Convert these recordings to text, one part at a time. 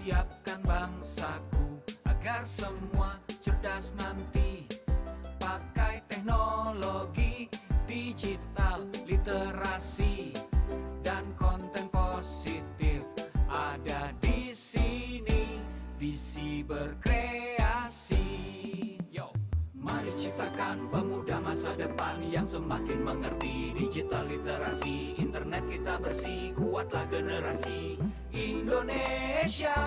siapkan bangsaku agar semua cerdas nanti. Pakai teknologi digital, literasi dan konten positif ada di sini, di Siberkreasi. Yo, mari ciptakan pemuda masa depan yang semakin mengerti digital literasi. Internet kita bersih, kuatlah generasi Indonesia.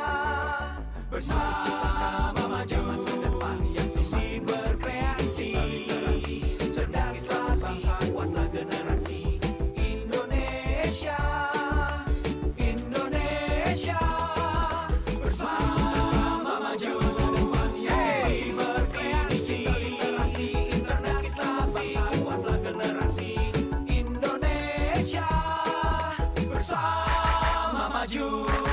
Bersama maju masa depan yang semakin berkreasi. Literasi, cerdaslah bangsa, kuatlah generasi Indonesia. Indonesia bersama maju masa depan yang semakin berkreasi. Literasi, cerdaslah bangsa, kuatlah generasi Indonesia bersama maju.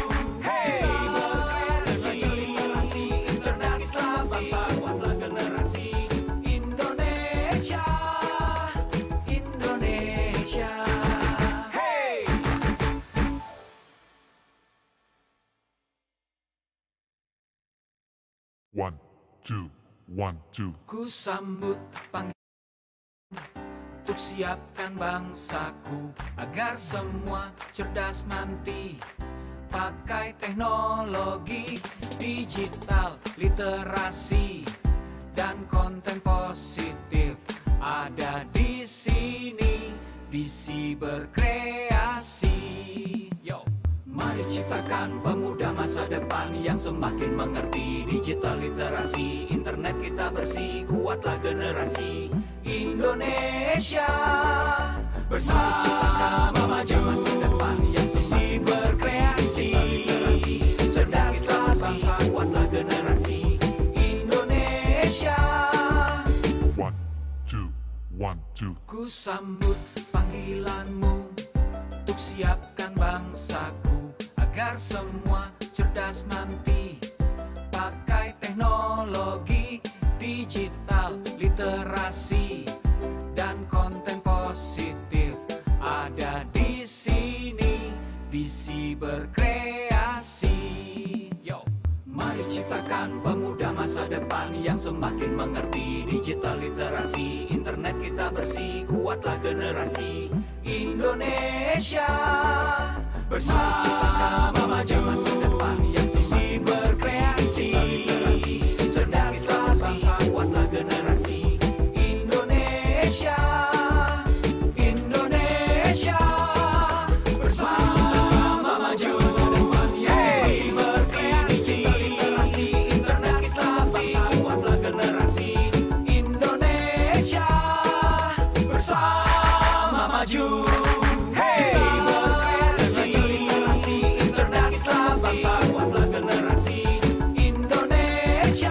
One, two, 1, 2. Ku sambut panggilan untuk siapkan bangsaku agar semua cerdas nanti. Pakai teknologi digital, literasi dan konten positif ada di sini, di Siberkreasi. Yo, mari ciptakan pemuda masa depan yang semakin mengerti digital literasi. Internet kita bersih, kuatlah generasi Indonesia. Bersama maju masa depan yang semakin berkreasi. Literasi, cerdaslah bangsa, kuatlah generasi Indonesia. 1, 2, 1, 2. Ku sambut panggilanmu untuk siapkan bangsaku agar semua cerdas nanti. Pakai teknologi digital, literasi dan konten positif ada di sini, di Siberkreasi. Yo, mari ciptakan pemuda masa depan yang semakin mengerti digital literasi. Internet kita bersih, kuatlah generasi Indonesia. Bersama maju masa depan yang semakin berkreasi. Literasi, cerdaslah bangsa, kuatlah generasi Indonesia. Indonesia bersama maju masa depan yang semakin berkreasi. Literasi, cerdaslah bangsa, kuatlah generasi Indonesia bersama maju. Bangsa, kuatlah generasi Indonesia.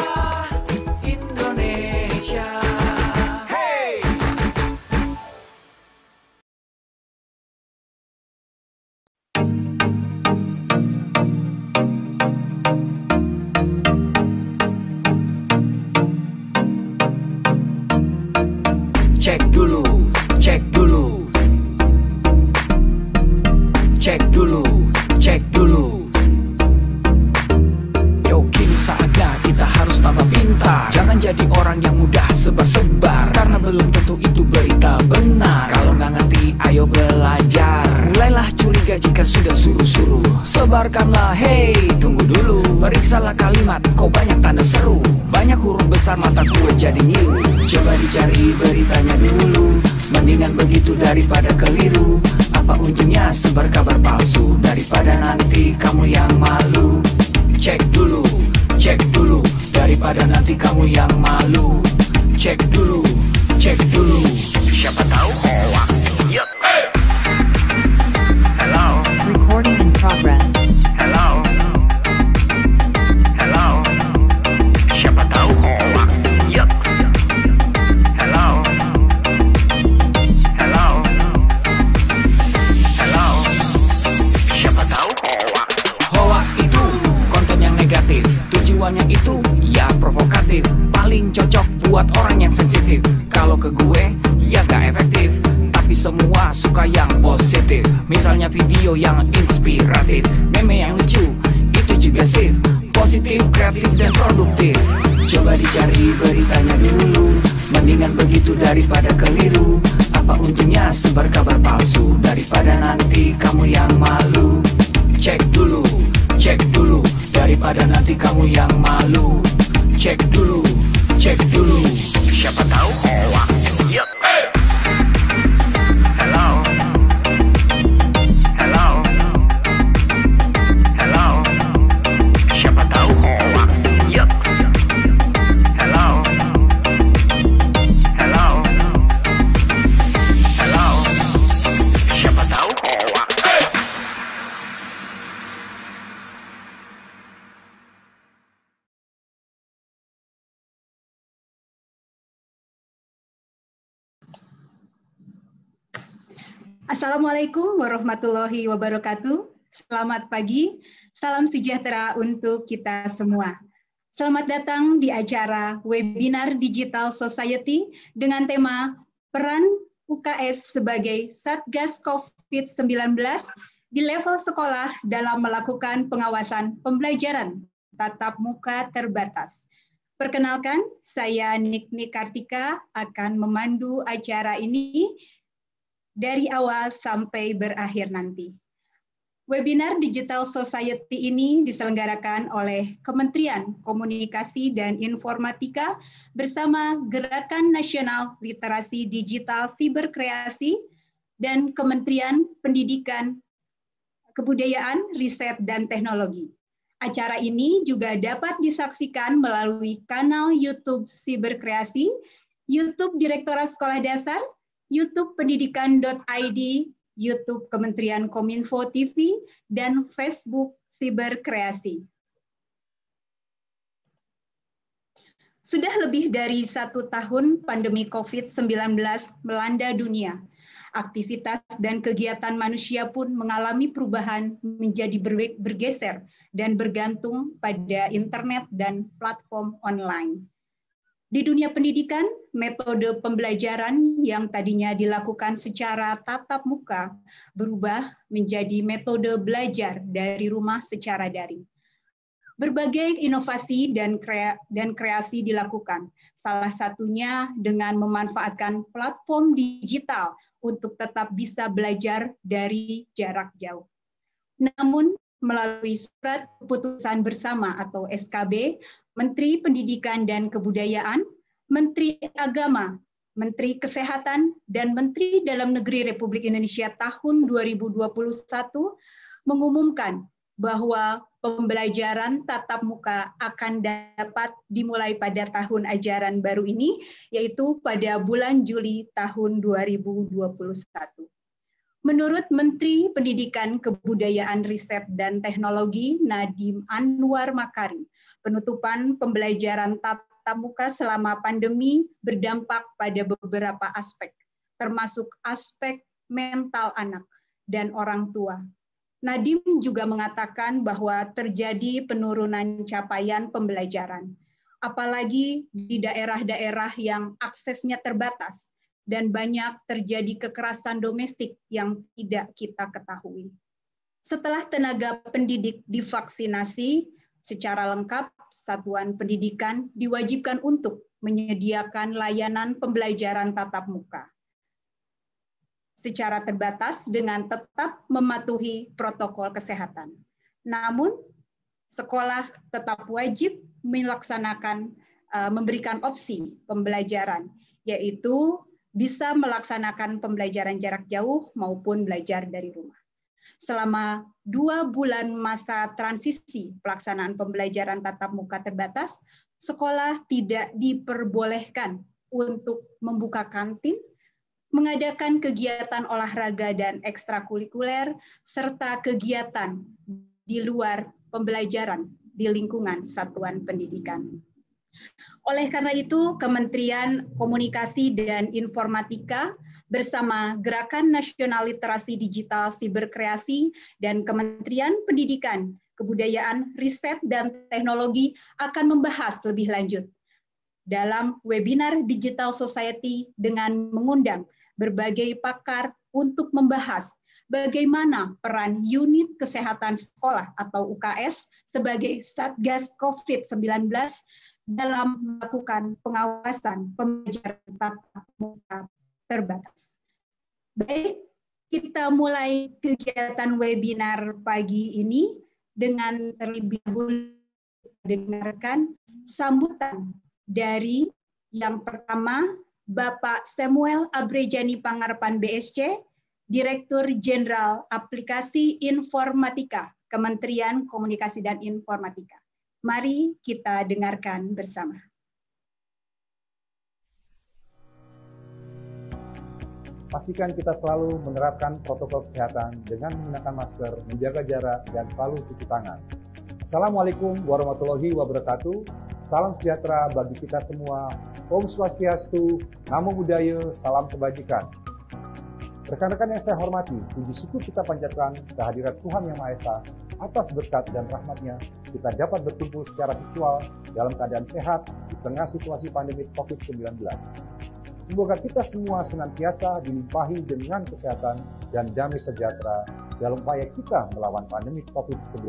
Indonesia. Hey! Cek dulu, cek dulu. Cek dulu, cek dulu. Yo, kini saatnya kita harus tambah pintar. Jangan jadi orang yang mudah sebar-sebar, karena belum tentu itu berita benar. Kalau nggak ngerti, ayo belajar. Mulailah curiga jika sudah suruh-suruh. Sebarkanlah, hey, tunggu dulu. Periksalah kalimat, kok banyak tanda seru. Banyak huruf besar, mata gue jadi ngilu. Coba dicari beritanya dulu, mendingan begitu daripada keliru. Apa untungnya sebar kabar palsu, daripada nanti kamu yang malu. Cek dulu, daripada nanti kamu yang malu. Cek dulu, siapa tahu hoax. Yep. Hello. Recording in progress. Hello. Hello. Siapa tahu hoax. Yep. Hello. Hello. Hello. Siapa tahu hoax. Hoax itu konten yang negatif, tujuannya itu ya provokatif. Paling cocok buat orang yang sensitif. Kalau ke gue ya gak efektif, tapi semua suka yang positif. Misalnya video yang inspiratif, meme yang lucu, itu juga sip, positif, kreatif, dan produktif. Coba dicari beritanya dulu, mendingan begitu daripada keliru. Apa untungnya sebar kabar palsu, daripada nanti kamu yang malu. Cek dulu, daripada nanti kamu yang malu. Cek dulu, siapa tahu hoax. Yep. Hello, siapa tahu hoax. Yep. Hello, siapa tahu hoax. Assalamualaikum warahmatullahi wabarakatuh. Selamat pagi, salam sejahtera untuk kita semua. Selamat datang di acara Webinar Digital Society dengan tema Peran UKS sebagai Satgas COVID-19 di level sekolah dalam melakukan pengawasan pembelajaran tatap muka terbatas. Perkenalkan, saya Nikni Kartika akan memandu acara ini dari awal sampai berakhir nanti. Webinar Digital Society ini diselenggarakan oleh Kementerian Komunikasi dan Informatika bersama Gerakan Nasional Literasi Digital Siberkreasi dan Kementerian Pendidikan, Kebudayaan, Riset, dan Teknologi. Acara ini juga dapat disaksikan melalui kanal YouTube Siberkreasi, YouTube Direktorat Sekolah Dasar, YouTube Pendidikan.id, YouTube Kementerian Kominfo TV, dan Facebook Siberkreasi. Sudah lebih dari 1 tahun pandemi COVID-19 melanda dunia. Aktivitas dan kegiatan manusia pun mengalami perubahan menjadi bergeser dan bergantung pada internet dan platform online. Di dunia pendidikan, metode pembelajaran yang tadinya dilakukan secara tatap muka berubah menjadi metode belajar dari rumah secara daring. Berbagai inovasi dan kreasi dilakukan, salah satunya dengan memanfaatkan platform digital untuk tetap bisa belajar dari jarak jauh. Namun, melalui surat keputusan bersama atau SKB, Menteri Pendidikan dan Kebudayaan, Menteri Agama, Menteri Kesehatan, dan Menteri Dalam Negeri Republik Indonesia tahun 2021 mengumumkan bahwa pembelajaran tatap muka akan dapat dimulai pada tahun ajaran baru ini, yaitu pada bulan Juli tahun 2021. Menurut Menteri Pendidikan, Kebudayaan, Riset, dan Teknologi Nadiem Anwar Makarim, penutupan pembelajaran tatap muka selama pandemi berdampak pada beberapa aspek, termasuk aspek mental anak dan orang tua. Nadiem juga mengatakan bahwa terjadi penurunan capaian pembelajaran, apalagi di daerah-daerah yang aksesnya terbatas, dan banyak terjadi kekerasan domestik yang tidak kita ketahui. Setelah tenaga pendidik divaksinasi secara lengkap, satuan pendidikan diwajibkan untuk menyediakan layanan pembelajaran tatap muka secara terbatas dengan tetap mematuhi protokol kesehatan. Namun, sekolah tetap wajib melaksanakan, memberikan opsi pembelajaran, yaitu bisa melaksanakan pembelajaran jarak jauh maupun belajar dari rumah. Selama 2 bulan masa transisi pelaksanaan pembelajaran tatap muka terbatas, sekolah tidak diperbolehkan untuk membuka kantin, mengadakan kegiatan olahraga dan ekstrakurikuler, serta kegiatan di luar pembelajaran di lingkungan satuan pendidikan. Oleh karena itu, Kementerian Komunikasi dan Informatika bersama Gerakan Nasional Literasi Digital Siberkreasi dan Kementerian Pendidikan, Kebudayaan, Riset, dan Teknologi akan membahas lebih lanjut dalam webinar Digital Society dengan mengundang berbagai pakar untuk membahas bagaimana peran unit kesehatan sekolah atau UKS sebagai Satgas COVID-19 dalam melakukan pengawasan pembelajaran tatap muka terbatas. Baik, kita mulai kegiatan webinar pagi ini dengan terlebih dahulu dengarkan sambutan dari yang pertama Bapak Samuel Abrejani Pangarepan BSC, Direktur Jenderal Aplikasi Informatika, Kementerian Komunikasi dan Informatika. Mari kita dengarkan bersama. Pastikan kita selalu menerapkan protokol kesehatan dengan menggunakan masker, menjaga jarak, dan selalu cuci tangan. Assalamualaikum warahmatullahi wabarakatuh. Salam sejahtera bagi kita semua. Om Swastiastu, Namo Buddhaya, salam kebajikan. Rekan-rekan yang saya hormati, puji syukur kita panjatkan kehadirat Tuhan Yang Maha Esa. Atas berkat dan rahmat-Nya, kita dapat berkumpul secara virtual dalam keadaan sehat di tengah situasi pandemi COVID-19. Semoga kita semua senantiasa dilimpahi dengan kesehatan dan damai sejahtera dalam upaya kita melawan pandemi COVID-19.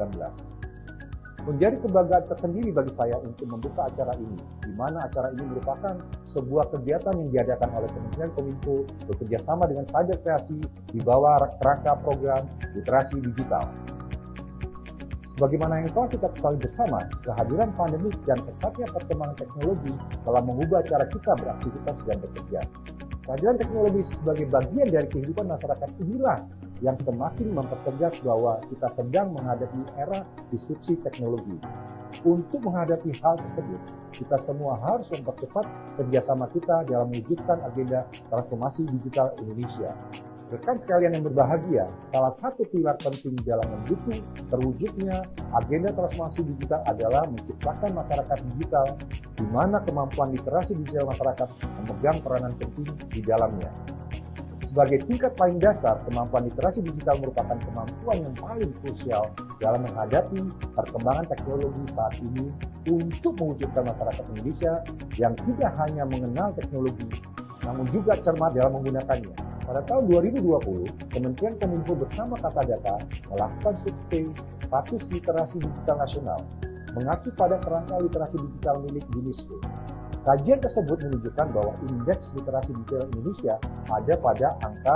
Menjadi kebanggaan tersendiri bagi saya untuk membuka acara ini, di mana acara ini merupakan sebuah kegiatan yang diadakan oleh Kementerian Kominfo bekerjasama dengan Cyber Kreasi di bawah kerangka program literasi digital. Sebagaimana yang telah kita ketahui bersama, kehadiran pandemi dan pesatnya perkembangan teknologi telah mengubah cara kita beraktivitas dan bekerja. Kehadiran teknologi sebagai bagian dari kehidupan masyarakat inilah yang semakin mempertegas bahwa kita sedang menghadapi era disrupsi teknologi. Untuk menghadapi hal tersebut, kita semua harus mempercepat kerjasama kita dalam mewujudkan agenda transformasi digital Indonesia. Rekan sekalian yang berbahagia, salah satu pilar penting dalam mendukung terwujudnya agenda transformasi digital adalah menciptakan masyarakat digital di mana kemampuan literasi digital masyarakat memegang peranan penting di dalamnya. Sebagai tingkat paling dasar, kemampuan literasi digital merupakan kemampuan yang paling krusial dalam menghadapi perkembangan teknologi saat ini untuk mewujudkan masyarakat Indonesia yang tidak hanya mengenal teknologi, namun juga cermat dalam menggunakannya. Pada tahun 2020, Kementerian Kominfo bersama Kata Data melakukan survei status literasi digital nasional, mengacu pada kerangka literasi digital milik UNESCO. Kajian tersebut menunjukkan bahwa indeks literasi digital Indonesia ada pada angka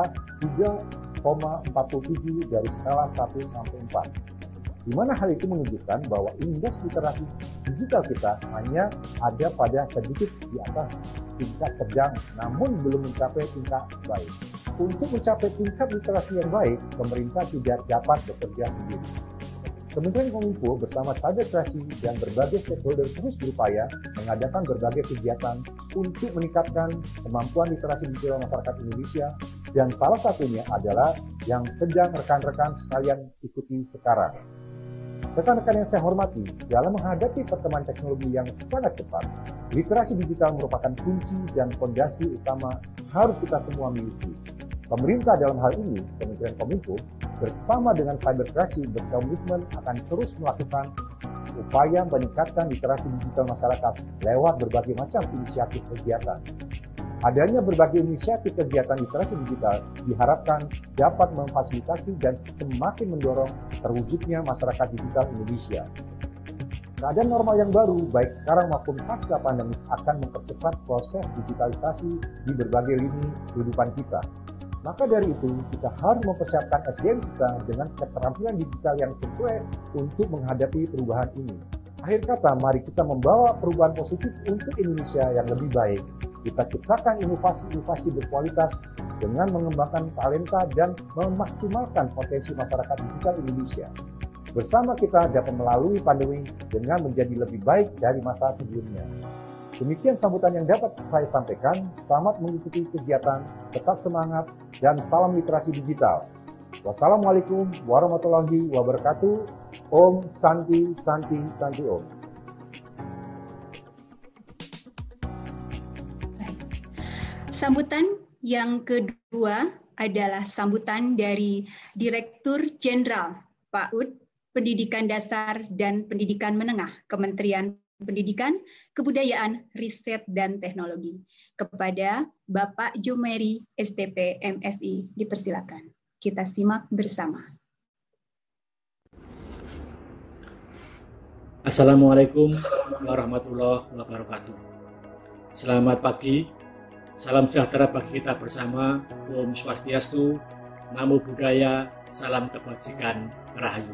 3,47 dari skala 1 sampai 4. Di mana hal itu menunjukkan bahwa indeks literasi digital kita hanya ada pada sedikit di atas tingkat sedang, namun belum mencapai tingkat baik. Untuk mencapai tingkat literasi yang baik, pemerintah tidak dapat bekerja sendiri. Kementerian Kominfo bersama Cyber Kreasi dan berbagai stakeholder terus berupaya mengadakan berbagai kegiatan untuk meningkatkan kemampuan literasi digital masyarakat Indonesia, dan salah satunya adalah yang sedang rekan-rekan sekalian ikuti sekarang. Rekan-rekan yang saya hormati, dalam menghadapi perkembangan teknologi yang sangat cepat, literasi digital merupakan kunci dan fondasi utama harus kita semua miliki. Pemerintah dalam hal ini, Kementerian Kominfo, bersama dengan Cyber Kreasi berkomitmen akan terus melakukan upaya meningkatkan literasi digital masyarakat lewat berbagai macam inisiatif kegiatan. Adanya berbagai inisiatif kegiatan literasi digital diharapkan dapat memfasilitasi dan semakin mendorong terwujudnya masyarakat digital Indonesia. Keadaan normal yang baru, baik sekarang maupun pasca pandemi, akan mempercepat proses digitalisasi di berbagai lini kehidupan kita. Maka dari itu, kita harus mempersiapkan SDM kita dengan keterampilan digital yang sesuai untuk menghadapi perubahan ini. Akhir kata, mari kita membawa perubahan positif untuk Indonesia yang lebih baik. Kita ciptakan inovasi-inovasi berkualitas dengan mengembangkan talenta dan memaksimalkan potensi masyarakat digital Indonesia. Bersama kita dapat melalui pandemi dengan menjadi lebih baik dari masa sebelumnya. Demikian sambutan yang dapat saya sampaikan. Selamat mengikuti kegiatan, tetap semangat, dan salam literasi digital. Wassalamualaikum warahmatullahi wabarakatuh. Om Santi Santi Santi Om. Sambutan yang kedua adalah sambutan dari Direktur Jenderal PAUD, Pendidikan Dasar dan Pendidikan Menengah, Kementerian Pendidikan, Kebudayaan, Riset, dan Teknologi. Kepada Bapak Jumeri, STP MSI, dipersilakan. Kita simak bersama. Assalamualaikum warahmatullahi wabarakatuh. Selamat pagi, salam sejahtera bagi kita bersama. Om Swastiastu, Namo Buddhaya, salam kebajikan, Rahayu.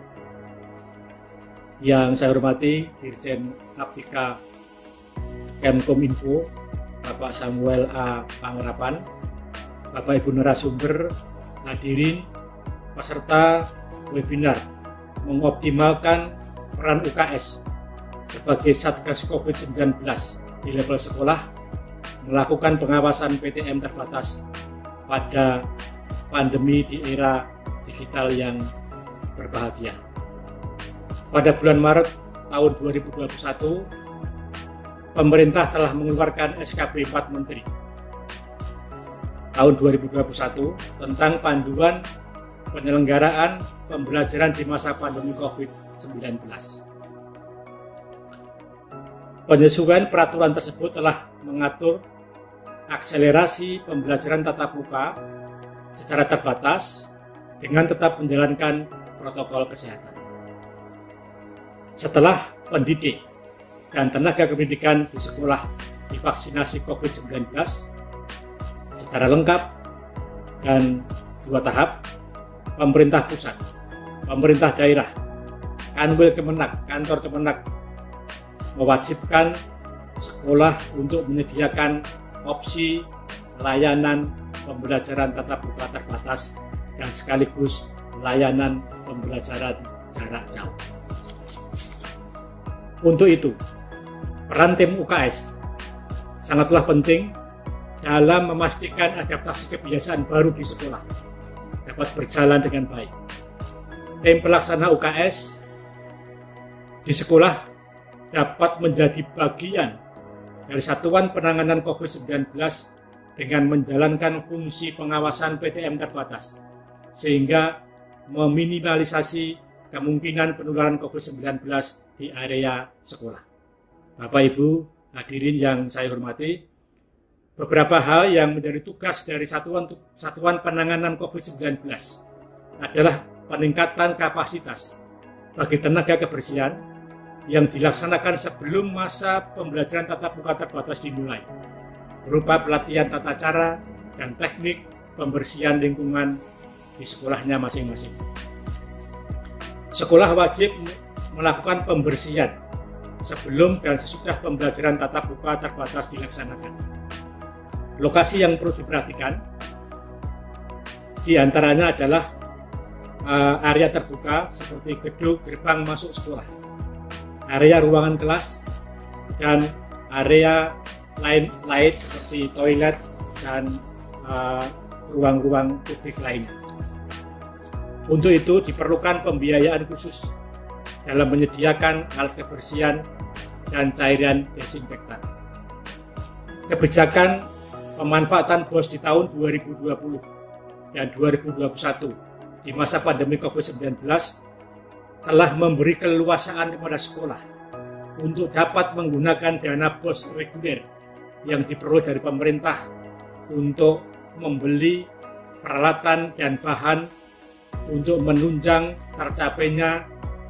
Yang saya hormati Dirjen Aptika Kemkominfo, Bapak Samuel A. Pangerapan, Bapak Ibu narasumber, hadirin, peserta webinar mengoptimalkan peran UKS sebagai Satgas COVID-19 di level sekolah melakukan pengawasan PTM terbatas pada pandemi di era digital yang berbahagia. Pada bulan Maret tahun 2021, pemerintah telah mengeluarkan SKB 4 Menteri tahun 2021 tentang panduan penyelenggaraan pembelajaran di masa pandemi COVID-19. Penyesuaian peraturan tersebut telah mengatur akselerasi pembelajaran tatap muka secara terbatas dengan tetap menjalankan protokol kesehatan. Setelah pendidik dan tenaga pendidikan di sekolah divaksinasi COVID-19 secara lengkap dan 2 tahap, pemerintah pusat, pemerintah daerah, Kanwil Kemenak, kantor Kemenak mewajibkan sekolah untuk menyediakan opsi layanan pembelajaran tatap muka terbatas dan sekaligus layanan pembelajaran jarak jauh. Untuk itu, peran tim UKS sangatlah penting dalam memastikan adaptasi kebiasaan baru di sekolah dapat berjalan dengan baik. Tim pelaksana UKS di sekolah dapat menjadi bagian dari Satuan Penanganan COVID-19 dengan menjalankan fungsi pengawasan PTM terbatas, sehingga meminimalisasi kemungkinan penularan COVID-19 di area sekolah. Bapak Ibu hadirin yang saya hormati, beberapa hal yang menjadi tugas dari Satuan Penanganan COVID-19 adalah peningkatan kapasitas bagi tenaga kebersihan yang dilaksanakan sebelum masa pembelajaran tatap muka terbatas dimulai, berupa pelatihan tata cara dan teknik pembersihan lingkungan di sekolahnya masing-masing. Sekolah wajib melakukan pembersihan sebelum dan sesudah pembelajaran tatap muka terbatas dilaksanakan. Lokasi yang perlu diperhatikan di antaranya adalah area terbuka seperti gedung gerbang masuk sekolah, area ruangan kelas, dan area lain seperti toilet dan ruang-ruang publik lainnya. Untuk itu diperlukan pembiayaan khusus dalam menyediakan alat kebersihan dan cairan desinfektan. Kebijakan pemanfaatan BOS di tahun 2020 dan 2021 di masa pandemi COVID-19 telah memberi keleluasaan kepada sekolah untuk dapat menggunakan dana BOS reguler yang diperoleh dari pemerintah untuk membeli peralatan dan bahan untuk menunjang tercapainya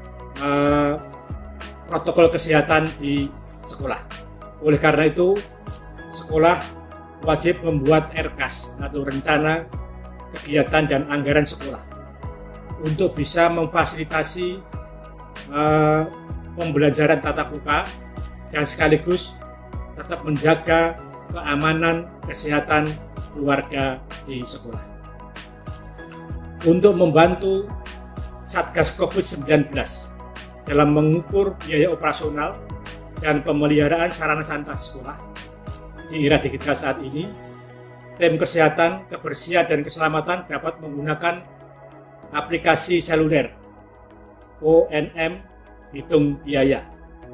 protokol kesehatan di sekolah. Oleh karena itu, sekolah wajib membuat RKAS atau rencana kegiatan dan anggaran sekolah untuk bisa memfasilitasi pembelajaran tatap muka dan sekaligus tetap menjaga keamanan kesehatan keluarga di sekolah. Untuk membantu Satgas COVID-19 dalam mengukur biaya operasional dan pemeliharaan sarana sanitasi sekolah di era digital saat ini, tim kesehatan, kebersihan, dan keselamatan dapat menggunakan aplikasi seluler ONM hitung biaya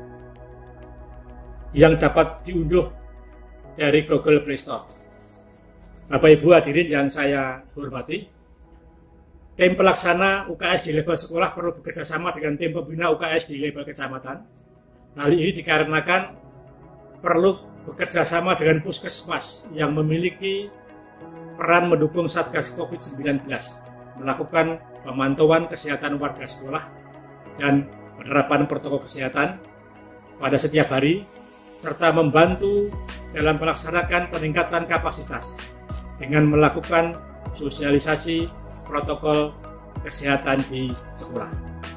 yang dapat diunduh dari Google Play Store. Bapak Ibu hadirin yang saya hormati, tim pelaksana UKS di level sekolah perlu bekerja sama dengan tim pembina UKS di level kecamatan. Hal ini dikarenakan perlu bekerja sama dengan puskesmas yang memiliki peran mendukung Satgas COVID-19, melakukan pemantauan kesehatan warga sekolah dan penerapan protokol kesehatan pada setiap hari, serta membantu dalam melaksanakan peningkatan kapasitas dengan melakukan sosialisasi protokol kesehatan di sekolah.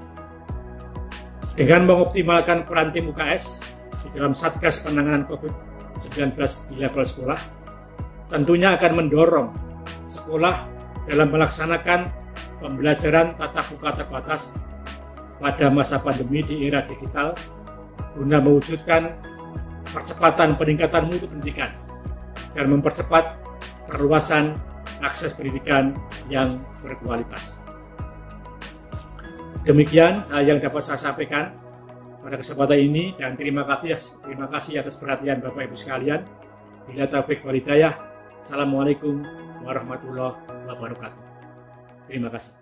Dengan mengoptimalkan peran tim UKS di dalam Satgas Penanganan COVID-19 di level sekolah, tentunya akan mendorong sekolah dalam melaksanakan pembelajaran tatap muka terbatas pada masa pandemi di era digital guna mewujudkan percepatan peningkatan mutu pendidikan dan mempercepat perluasan akses pendidikan yang berkualitas. Demikian yang dapat saya sampaikan pada kesempatan ini, dan terima kasih atas perhatian Bapak Ibu sekalian. Bila taufik wal hidayah. Assalamualaikum warahmatullahi wabarakatuh. Terima kasih.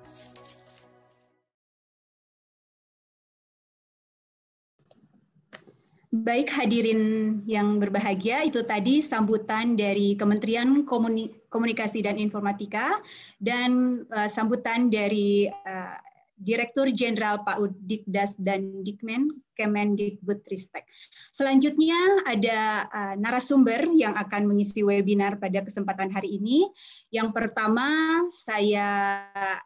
Baik hadirin yang berbahagia, itu tadi sambutan dari Kementerian Komunikasi dan Informatika dan sambutan dari Direktur Jenderal PAUD Dikdas dan Dikmen Kemendikbudristek. Selanjutnya ada narasumber yang akan mengisi webinar pada kesempatan hari ini. Yang pertama saya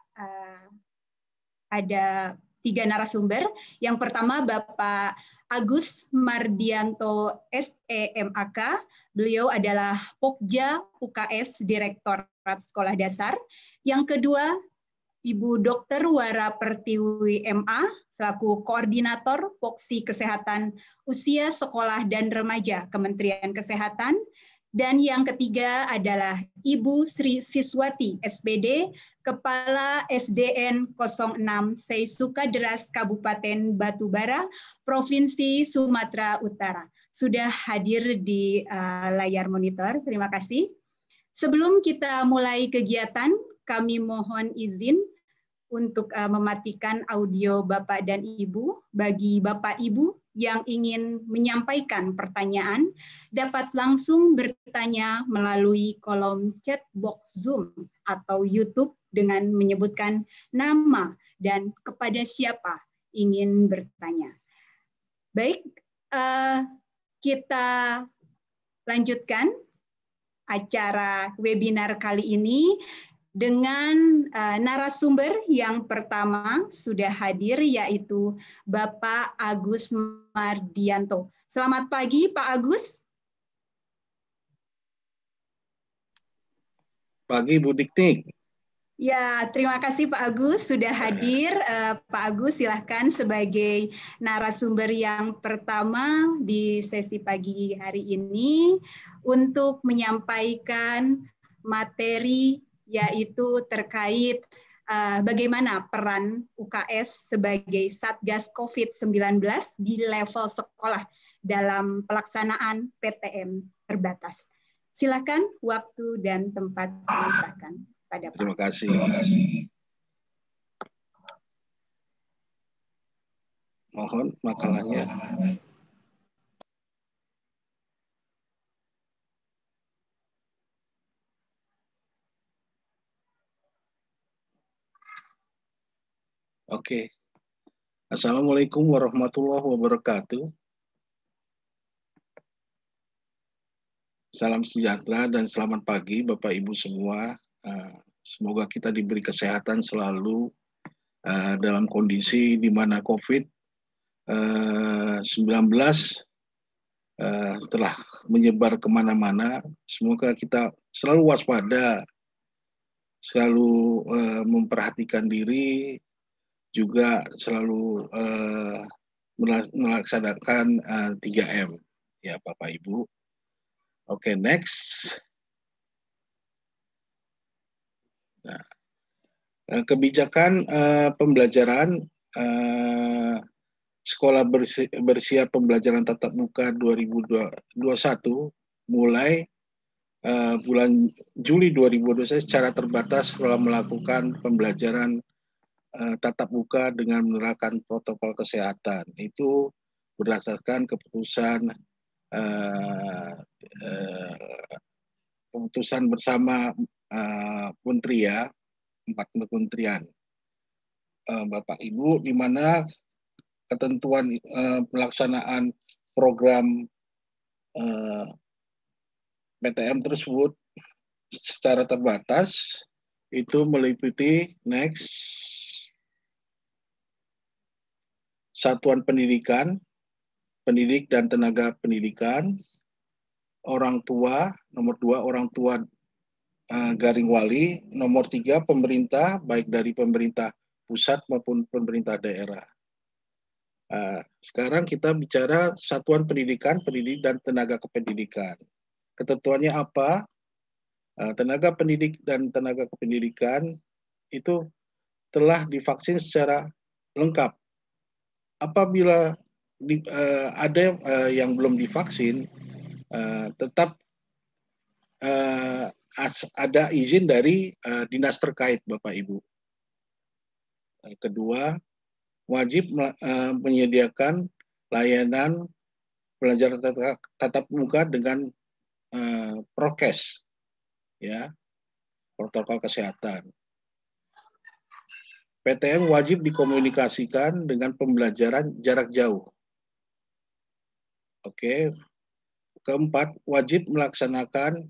ada 3 narasumber. Yang pertama Bapak Agus Mardianto SEMAK. Beliau adalah Pokja UKS Direktorat Sekolah Dasar. Yang kedua Ibu Dr. Wara Pertiwi MA selaku Koordinator Poksi Kesehatan Usia Sekolah dan Remaja Kementerian Kesehatan. Dan yang ketiga adalah Ibu Sri Siswati SPD, Kepala SDN 06 Seisukaderas Kabupaten Batubara, Provinsi Sumatera Utara. Sudah hadir di layar monitor, terima kasih. Sebelum kita mulai kegiatan, kami mohon izin untuk mematikan audio Bapak dan Ibu. Bagi Bapak Ibu yang ingin menyampaikan pertanyaan, dapat langsung bertanya melalui kolom chat box Zoom atau YouTube dengan menyebutkan nama dan kepada siapa ingin bertanya. Baik, kita lanjutkan acara webinar kali ini dengan narasumber yang pertama sudah hadir, yaitu Bapak Agus Mardianto. Selamat pagi Pak Agus. Pagi Bu Diknik. Ya, terima kasih Pak Agus sudah hadir. Pak Agus silahkan sebagai narasumber yang pertama di sesi pagi hari ini untuk menyampaikan materi yaitu terkait bagaimana peran UKS sebagai Satgas COVID-19 di level sekolah dalam pelaksanaan PTM terbatas. Silakan, waktu dan tempat diserahkan pada Pak. Terima kasih. Mohon makalahnya. Oke. Assalamualaikum warahmatullahi wabarakatuh. Salam sejahtera dan selamat pagi Bapak Ibu semua. Semoga kita diberi kesehatan selalu dalam kondisi di mana COVID-19 telah menyebar kemana-mana. Semoga kita selalu waspada, selalu memperhatikan diri, juga selalu melaksanakan 3M ya Bapak Ibu. Oke, next. Nah, kebijakan pembelajaran sekolah bersiap pembelajaran tatap muka 2021 mulai bulan Juli 2021 secara terbatas telah melakukan pembelajaran tatap muka dengan menerapkan protokol kesehatan. Itu berdasarkan keputusan bersama Menteri ya, 4 kementerian. Bapak Ibu, di mana ketentuan pelaksanaan program PTM tersebut secara terbatas itu meliputi satuan pendidikan, pendidik dan tenaga pendidikan, orang tua, nomor 2 orang tua garing wali, nomor 3 pemerintah, baik dari pemerintah pusat maupun pemerintah daerah. Sekarang kita bicara satuan pendidikan, pendidik dan tenaga kependidikan. Ketentuannya apa? Tenaga pendidik dan tenaga kependidikan itu telah divaksin secara lengkap. Apabila ada yang belum divaksin, tetap ada izin dari dinas terkait, Bapak Ibu. Kedua, wajib menyediakan layanan pelajaran tatap muka dengan prokes, ya, protokol kesehatan. PTM wajib dikomunikasikan dengan pembelajaran jarak jauh. Oke. Keempat, wajib melaksanakan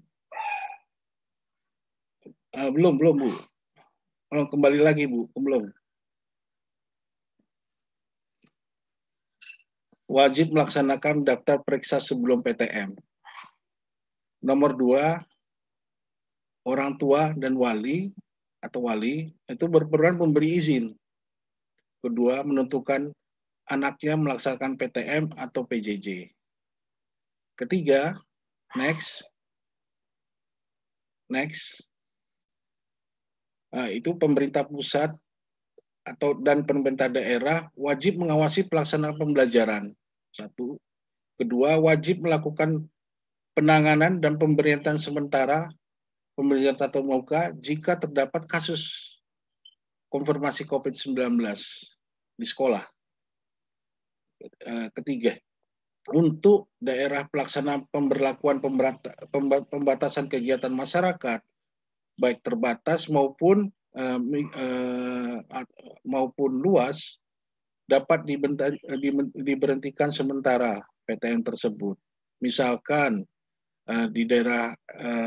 belum Bu. Kembali lagi Bu, belum. Wajib melaksanakan daftar periksa sebelum PTM. Nomor 2, orang tua dan wali atau wali itu berperan memberi izin. Kedua, menentukan anaknya melaksanakan PTM atau PJJ. Ketiga, next. Itu pemerintah pusat dan pemerintah daerah wajib mengawasi pelaksanaan pembelajaran. 1. Kedua, wajib melakukan penanganan dan pemberian sementara pembelajaran tatap muka jika terdapat kasus konfirmasi COVID-19 di sekolah. Ketiga, untuk daerah pelaksanaan pemberlakuan pembatasan kegiatan masyarakat, baik terbatas maupun luas, dapat diberhentikan sementara PTM tersebut. Misalkan di daerah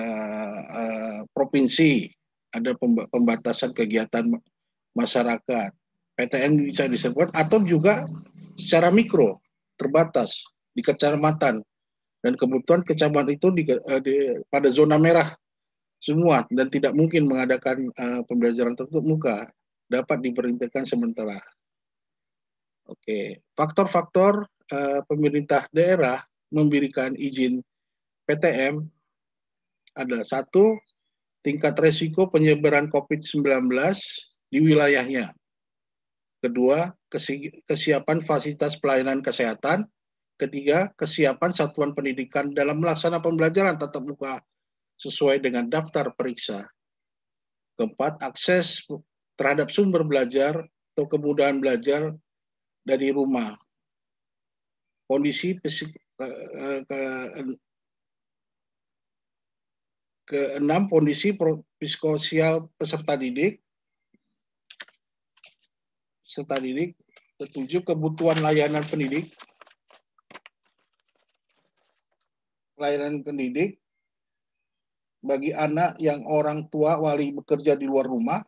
provinsi ada pembatasan kegiatan masyarakat, PTM bisa disebut, atau juga secara mikro terbatas di kecamatan, dan kebetulan kecamatan itu pada zona merah semua dan tidak mungkin mengadakan pembelajaran tatap muka, dapat diberhentikan sementara. Oke, faktor-faktor pemerintah daerah memberikan izin PTM ada: 1, tingkat resiko penyebaran COVID-19 di wilayahnya. Kedua, kesiapan fasilitas pelayanan kesehatan. Ketiga, kesiapan satuan pendidikan dalam melaksanakan pembelajaran tatap muka sesuai dengan daftar periksa. Keempat, akses terhadap sumber belajar atau kemudahan belajar dari rumah. Keenam, kondisi psikososial peserta didik. Ketujuh, kebutuhan layanan pendidik. Layanan pendidik bagi anak yang orang tua wali bekerja di luar rumah.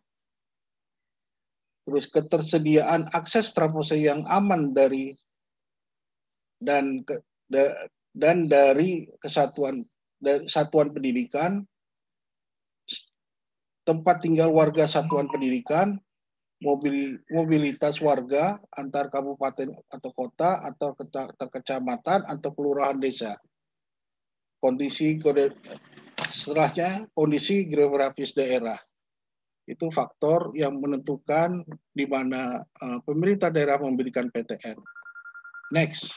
Terus ketersediaan akses transportasi yang aman dari satuan pendidikan, tempat tinggal warga satuan pendidikan, mobilitas warga antar kabupaten atau kota atau kecamatan atau kelurahan desa. Setelahnya kondisi geografis daerah. Itu faktor yang menentukan di mana pemerintah daerah memberikan PTM. Next.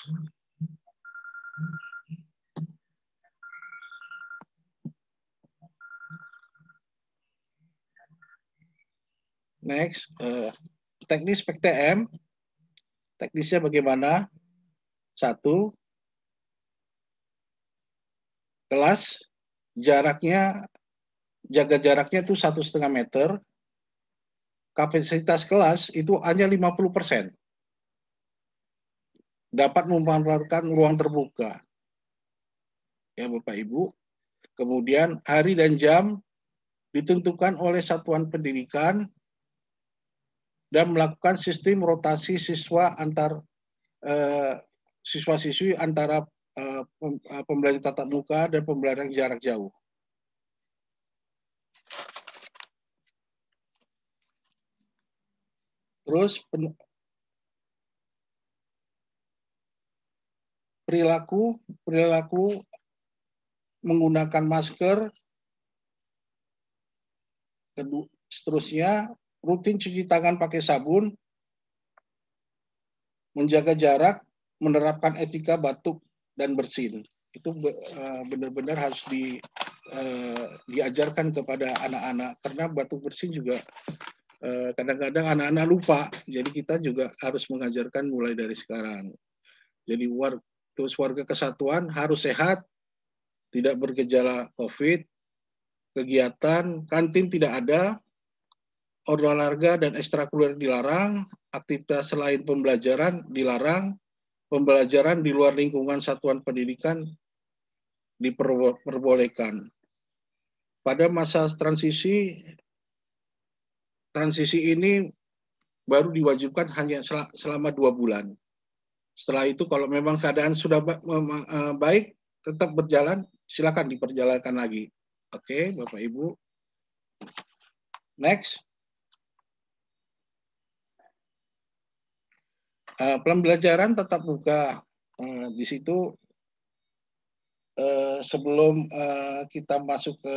Teknis PTM. Teknisnya bagaimana? 1, kelas jaga jaraknya itu 1,5 meter. kapasitas kelas itu hanya 50%. Dapat memanfaatkan ruang terbuka. Ya Bapak Ibu. Kemudian hari dan jam ditentukan oleh satuan pendidikan dan melakukan sistem rotasi siswa antar siswa-siswi antara pembelajaran tatap muka dan pembelajaran jarak jauh. Terus perilaku menggunakan masker, seterusnya rutin cuci tangan pakai sabun, menjaga jarak, menerapkan etika batuk dan bersin. Itu benar-benar harus diajarkan kepada anak-anak, karena batuk bersin juga kadang-kadang anak-anak lupa, jadi kita juga harus mengajarkan mulai dari sekarang. Jadi warga kesatuan harus sehat, tidak bergejala COVID, kegiatan kantin tidak ada, olahraga dan ekstrakurikuler dilarang, aktivitas selain pembelajaran dilarang, pembelajaran di luar lingkungan satuan pendidikan diperbolehkan. Pada masa transisi ini baru diwajibkan hanya selama 2 bulan. Setelah itu kalau memang keadaan sudah baik, tetap berjalan, silakan diperjalankan lagi. Oke, Bapak Ibu. Next. Pembelajaran tatap muka. Di situ sebelum kita masuk ke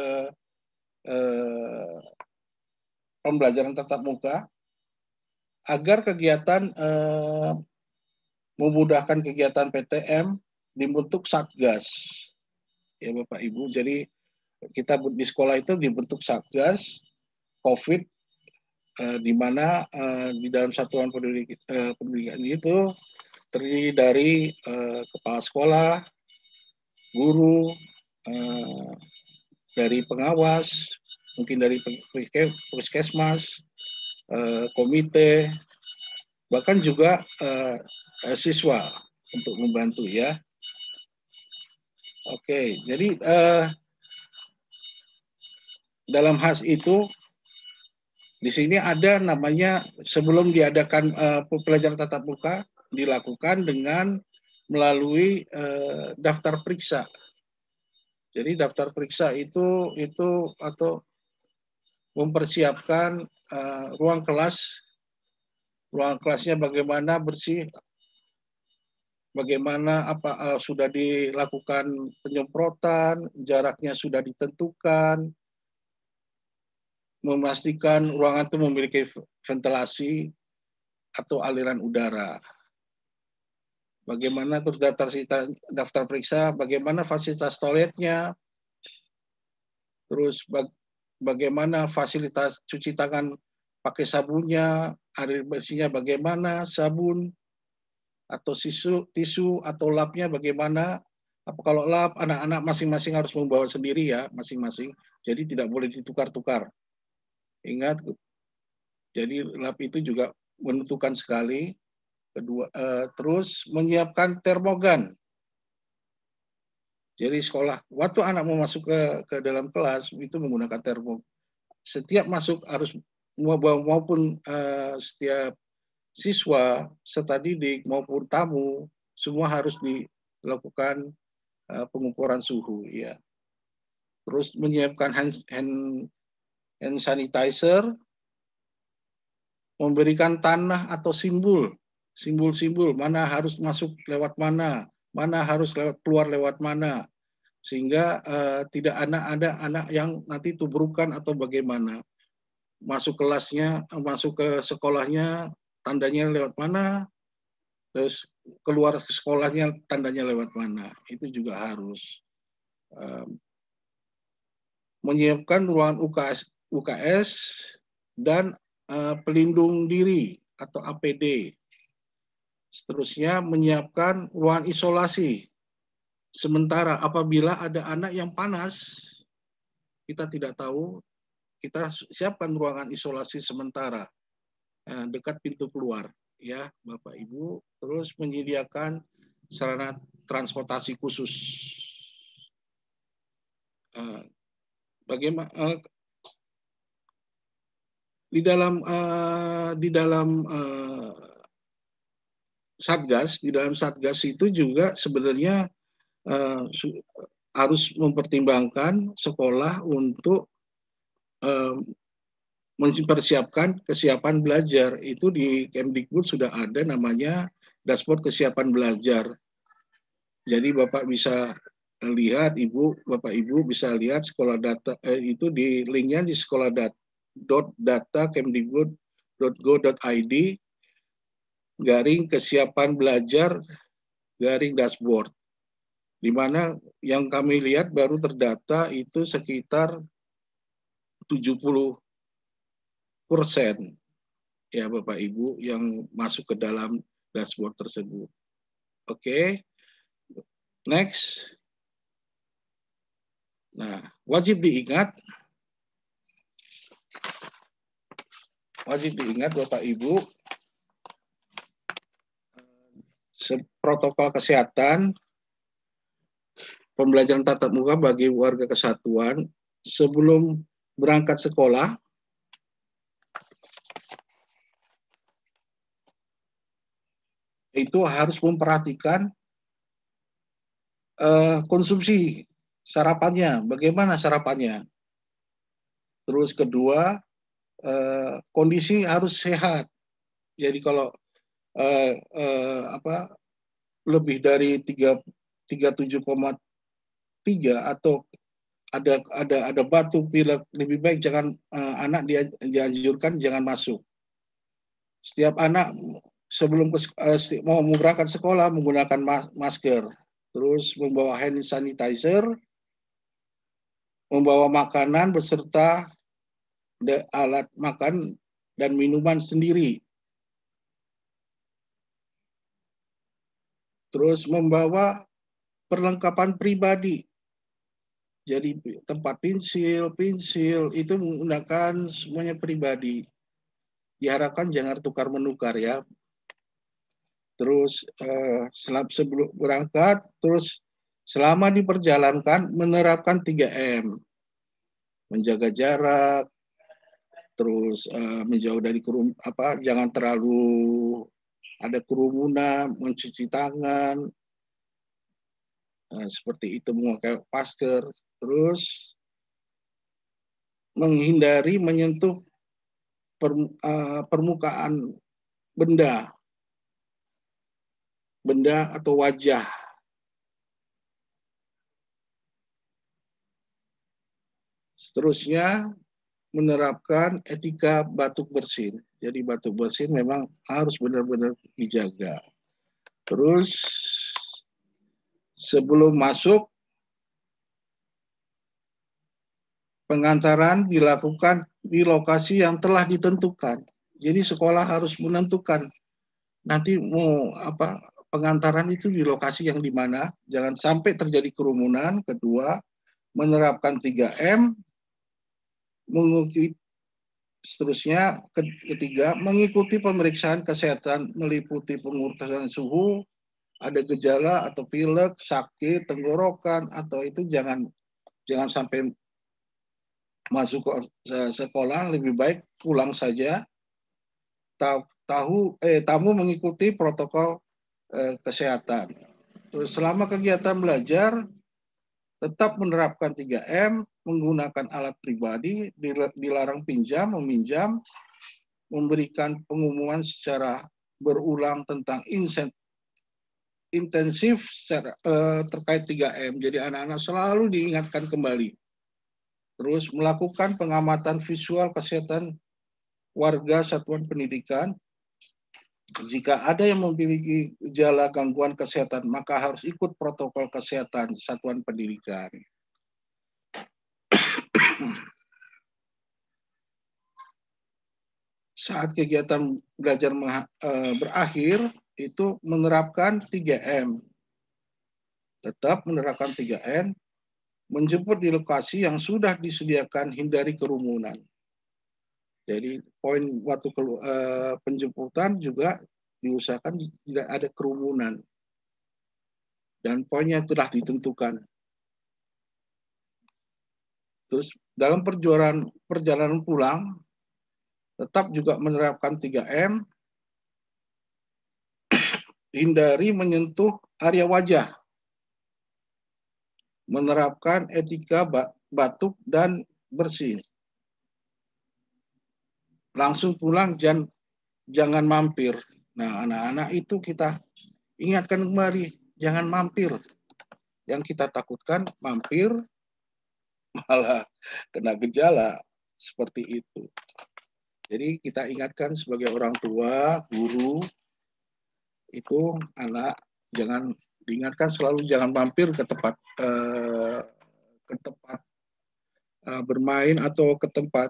pembelajaran tatap muka, agar kegiatan memudahkan kegiatan PTM dibentuk Satgas. Ya Bapak Ibu, jadi kita di sekolah itu dibentuk Satgas COVID, di mana di dalam satuan pendidikan itu terdiri dari kepala sekolah, guru, dari pengawas, mungkin dari puskesmas, komite, bahkan juga siswa untuk membantu ya. Oke, jadi dalam hal itu di sini ada namanya, sebelum diadakan pembelajaran tatap muka dilakukan dengan melalui daftar periksa. Jadi daftar periksa itu atau mempersiapkan ruang kelasnya bagaimana bersih, bagaimana sudah dilakukan penyemprotan, jaraknya sudah ditentukan, memastikan ruangan itu memiliki ventilasi atau aliran udara. Bagaimana terus daftar periksa, bagaimana fasilitas toiletnya, terus bagaimana fasilitas cuci tangan pakai sabunnya, air bersihnya bagaimana, sabun atau tisu atau lapnya bagaimana. Kalau lap, anak-anak masing-masing harus membawa sendiri ya, masing-masing. Jadi tidak boleh ditukar-tukar. Ingat, jadi lap itu juga menentukan sekali. Kedua, terus menyiapkan termogan. Jadi sekolah, waktu anak mau masuk ke dalam kelas itu menggunakan termogan. Setiap masuk harus maupun setiap siswa, serta didik maupun tamu, semua harus dilakukan pengukuran suhu ya. Terus menyiapkan hand sanitizer, memberikan tanah atau simbol mana harus masuk lewat mana harus keluar lewat mana, sehingga tidak ada anak yang nanti tubrukan atau bagaimana. Masuk kelasnya, masuk ke sekolahnya tandanya lewat mana, terus keluar ke sekolahnya tandanya lewat mana. Itu juga harus. Menyiapkan ruangan UKS dan pelindung diri atau APD. Seterusnya menyiapkan ruang isolasi sementara apabila ada anak yang panas, kita tidak tahu, kita siapkan ruangan isolasi sementara dekat pintu keluar, ya Bapak Ibu. Terus menyediakan sarana transportasi khusus. Bagaimana di dalam satgas itu juga sebenarnya harus mempertimbangkan sekolah untuk mempersiapkan kesiapan belajar. Itu di Kemdikbud sudah ada namanya dashboard kesiapan belajar. Jadi Bapak bisa lihat, Bapak Ibu bisa lihat sekolah data itu di linknya di sekolah.data.kemdikbud.go.id /kesiapan belajar /dashboard. Di mana yang kami lihat baru terdata itu sekitar 70% ya Bapak Ibu yang masuk ke dalam dashboard tersebut. Oke. Next. Nah, wajib diingat Bapak Ibu, protokol kesehatan pembelajaran tatap muka bagi warga kesatuan sebelum berangkat sekolah itu harus memperhatikan konsumsi sarapannya, bagaimana sarapannya. Terus kedua, kondisi harus sehat. Jadi kalau lebih dari 37,3 atau ada batuk, pilek, lebih baik jangan anak dianjurkan jangan masuk. Setiap anak sebelum mau berangkat sekolah menggunakan masker, terus membawa hand sanitizer, membawa makanan beserta alat makan dan minuman sendiri. Terus membawa perlengkapan pribadi. Jadi tempat pensil itu menggunakan semuanya pribadi. Diharapkan jangan tukar-menukar ya. Terus sebelum berangkat, terus selama diperjalankan menerapkan 3M. Menjaga jarak, terus menjauh dari jangan terlalu ada kerumunan, mencuci tangan, seperti itu, memakai masker, terus menghindari menyentuh permukaan benda atau wajah. Seterusnya menerapkan etika batuk bersin. Jadi batuk bersin memang harus benar-benar dijaga. Terus sebelum masuk, pengantaran dilakukan di lokasi yang telah ditentukan. Jadi sekolah harus menentukan nanti mau pengantaran itu di lokasi yang di mana, jangan sampai terjadi kerumunan. Kedua, menerapkan 3M, seterusnya ketiga, mengikuti pemeriksaan kesehatan meliputi pengurusan suhu, ada gejala atau pilek, sakit, tenggorokan, atau itu jangan sampai masuk ke sekolah, lebih baik pulang saja. Tamu mengikuti protokol kesehatan. Selama kegiatan belajar tetap menerapkan 3M, menggunakan alat pribadi, dilarang pinjam, meminjam, memberikan pengumuman secara berulang tentang intensif terkait 3M. Jadi anak-anak selalu diingatkan kembali. Terus melakukan pengamatan visual kesehatan warga satuan pendidikan. Jika ada yang memiliki gejala gangguan kesehatan, maka harus ikut protokol kesehatan satuan pendidikan. Saat kegiatan belajar berakhir, itu menerapkan 3M. Tetap menerapkan 3M, menjemput di lokasi yang sudah disediakan, hindari kerumunan. Jadi poin waktu penjemputan juga diusahakan tidak ada kerumunan. Dan poinnya telah ditentukan. Terus dalam perjalanan pulang, tetap juga menerapkan 3M, hindari menyentuh area wajah, menerapkan etika batuk dan bersih. Langsung pulang, jangan mampir. Nah, anak-anak itu kita ingatkan kembali, jangan mampir. Yang kita takutkan mampir malah kena gejala seperti itu. Jadi kita ingatkan sebagai orang tua, guru, itu anak jangan diingatkan selalu jangan mampir ke tempat bermain atau ke tempat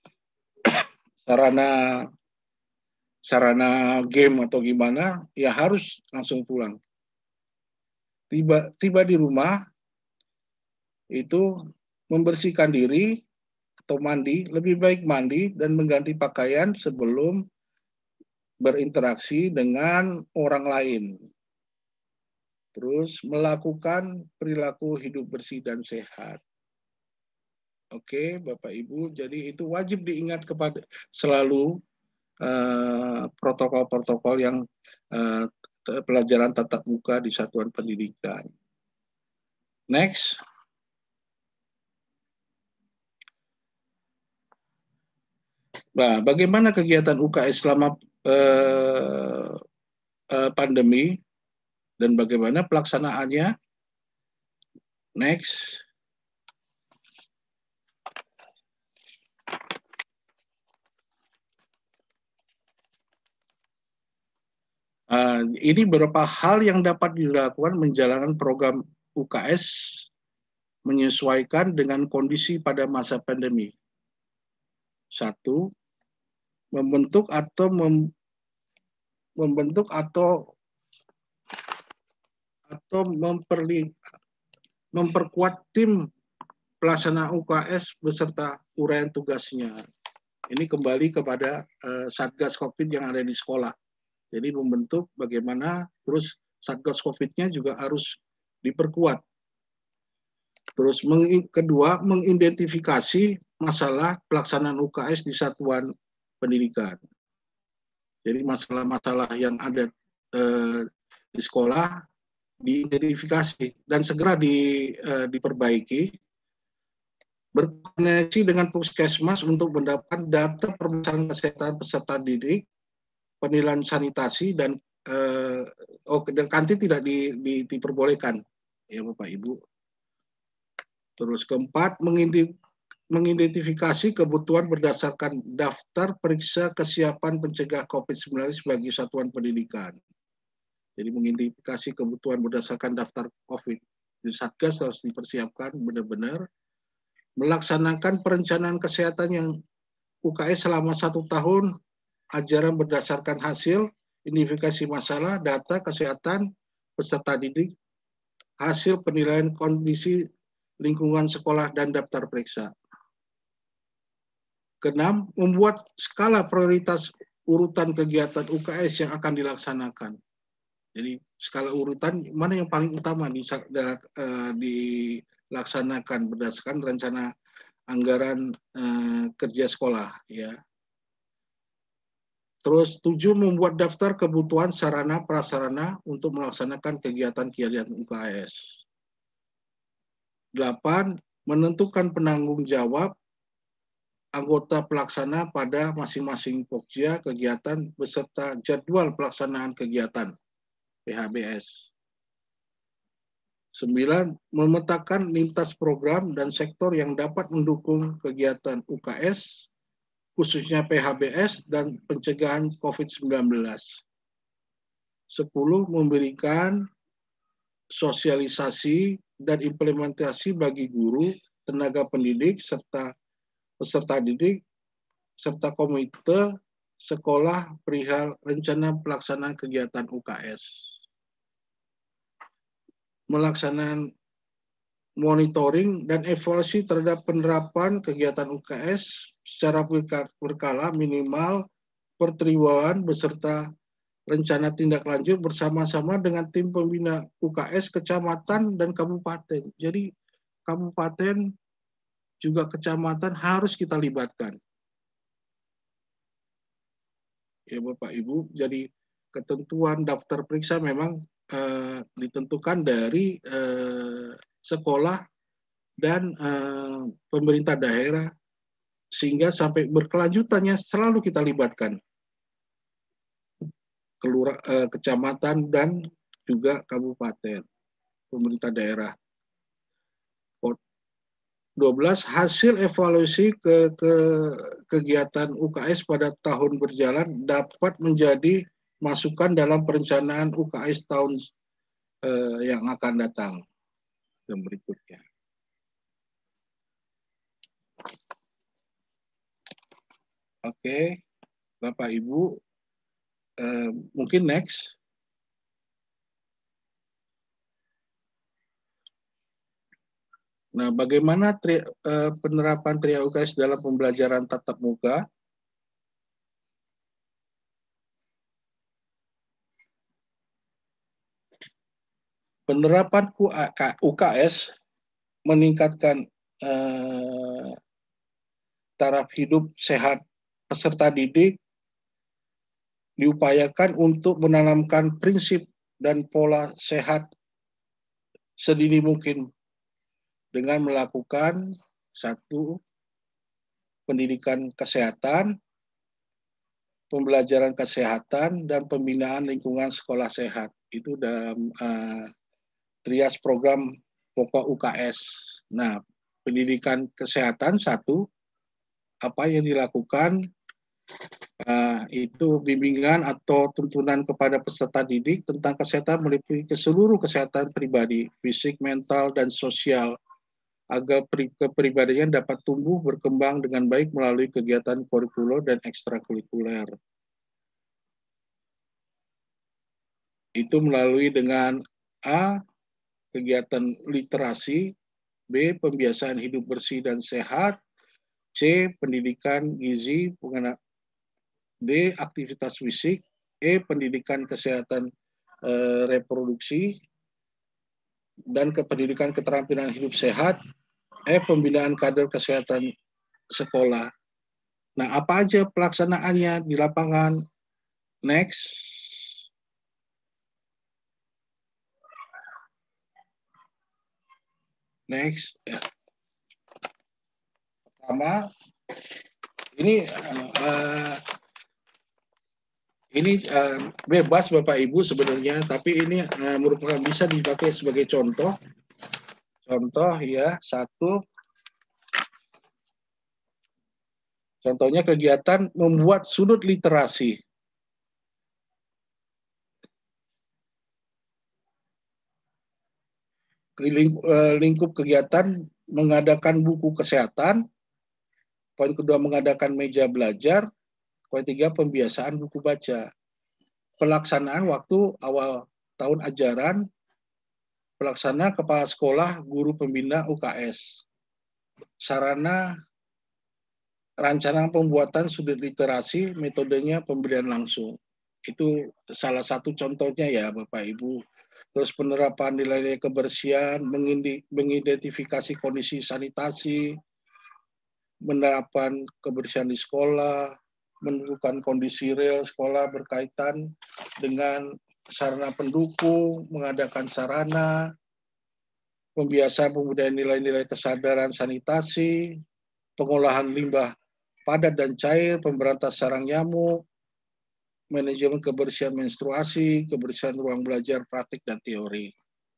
sarana game atau gimana, ya harus langsung pulang. Tiba di rumah itu membersihkan diri atau mandi, lebih baik mandi dan mengganti pakaian sebelum berinteraksi dengan orang lain. Terus melakukan perilaku hidup bersih dan sehat. Oke, Bapak Ibu, jadi itu wajib diingat kepada selalu protokol-protokol yang pelajaran tatap muka di satuan pendidikan. Next. Nah, bagaimana kegiatan UKS selama pandemi dan bagaimana pelaksanaannya? Next. Ini beberapa hal yang dapat dilakukan menjalankan program UKS menyesuaikan dengan kondisi pada masa pandemi. 1. Membentuk atau memperkuat tim pelaksana UKS beserta uraian tugasnya. Ini kembali kepada Satgas COVID yang ada di sekolah. Jadi membentuk bagaimana, terus Satgas COVID-nya juga harus diperkuat. Terus kedua, mengidentifikasi masalah pelaksanaan UKS di satuan pendidikan. Jadi masalah-masalah yang ada di sekolah diidentifikasi dan segera diperbaiki. Berkoordinasi dengan Puskesmas untuk mendapatkan data permasalahan kesehatan peserta didik, penilaian sanitasi dan kantin tidak diperbolehkan, ya Bapak Ibu. Terus keempat, mengidentifikasi kebutuhan berdasarkan daftar periksa kesiapan pencegah COVID-19 bagi satuan pendidikan. Jadi mengidentifikasi kebutuhan berdasarkan daftar COVID. Di Satgas harus dipersiapkan benar-benar. Melaksanakan perencanaan kesehatan yang UKS selama 1 tahun, ajaran berdasarkan hasil, identifikasi masalah, data kesehatan peserta didik, hasil penilaian kondisi lingkungan sekolah dan daftar periksa. Keenam, membuat skala prioritas urutan kegiatan UKS yang akan dilaksanakan. Jadi skala urutan mana yang paling utama dilaksanakan berdasarkan rencana anggaran kerja sekolah, ya. Terus 7, membuat daftar kebutuhan sarana prasarana untuk melaksanakan kegiatan UKS. 8, menentukan penanggung jawab anggota pelaksana pada masing-masing pokja kegiatan beserta jadwal pelaksanaan kegiatan PHBS. 9, memetakan lintas program dan sektor yang dapat mendukung kegiatan UKS, khususnya PHBS dan pencegahan COVID-19. 10, memberikan sosialisasi dan implementasi bagi guru, tenaga pendidik, serta peserta didik, serta komite sekolah perihal rencana pelaksanaan kegiatan UKS. monitoring dan evaluasi terhadap penerapan kegiatan UKS secara berkala minimal per triwulan beserta rencana tindak lanjut bersama-sama dengan tim pembina UKS kecamatan dan kabupaten. Jadi kabupaten juga kecamatan harus kita libatkan. Ya Bapak Ibu, jadi ketentuan daftar periksa memang ditentukan dari sekolah dan pemerintah daerah, sehingga sampai berkelanjutannya selalu kita libatkan kecamatan dan juga kabupaten, pemerintah daerah. 12. Hasil evaluasi kegiatan UKS pada tahun berjalan dapat menjadi masukan dalam perencanaan UKS tahun yang akan datang. Yang berikutnya. Oke, Bapak Ibu, mungkin next. Nah, bagaimana penerapan TRIA UKS dalam pembelajaran tatap muka? Penerapan UKS meningkatkan taraf hidup sehat peserta didik, diupayakan untuk menanamkan prinsip dan pola sehat sedini mungkin dengan melakukan 1. Pendidikan kesehatan, pembelajaran kesehatan, dan pembinaan lingkungan sekolah sehat. Itu dalam trias program pokok UKS. Nah, pendidikan kesehatan 1, apa yang dilakukan itu bimbingan atau tuntunan kepada peserta didik tentang kesehatan meliputi seluruh kesehatan pribadi, fisik, mental, dan sosial, agar kepribadian dapat tumbuh berkembang dengan baik melalui kegiatan kurikuler dan ekstrakurikuler. Itu melalui dengan A. Kegiatan literasi, B. Pembiasaan hidup bersih dan sehat, C. Pendidikan gizi, D. Aktivitas fisik, E. Pendidikan kesehatan reproduksi, dan pendidikan keterampilan hidup sehat, pembinaan kader kesehatan sekolah. Nah, apa aja pelaksanaannya di lapangan? Next. Next. Ya. Pertama, ini bebas Bapak Ibu sebenarnya, tapi ini merupakan bisa dipakai sebagai contoh. Contoh ya, 1. Contohnya kegiatan membuat sudut literasi. Lingkup kegiatan mengadakan buku kesehatan. Poin kedua, mengadakan meja belajar. Poin 3, pembiasaan buku baca. Pelaksanaan waktu awal tahun ajaran, pelaksana kepala sekolah, guru pembina UKS. Sarana rancangan pembuatan sudut literasi, metodenya pemberian langsung. Itu salah satu contohnya ya Bapak Ibu. Terus penerapan nilai-nilai kebersihan, mengidentifikasi kondisi sanitasi, menerapkan kebersihan di sekolah, menentukan kondisi real sekolah berkaitan dengan sarana pendukung, mengadakan sarana, pembiasaan pembudayaan nilai-nilai kesadaran sanitasi, pengolahan limbah padat dan cair, pemberantas sarang nyamuk, manajemen kebersihan menstruasi, kebersihan ruang belajar praktik dan teori.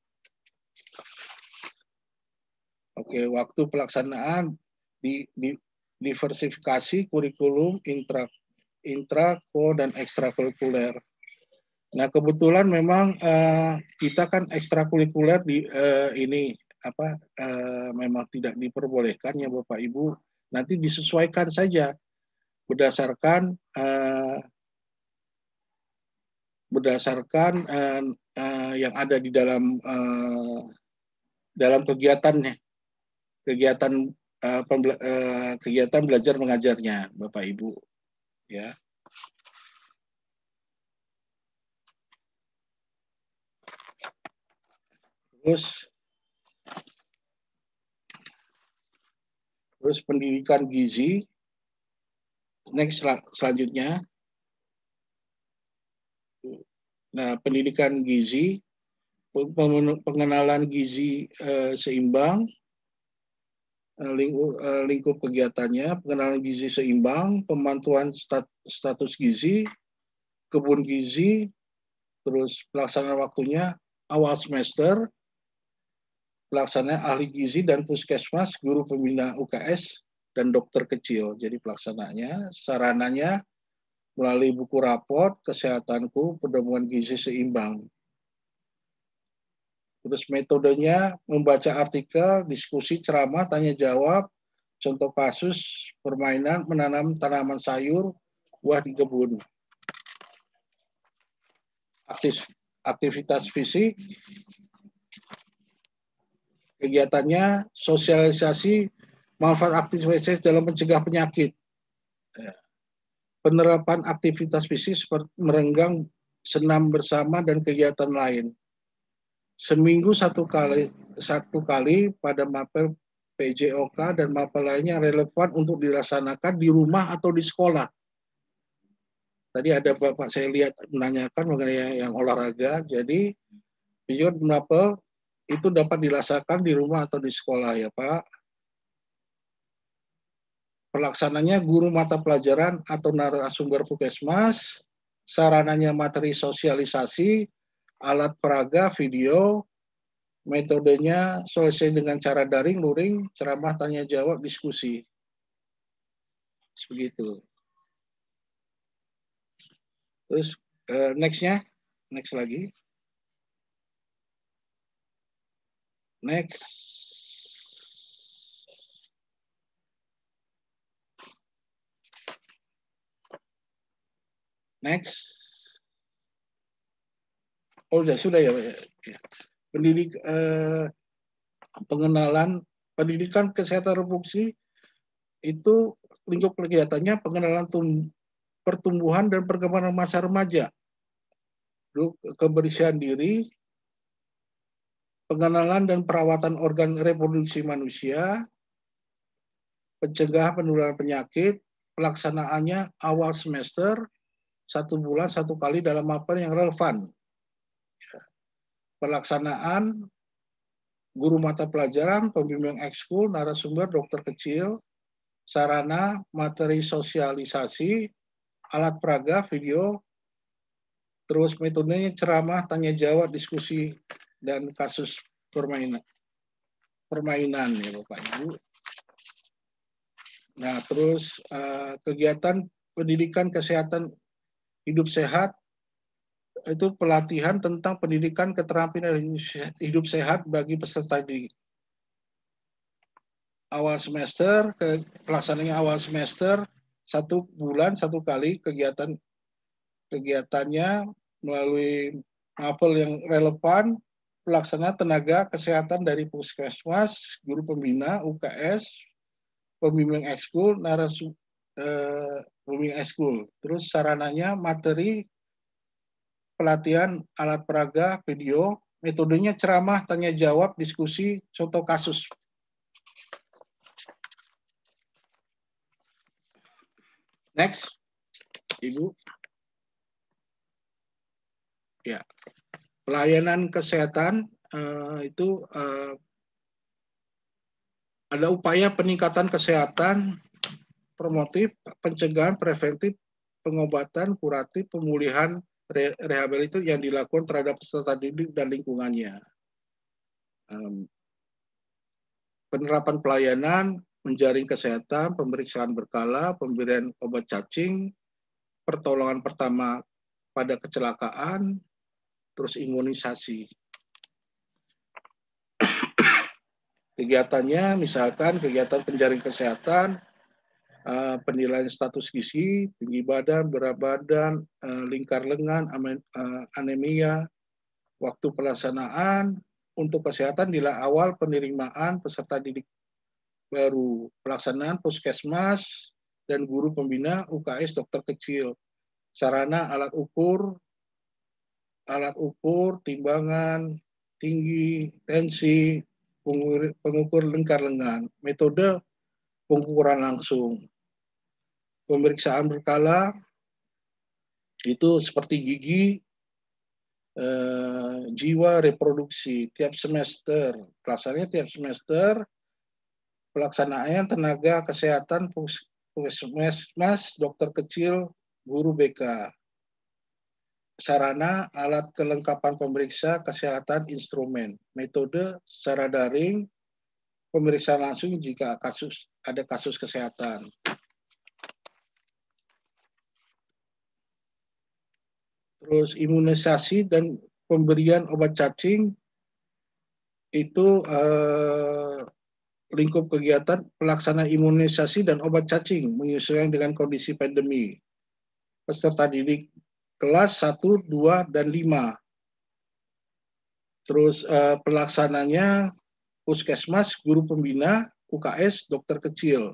Oke, waktu pelaksanaan diversifikasi kurikulum intra, ko, dan ekstrakurikuler. Nah, kebetulan memang kita kan ekstrakurikuler memang tidak diperbolehkan ya Bapak Ibu. Nanti disesuaikan saja berdasarkan yang ada di dalam dalam kegiatannya, kegiatan belajar mengajarnya, Bapak Ibu, ya. Terus pendidikan gizi. Next, selanjutnya. Nah, pendidikan gizi, pengenalan gizi seimbang, lingkup kegiatannya, pengenalan gizi seimbang, pemantauan status gizi, kebun gizi, terus pelaksanaan waktunya awal semester, pelaksanaan ahli gizi dan puskesmas, guru pembina UKS, dan dokter kecil. Jadi pelaksananya, sarananya melalui buku raport, kesehatanku, pedoman gizi seimbang. Terus metodenya membaca artikel, diskusi, ceramah, tanya jawab, contoh kasus, permainan, menanam tanaman sayur, buah di kebun. Aktivitas fisik, kegiatannya sosialisasi manfaat aktivitas dalam mencegah penyakit. Penerapan aktivitas fisik seperti merenggang, senam bersama, dan kegiatan lain. Seminggu satu kali pada mapel PJOK dan mapel lainnya relevan untuk dilaksanakan di rumah atau di sekolah. Tadi ada Bapak saya lihat menanyakan mengenai yang olahraga, jadi mapel itu dapat dilaksanakan di rumah atau di sekolah ya Pak. Pelaksananya guru mata pelajaran atau narasumber puskesmas, sarananya materi sosialisasi, alat peraga, video, metodenya selesai dengan cara daring, luring, ceramah, tanya jawab, diskusi. Begitu. Terus next lagi. Next. Oh, sudah ya. Pengenalan pendidikan kesehatan reproduksi itu lingkup kegiatannya pengenalan pertumbuhan dan perkembangan masa remaja, kebersihan diri, pengenalan dan perawatan organ reproduksi manusia, pencegahan penularan penyakit, pelaksanaannya awal semester, 1 bulan 1 kali dalam mapel yang relevan. Pelaksanaan guru mata pelajaran, pembimbing ekskul, narasumber, dokter kecil, sarana, materi sosialisasi, alat peraga, video, terus metodenya ceramah, tanya jawab, diskusi, dan kasus permainan ya Bapak Ibu. Nah, terus kegiatan pendidikan kesehatan hidup sehat itu pelatihan tentang pendidikan keterampilan hidup sehat bagi peserta didik. Awal semester, pelaksanaannya awal semester, 1 bulan 1 kali kegiatannya melalui mapel yang relevan, pelaksana tenaga kesehatan dari puskesmas, guru pembina, UKS, pembimbing ekskul, pembimbing ekskul. Terus sarananya materi pelatihan alat peraga, video, metodenya ceramah, tanya jawab, diskusi, contoh kasus. Next, Ibu. Ya, pelayanan kesehatan itu ada upaya peningkatan kesehatan promotif, pencegahan, preventif, pengobatan, kuratif, pemulihan, rehabilitasi yang dilakukan terhadap peserta didik dan lingkungannya. Penerapan pelayanan, menjaring kesehatan, pemeriksaan berkala, pemberian obat cacing, pertolongan pertama pada kecelakaan, terus imunisasi. Kegiatannya misalkan kegiatan penjaring kesehatan, penilaian status gizi, tinggi badan, berat badan, lingkar lengan, anemia, waktu pelaksanaan, untuk kesehatan di awal penerimaan peserta didik baru, pelaksanaan puskesmas dan guru pembina UKS dokter kecil, sarana alat ukur, timbangan, tinggi, tensi, pengukur lingkar lengan, metode pengukuran langsung, pemeriksaan berkala itu seperti gigi, jiwa, reproduksi tiap semester, pelaksanaannya tiap semester, pelaksanaannya tenaga kesehatan puskesmas, dokter kecil, guru BK, sarana alat kelengkapan pemeriksa kesehatan instrumen, metode secara daring, pemeriksaan langsung jika ada kasus kesehatan. Terus imunisasi dan pemberian obat cacing itu lingkup kegiatan pelaksana imunisasi dan obat cacing menyesuaikan dengan kondisi pandemi. Peserta didik kelas 1, 2, dan 5. Terus pelaksananya puskesmas, guru pembina, UKS, dokter kecil.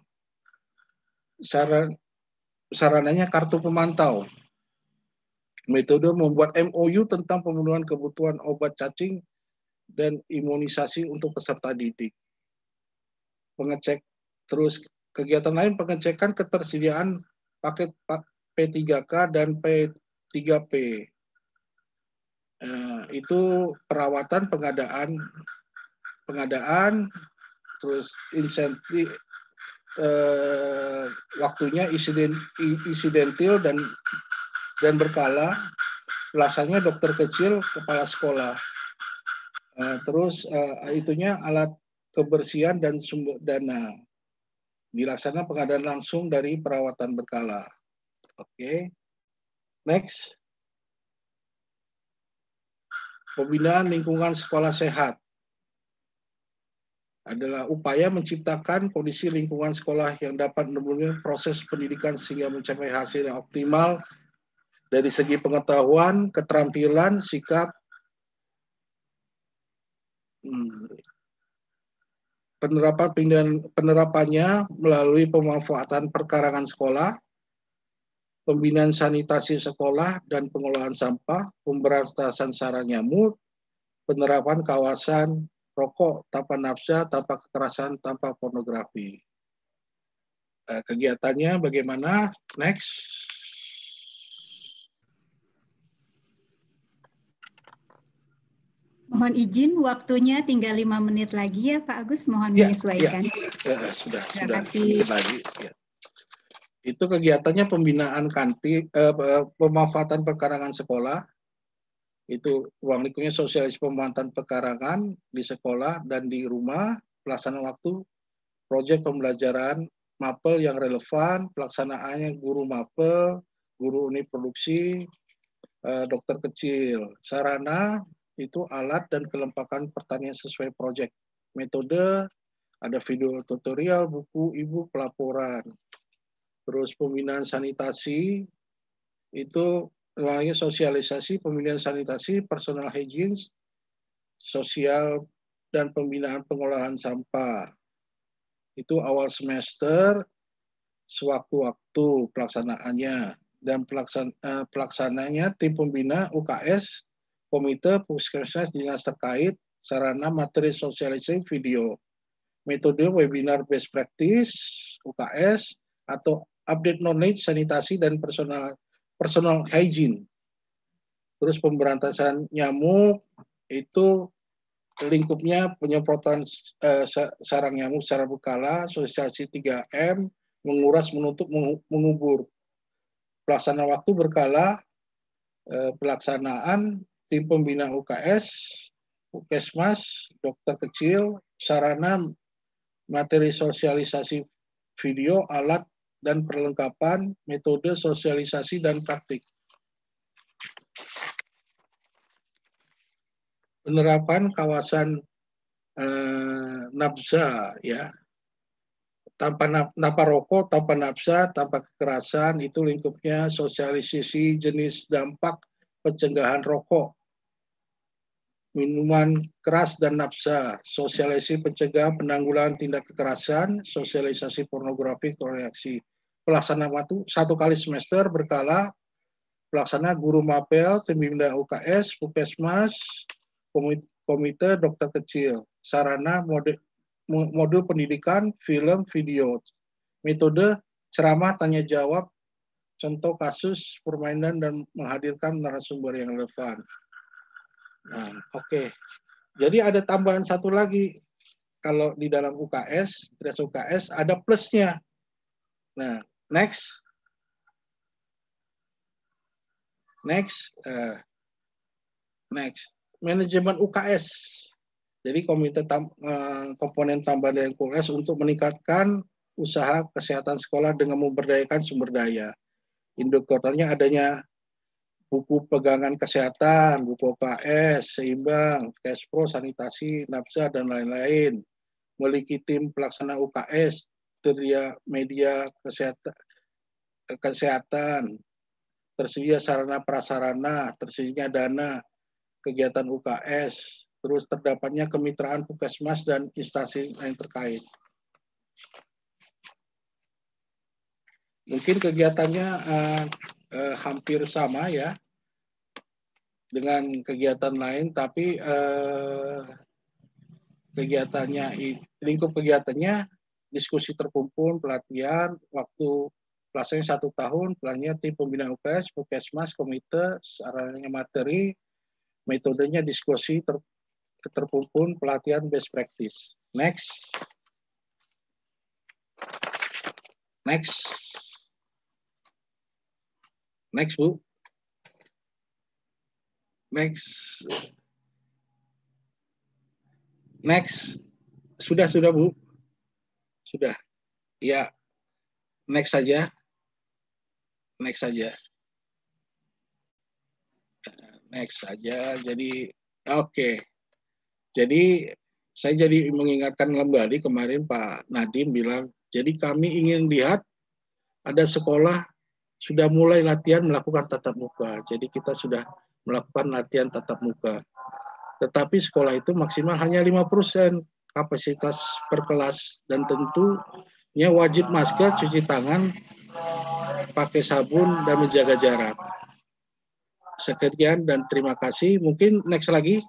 Sarananya kartu pemantau. Metode membuat MOU tentang pemenuhan kebutuhan obat cacing dan imunisasi untuk peserta didik. Terus kegiatan lain pengecekan ketersediaan paket P3K dan P3P. Itu perawatan, pengadaan, terus insentif, waktunya insidentil dan berkala, pelaksanaannya dokter kecil, kepala sekolah. Terus itunya alat kebersihan dan sumber dana. Dilaksanakan pengadaan langsung dari perawatan berkala. Oke. Next. Pembinaan lingkungan sekolah sehat adalah upaya menciptakan kondisi lingkungan sekolah yang dapat mendukung proses pendidikan sehingga mencapai hasil yang optimal dari segi pengetahuan, keterampilan, sikap, penerapannya melalui pemanfaatan perkarangan sekolah, pembinaan sanitasi sekolah dan pengolahan sampah, pemberantasan sarang nyamuk, penerapan kawasan rokok tanpa nafsa, tanpa kekerasan, tanpa pornografi. Kegiatannya bagaimana? Next. Mohon izin, waktunya tinggal 5 menit lagi ya Pak Agus, mohon menyesuaikan. Sudah. Terima kasih. Lagi. Ya. Itu kegiatannya pembinaan kantin, pemanfaatan perkarangan sekolah, itu ruang lingkupnya sosialisasi pemanfaatan perkarangan di sekolah dan di rumah, pelaksanaan waktu, proyek pembelajaran mapel yang relevan, pelaksanaannya guru mapel, guru unit produksi, dokter kecil, sarana, itu alat dan kelengkapan pertanian sesuai proyek. Metode, ada video tutorial, buku, e-book, pelaporan. Terus pembinaan sanitasi, itu melalui sosialisasi, pembinaan sanitasi, personal hygiene, sosial, dan pembinaan pengolahan sampah. Itu awal semester, sewaktu-waktu pelaksanaannya. Dan pelaksananya tim pembina UKS, komite, puskesmas, dinas terkait, sarana materi sosialisasi video, metode webinar best practice, UKS, atau update knowledge, sanitasi, dan personal hygiene. Terus pemberantasan nyamuk, itu lingkupnya penyemprotan sarang nyamuk secara berkala, sosialisasi 3M, menguras, menutup, mengubur. Pelaksana waktu berkala, pelaksanaan tim pembina UKS, puskesmas, dokter kecil, sarana materi sosialisasi video, alat dan perlengkapan, metode sosialisasi dan praktik. Penerapan kawasan nafsa, ya, tanpa rokok, tanpa nafsa, tanpa kekerasan, itu lingkupnya sosialisasi jenis dampak pencegahan rokok. minuman keras dan nafsa, sosialisasi pencegah penanggulangan tindak kekerasan, sosialisasi pornografi koreksi. Pelaksana waktu 1 kali semester berkala, pelaksana guru mapel, tim bimbingan UKS, Puskesmas, komite dokter kecil, sarana modul pendidikan, film, video, metode ceramah, tanya jawab, contoh kasus permainan dan menghadirkan narasumber yang relevan. Nah, oke. Jadi ada tambahan satu lagi. Kalau di dalam UKS, Trias UKS ada plusnya. Nah, next. Manajemen UKS. Jadi komponen tambahan dari UKS untuk meningkatkan usaha kesehatan sekolah dengan memberdayakan sumber daya. Indikatornya adanya buku pegangan kesehatan, buku OKS, seimbang, cash pro, sanitasi, nafsa, dan lain-lain. Memiliki tim pelaksana UKS, tersedia media kesehatan, tersedia sarana prasarana, tersedia dana, kegiatan UKS, terus terdapatnya kemitraan Puskesmas dan instansi lain terkait. Mungkin kegiatannya hampir sama ya dengan kegiatan lain, tapi lingkup kegiatannya diskusi terkumpul, pelatihan, waktu pelaksana 1 tahun, pelannya tim pembina UKS, Puskesmas, komite, sarananya materi, metodenya diskusi terkumpul, pelatihan, best practice. Next, Bu. Next. Sudah Bu. Sudah. Ya. Next saja. Jadi oke. Jadi saya jadi mengingatkan kembali kemarin Pak Nadiem bilang, jadi kami ingin lihat ada sekolah sudah mulai latihan melakukan tatap muka. Jadi kita sudah melakukan latihan tatap muka. Tetapi sekolah itu maksimal hanya 5% kapasitas per kelas, dan tentunya wajib masker, cuci tangan, pakai sabun, dan menjaga jarak. Sekian dan terima kasih. Mungkin next lagi.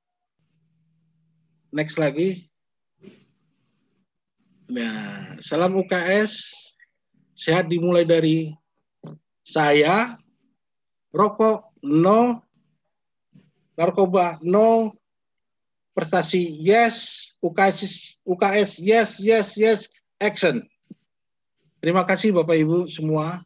Nah, salam UKS, sehat dimulai dari saya, rokok no, narkoba no, prestasi yes, UKS yes, action. Terima kasih Bapak Ibu semua.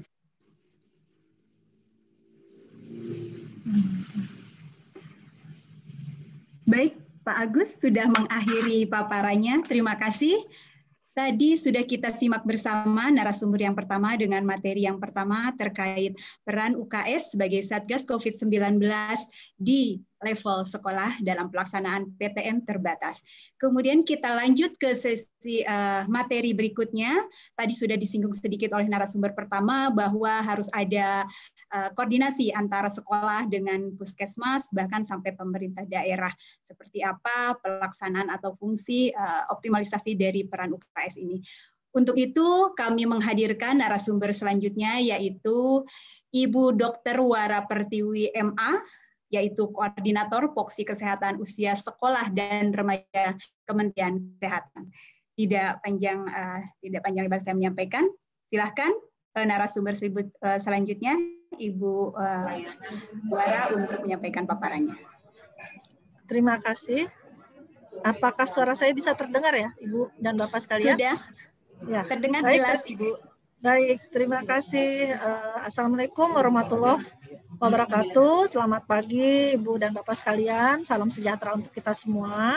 Baik, Pak Agus sudah mengakhiri paparannya. Terima kasih. Tadi sudah kita simak bersama narasumber yang pertama dengan materi yang pertama terkait peran UKS sebagai Satgas COVID-19 di level sekolah dalam pelaksanaan PTM terbatas. Kemudian kita lanjut ke sesi materi berikutnya. Tadi sudah disinggung sedikit oleh narasumber pertama bahwa harus ada koordinasi antara sekolah dengan puskesmas, bahkan sampai pemerintah daerah. Seperti apa pelaksanaan atau fungsi optimalisasi dari peran UKS ini. Untuk itu kami menghadirkan narasumber selanjutnya, yaitu Ibu Dr. Wara Pertiwi MA, yaitu Koordinator Poksi Kesehatan Usia Sekolah dan Remaja Kementerian Kesehatan. Tidak panjang lebar saya menyampaikan. Silahkan narasumber selanjutnya, Ibu Wara untuk menyampaikan paparannya. Terima kasih. Apakah suara saya bisa terdengar ya, Ibu dan Bapak sekalian? Sudah. Ya. Terdengar baik, jelas, Ibu. Baik, terima kasih. Assalamualaikum warahmatullahi wabarakatuh. Selamat pagi, Ibu dan Bapak sekalian. Salam sejahtera untuk kita semua.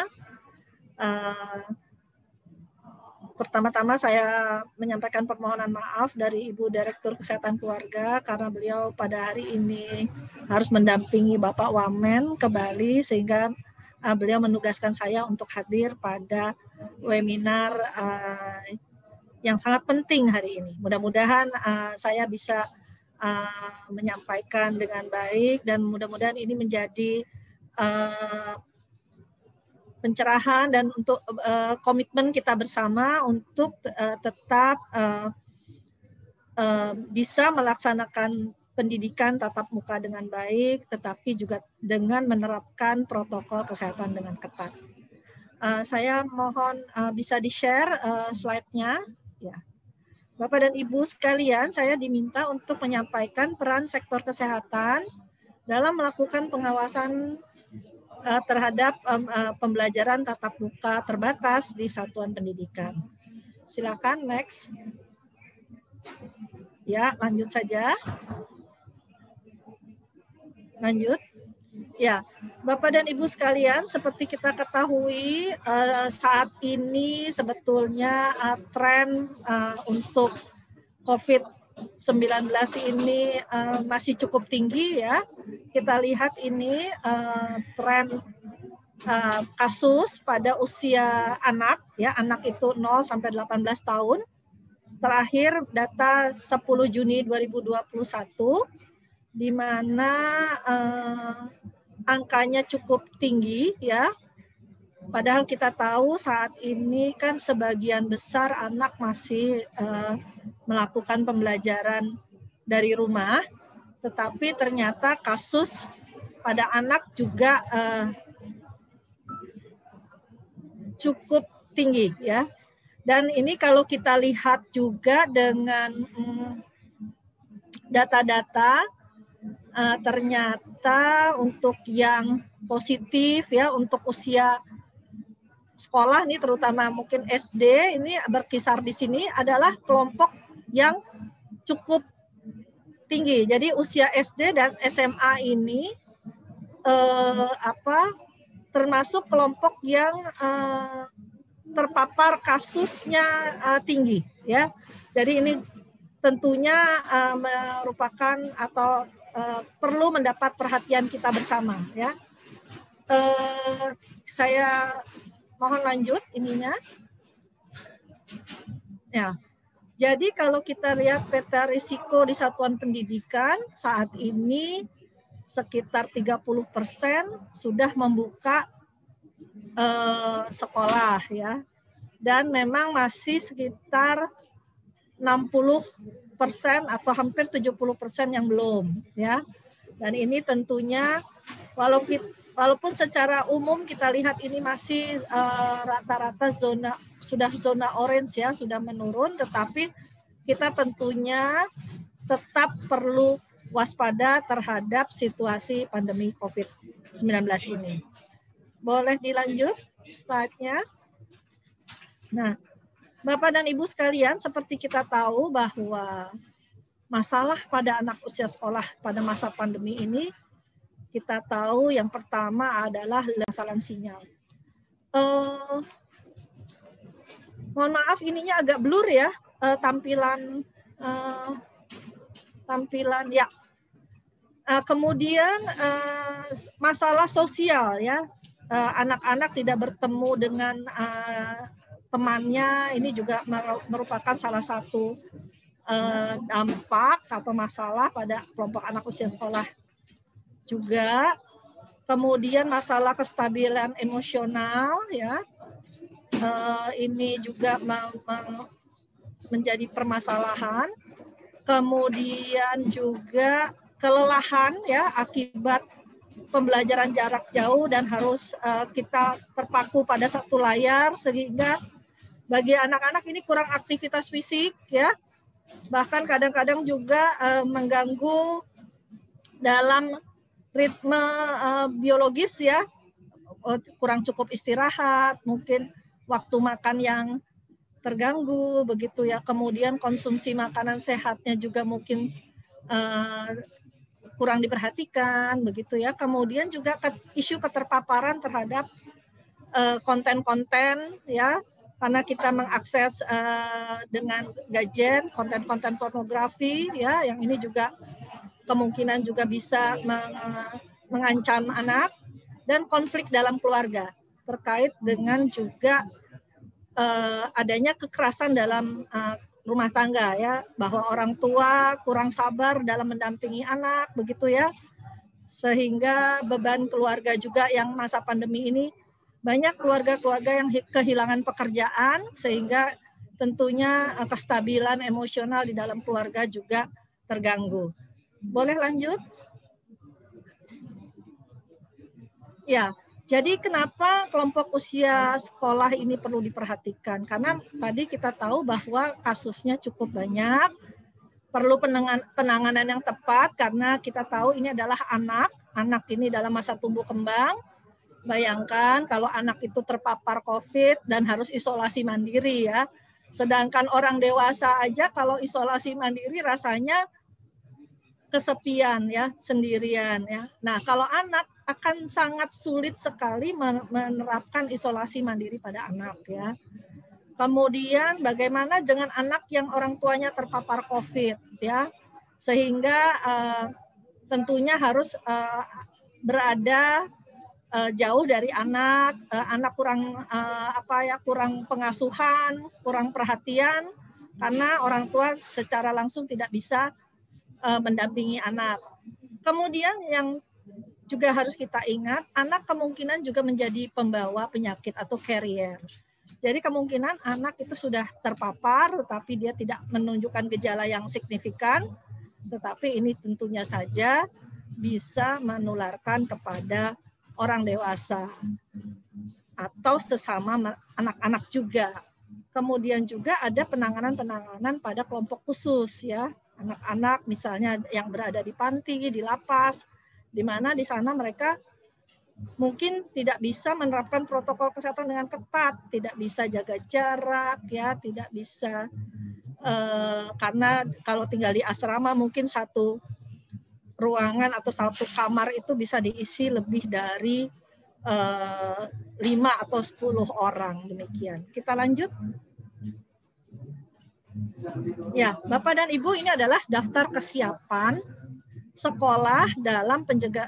Pertama-tama saya menyampaikan permohonan maaf dari Ibu Direktur Kesehatan Keluarga karena beliau pada hari ini harus mendampingi Bapak Wamen ke Bali, sehingga beliau menugaskan saya untuk hadir pada webinar yang sangat penting hari ini. Mudah-mudahan saya bisa menyampaikan dengan baik, dan mudah-mudahan ini menjadi pencerahan dan untuk komitmen kita bersama untuk tetap bisa melaksanakan pendidikan tatap muka dengan baik, tetapi juga dengan menerapkan protokol kesehatan dengan ketat. Saya mohon bisa di-share slide-nya. Ya. Bapak dan Ibu sekalian, saya diminta untuk menyampaikan peran sektor kesehatan dalam melakukan pengawasan terhadap pembelajaran tatap muka terbatas di satuan pendidikan. Silakan next. Ya, lanjut saja. Lanjut. Ya, Bapak dan Ibu sekalian, seperti kita ketahui saat ini sebetulnya tren untuk COVID-19 ini masih cukup tinggi ya. Kita lihat ini tren kasus pada usia anak ya, anak itu 0 sampai 18 tahun. Terakhir data 10 Juni 2021 di mana angkanya cukup tinggi ya. Padahal kita tahu saat ini kan sebagian besar anak masih melakukan pembelajaran dari rumah, tetapi ternyata kasus pada anak juga cukup tinggi ya. Dan ini kalau kita lihat juga dengan data-data ternyata untuk yang positif ya, untuk usia sekolah nih terutama mungkin SD ini berkisar di sini adalah kelompok yang cukup tinggi. Jadi usia SD dan SMA ini termasuk kelompok yang terpapar kasusnya tinggi ya. Jadi ini tentunya merupakan atau perlu mendapat perhatian kita bersama ya. Saya mohon lanjut ininya. Ya. Jadi kalau kita lihat peta risiko di satuan pendidikan saat ini sekitar 30% sudah membuka sekolah ya. Dan memang masih sekitar 60% atau hampir 70% yang belum ya. Dan ini tentunya walaupun secara umum kita lihat ini masih rata-rata zona orange ya, sudah menurun, tetapi kita tentunya tetap perlu waspada terhadap situasi pandemi COVID-19 ini. Boleh dilanjut slide-nya. Nah, Bapak dan Ibu sekalian, seperti kita tahu bahwa masalah pada anak usia sekolah pada masa pandemi ini, kita tahu yang pertama adalah masalah sinyal. Mohon maaf ininya agak blur ya, tampilan ya. Kemudian masalah sosial ya, anak-anak tidak bertemu dengan temannya, ini juga merupakan salah satu dampak atau masalah pada kelompok anak usia sekolah juga. Kemudian masalah kestabilan emosional ya, ini juga menjadi permasalahan. Kemudian juga kelelahan ya akibat pembelajaran jarak jauh dan harus kita terpaku pada satu layar, sehingga bagi anak-anak ini kurang aktivitas fisik ya, bahkan kadang-kadang juga mengganggu dalam ritme biologis ya, kurang cukup istirahat, mungkin waktu makan yang terganggu begitu ya, kemudian konsumsi makanan sehatnya juga mungkin kurang diperhatikan begitu ya, kemudian juga isu keterpaparan terhadap konten-konten ya, karena kita mengakses dengan gadget konten-konten pornografi ya, yang ini juga kemungkinan juga bisa mengancam anak, dan konflik dalam keluarga terkait dengan juga adanya kekerasan dalam rumah tangga ya, bahwa orang tua kurang sabar dalam mendampingi anak begitu ya. sehingga beban keluarga juga yang masa pandemi ini banyak keluarga-keluarga yang kehilangan pekerjaan, sehingga tentunya kestabilan emosional di dalam keluarga juga terganggu. Boleh lanjut? Ya, jadi kenapa kelompok usia sekolah ini perlu diperhatikan? Karena tadi kita tahu bahwa kasusnya cukup banyak, perlu penanganan yang tepat karena kita tahu ini adalah anak. Anak ini dalam masa tumbuh kembang. Bayangkan kalau anak itu terpapar COVID dan harus isolasi mandiri ya. Sedangkan orang dewasa aja kalau isolasi mandiri rasanya kesepian ya, sendirian ya. Nah, kalau anak akan sangat sulit sekali menerapkan isolasi mandiri pada anak ya. Kemudian bagaimana dengan anak yang orang tuanya terpapar COVID ya, sehingga tentunya harus berada jauh dari anak, anak kurang kurang pengasuhan, kurang perhatian karena orang tua secara langsung tidak bisa mendampingi anak. Kemudian yang juga harus kita ingat, anak kemungkinan juga menjadi pembawa penyakit atau carrier. Jadi kemungkinan anak itu sudah terpapar tetapi dia tidak menunjukkan gejala yang signifikan, tetapi ini tentunya saja bisa menularkan kepada orang dewasa atau sesama anak-anak juga. Kemudian juga ada penanganan pada kelompok khusus ya, anak-anak misalnya yang berada di panti, di lapas, di mana di sana mereka mungkin tidak bisa menerapkan protokol kesehatan dengan ketat, tidak bisa jaga jarak ya, tidak bisa karena kalau tinggal di asrama mungkin satu ruangan atau satu kamar itu bisa diisi lebih dari 5 atau 10 orang demikian. Kita lanjut. Ya, Bapak dan Ibu, ini adalah daftar kesiapan sekolah dalam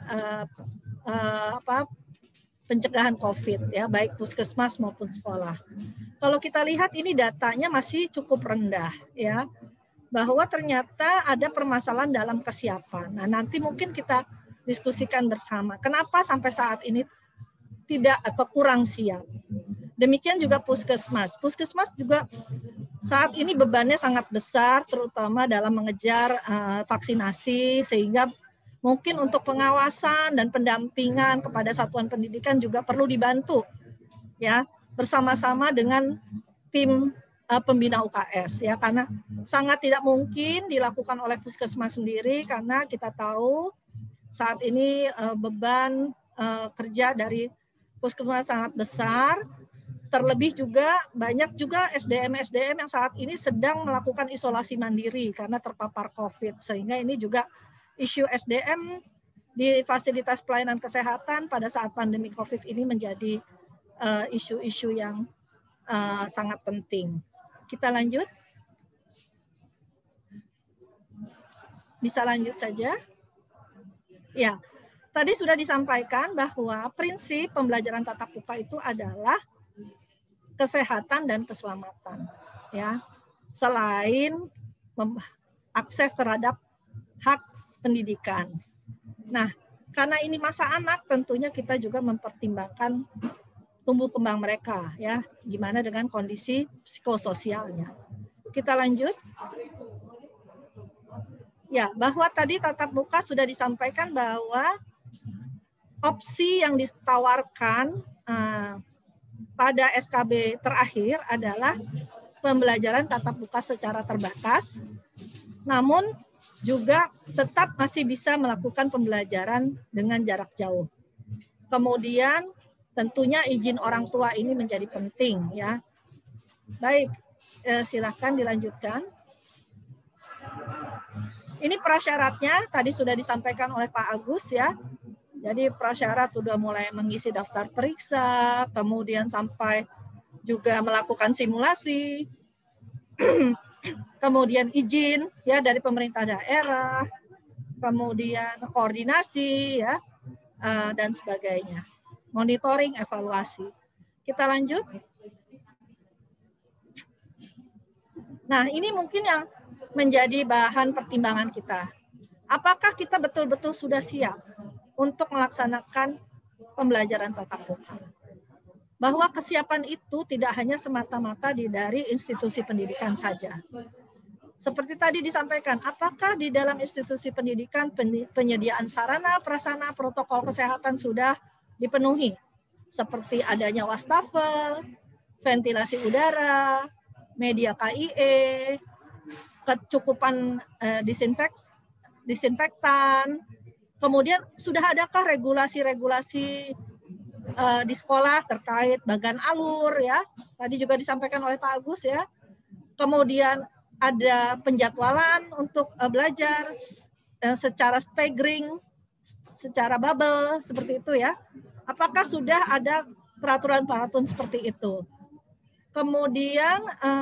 pencegahan COVID ya, baik puskesmas maupun sekolah. Kalau kita lihat ini datanya masih cukup rendah ya, bahwa ternyata ada permasalahan dalam kesiapan. Nah, nanti mungkin kita diskusikan bersama. Kenapa sampai saat ini tidak atau kurang siap? Demikian juga puskesmas. Puskesmas juga saat ini bebannya sangat besar, terutama dalam mengejar vaksinasi, sehingga mungkin untuk pengawasan dan pendampingan kepada satuan pendidikan juga perlu dibantu ya, bersama-sama dengan tim pembina UKS ya, karena sangat tidak mungkin dilakukan oleh puskesmas sendiri karena kita tahu saat ini beban kerja dari puskesmas sangat besar. Terlebih juga banyak juga SDM yang saat ini sedang melakukan isolasi mandiri karena terpapar COVID, sehingga ini juga isu SDM di fasilitas pelayanan kesehatan pada saat pandemi COVID ini menjadi isu-isu yang sangat penting. Kita lanjut. Bisa lanjut saja. Ya, tadi sudah disampaikan bahwa prinsip pembelajaran tatap muka itu adalah kesehatan dan keselamatan. Ya, selain akses terhadap hak pendidikan. Nah, karena ini masa anak, tentunya kita juga mempertimbangkan tumbuh kembang mereka, ya, gimana dengan kondisi psikososialnya. Kita lanjut. Ya, bahwa tadi tatap muka sudah disampaikan bahwa opsi yang ditawarkan pada SKB terakhir adalah pembelajaran tatap muka secara terbatas, namun juga tetap masih bisa melakukan pembelajaran dengan jarak jauh. Kemudian tentunya izin orang tua ini menjadi penting ya. Baik, silakan dilanjutkan. Ini prasyaratnya tadi sudah disampaikan oleh Pak Agus ya. Jadi prasyarat sudah mulai mengisi daftar periksa, kemudian sampai juga melakukan simulasi, kemudian izin ya dari pemerintah daerah, kemudian koordinasi ya dan sebagainya, monitoring, evaluasi. Kita lanjut. Nah, ini mungkin yang menjadi bahan pertimbangan kita. Apakah kita betul-betul sudah siap? untuk melaksanakan pembelajaran tatap muka. Bahwa kesiapan itu tidak hanya semata-mata dari institusi pendidikan saja. Seperti tadi disampaikan, apakah di dalam institusi pendidikan penyediaan sarana, prasarana, protokol kesehatan sudah dipenuhi? Seperti adanya wastafel, ventilasi udara, media KIE, kecukupan disinfektan, kemudian sudah adakah regulasi-regulasi di sekolah terkait bagan alur ya, tadi juga disampaikan oleh Pak Agus ya. Kemudian ada penjadwalan untuk belajar secara staggering, secara bubble seperti itu ya. Apakah sudah ada peraturan-peraturan seperti itu? Kemudian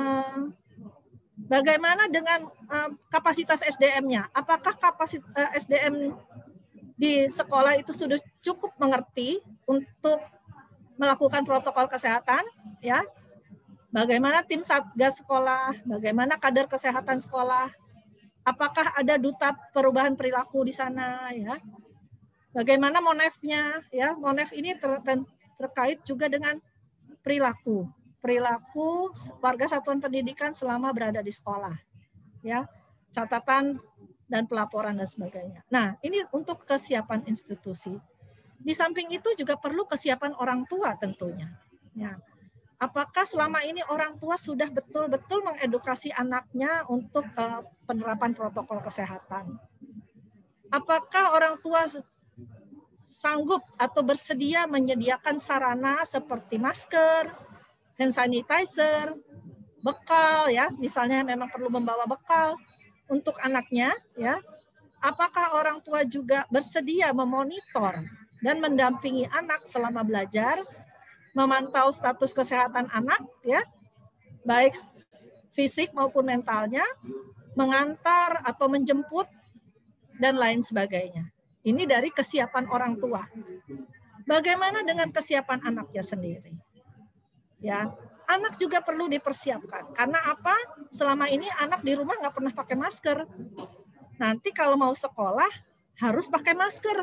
bagaimana dengan kapasitas SDM-nya? Apakah kapasitas SDM di sekolah itu sudah cukup mengerti untuk melakukan protokol kesehatan, ya? Bagaimana tim satgas sekolah, bagaimana kader kesehatan sekolah, apakah ada duta perubahan perilaku di sana, ya? Bagaimana monefnya, ya? Monef ini terkait juga dengan perilaku warga satuan pendidikan selama berada di sekolah, ya, catatan dan pelaporan dan sebagainya. Nah, ini untuk kesiapan institusi. Di samping itu juga perlu kesiapan orang tua tentunya. Ya. Apakah selama ini orang tua sudah betul-betul mengedukasi anaknya untuk penerapan protokol kesehatan? Apakah orang tua sanggup atau bersedia menyediakan sarana seperti masker, hand sanitizer, bekal ya, misalnya memang perlu membawa bekal untuk anaknya ya. Apakah orang tua juga bersedia memonitor dan mendampingi anak selama belajar, memantau status kesehatan anak ya, baik fisik maupun mentalnya, mengantar atau menjemput dan lain sebagainya. Ini dari kesiapan orang tua. Bagaimana dengan kesiapan anaknya sendiri? Ya, anak juga perlu dipersiapkan. Karena apa? Selama ini anak di rumah nggak pernah pakai masker. Nanti kalau mau sekolah harus pakai masker.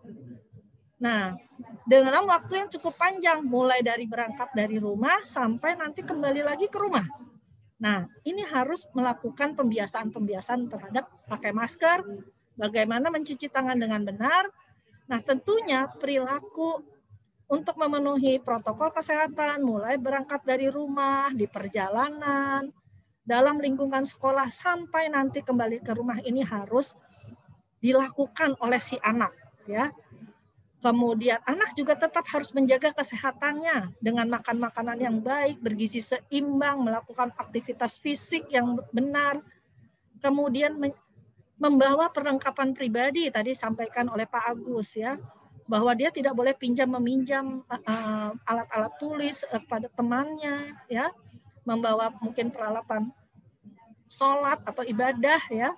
Nah, dengan waktu yang cukup panjang, mulai dari berangkat dari rumah sampai nanti kembali lagi ke rumah. Nah, ini harus melakukan pembiasaan-pembiasaan terhadap pakai masker, bagaimana mencuci tangan dengan benar. Nah, tentunya perilaku untuk memenuhi protokol kesehatan, mulai berangkat dari rumah, di perjalanan, dalam lingkungan sekolah, sampai nanti kembali ke rumah ini harus dilakukan oleh si anak. Ya. Kemudian anak juga tetap harus menjaga kesehatannya dengan makan makanan yang baik, bergizi seimbang, melakukan aktivitas fisik yang benar. Kemudian membawa perlengkapan pribadi, tadi sampaikan oleh Pak Agus ya, bahwa dia tidak boleh pinjam-meminjam alat-alat tulis pada temannya, ya, membawa mungkin peralatan sholat atau ibadah, ya.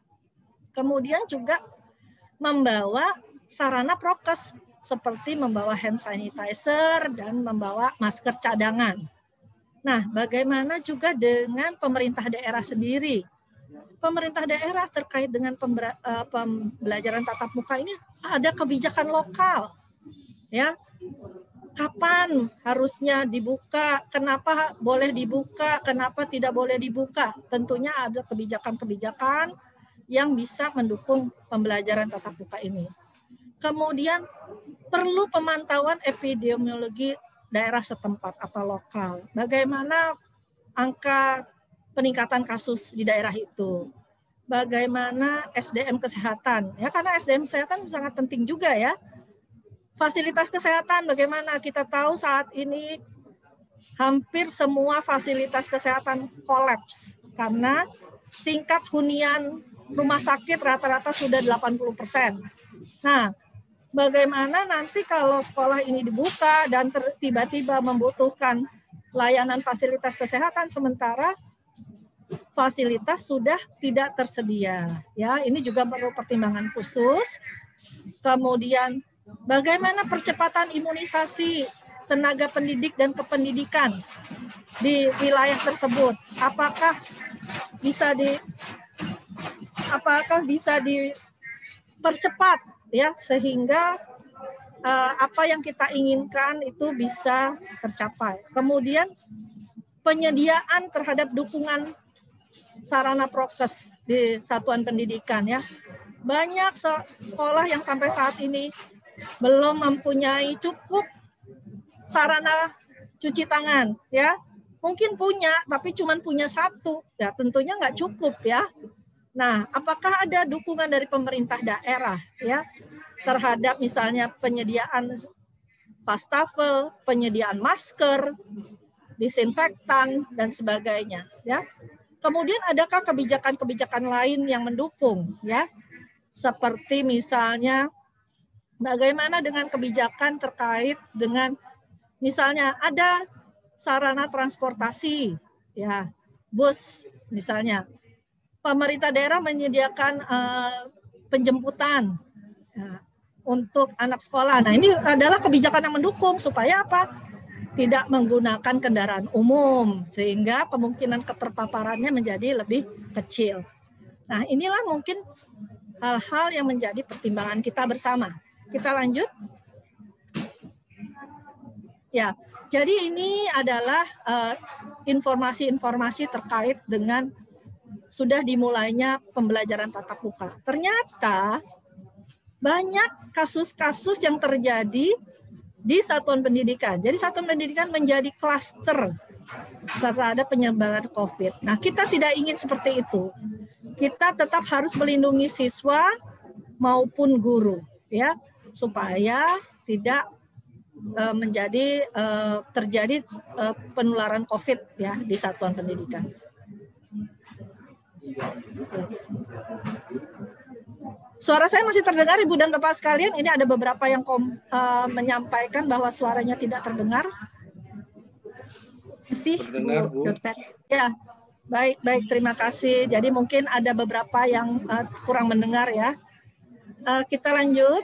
Kemudian juga membawa sarana prokes seperti membawa hand sanitizer dan membawa masker cadangan. Nah, bagaimana juga dengan pemerintah daerah sendiri? Pemerintah daerah terkait dengan pembelajaran tatap muka ini ada kebijakan lokal, ya. Kapan harusnya dibuka? Kenapa boleh dibuka? Kenapa tidak boleh dibuka? Tentunya ada kebijakan-kebijakan yang bisa mendukung pembelajaran tatap muka ini. Kemudian perlu pemantauan epidemiologi daerah setempat atau lokal. Bagaimana angka peningkatan kasus di daerah itu? Bagaimana SDM kesehatan? Ya, karena SDM kesehatan sangat penting juga ya. Fasilitas kesehatan bagaimana? Kita tahu saat ini hampir semua fasilitas kesehatan kolaps karena tingkat hunian rumah sakit rata-rata sudah 80%. Nah, bagaimana nanti kalau sekolah ini dibuka dan tiba-tiba membutuhkan layanan fasilitas kesehatan sementara fasilitas sudah tidak tersedia. Ya, ini juga perlu pertimbangan khusus. Kemudian bagaimana percepatan imunisasi tenaga pendidik dan kependidikan di wilayah tersebut? Apakah bisa dipercepat ya, sehingga apa yang kita inginkan itu bisa tercapai. Kemudian penyediaan terhadap dukungan sarana prokes di satuan pendidikan, ya. Banyak sekolah yang sampai saat ini belum mempunyai cukup sarana cuci tangan, ya. Mungkin punya, tapi cuma punya satu, ya tentunya nggak cukup, ya. Nah, apakah ada dukungan dari pemerintah daerah, ya, terhadap misalnya penyediaan wastafel, penyediaan masker, disinfektan dan sebagainya, ya. Kemudian adakah kebijakan-kebijakan lain yang mendukung, ya? Seperti misalnya bagaimana dengan kebijakan terkait dengan misalnya ada sarana transportasi, ya, bus misalnya. Pemerintah daerah menyediakan penjemputan untuk anak sekolah. Nah, ini adalah kebijakan yang mendukung supaya apa? Tidak menggunakan kendaraan umum sehingga kemungkinan keterpaparannya menjadi lebih kecil. Nah, inilah mungkin hal-hal yang menjadi pertimbangan kita bersama. Kita lanjut. Ya, jadi ini adalah informasi-informasi terkait dengan sudah dimulainya pembelajaran tatap muka. Ternyata banyak kasus-kasus yang terjadi di satuan pendidikan. Jadi satuan pendidikan menjadi klaster terhadap penyebaran COVID. Nah, kita tidak ingin seperti itu. Kita tetap harus melindungi siswa maupun guru, ya, supaya tidak terjadi penularan COVID, ya, di satuan pendidikan. Suara saya masih terdengar, Ibu dan Bapak sekalian. Ini ada beberapa yang menyampaikan bahwa suaranya tidak terdengar. Masih, Bu Dokter. Ya, baik, terima kasih. Jadi mungkin ada beberapa yang kurang mendengar, ya. Kita lanjut.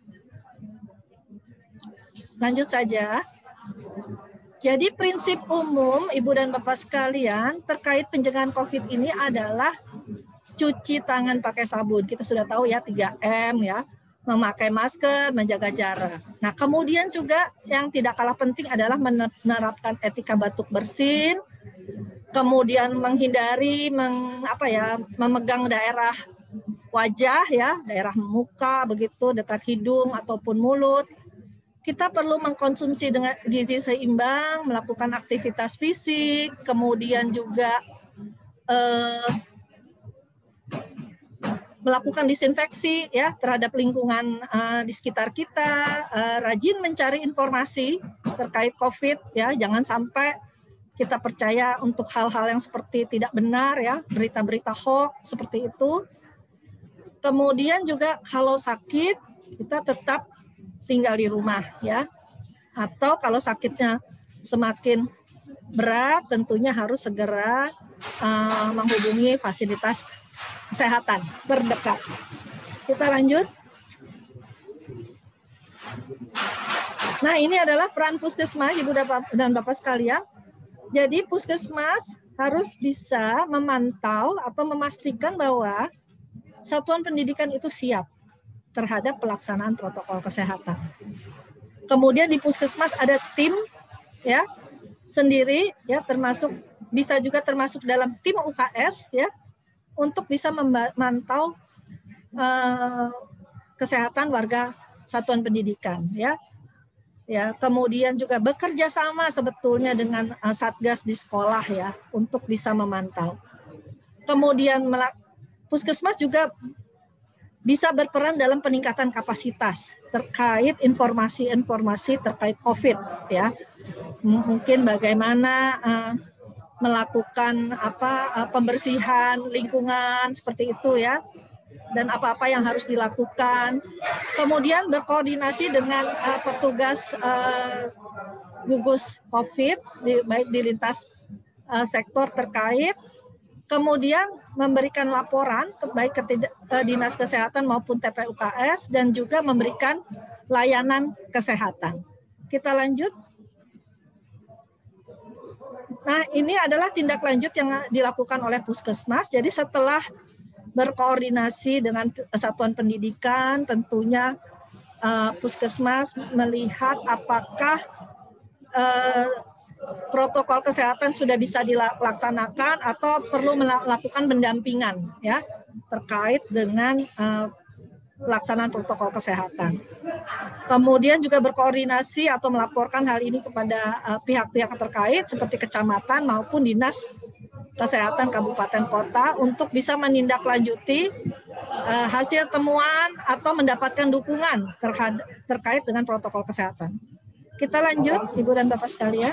Lanjut saja. Jadi prinsip umum Ibu dan Bapak sekalian terkait pencegahan COVID ini adalah cuci tangan pakai sabun. Kita sudah tahu, ya, 3M, ya. Memakai masker, menjaga jarak. Nah, kemudian juga yang tidak kalah penting adalah menerapkan etika batuk bersin, kemudian menghindari memegang daerah wajah, ya, daerah muka begitu, dekat hidung ataupun mulut. Kita perlu mengkonsumsi dengan gizi seimbang, melakukan aktivitas fisik, kemudian juga melakukan disinfeksi, ya, terhadap lingkungan di sekitar kita, rajin mencari informasi terkait COVID, ya, jangan sampai kita percaya untuk hal-hal yang seperti tidak benar, ya, berita-berita hoax seperti itu. Kemudian juga kalau sakit kita tetap tinggal di rumah, ya. Atau kalau sakitnya semakin berat, tentunya harus segera menghubungi fasilitas kesehatan terdekat. Kita lanjut. Nah, ini adalah peran puskesmas, Ibu dan Bapak sekalian. Jadi puskesmas harus bisa memantau atau memastikan bahwa satuan pendidikan itu siap terhadap pelaksanaan protokol kesehatan. Kemudian di puskesmas ada tim, ya, sendiri, ya, bisa juga termasuk dalam tim UKS, ya, untuk bisa memantau kesehatan warga satuan pendidikan, ya. Ya, kemudian juga bekerja sama sebetulnya dengan satgas di sekolah, ya, untuk bisa memantau. Kemudian puskesmas juga bisa berperan dalam peningkatan kapasitas terkait informasi-informasi terkait COVID, ya. Mungkin bagaimana melakukan pembersihan lingkungan seperti itu, ya, dan apa-apa yang harus dilakukan. Kemudian berkoordinasi dengan petugas gugus COVID baik di lintas sektor terkait. Kemudian memberikan laporan baik ke Dinas Kesehatan maupun TPUKS dan juga memberikan layanan kesehatan. Kita lanjut. Nah, ini adalah tindak lanjut yang dilakukan oleh puskesmas. Jadi setelah berkoordinasi dengan satuan pendidikan, tentunya Puskesmas melihat apakah protokol kesehatan sudah bisa dilaksanakan atau perlu melakukan pendampingan ya terkait dengan pelaksanaan protokol kesehatan. Kemudian juga berkoordinasi atau melaporkan hal ini kepada pihak-pihak terkait seperti kecamatan maupun dinas kesehatan kabupaten kota untuk bisa menindaklanjuti hasil temuan atau mendapatkan dukungan terkait dengan protokol kesehatan. Kita lanjut, Ibu dan Bapak sekalian.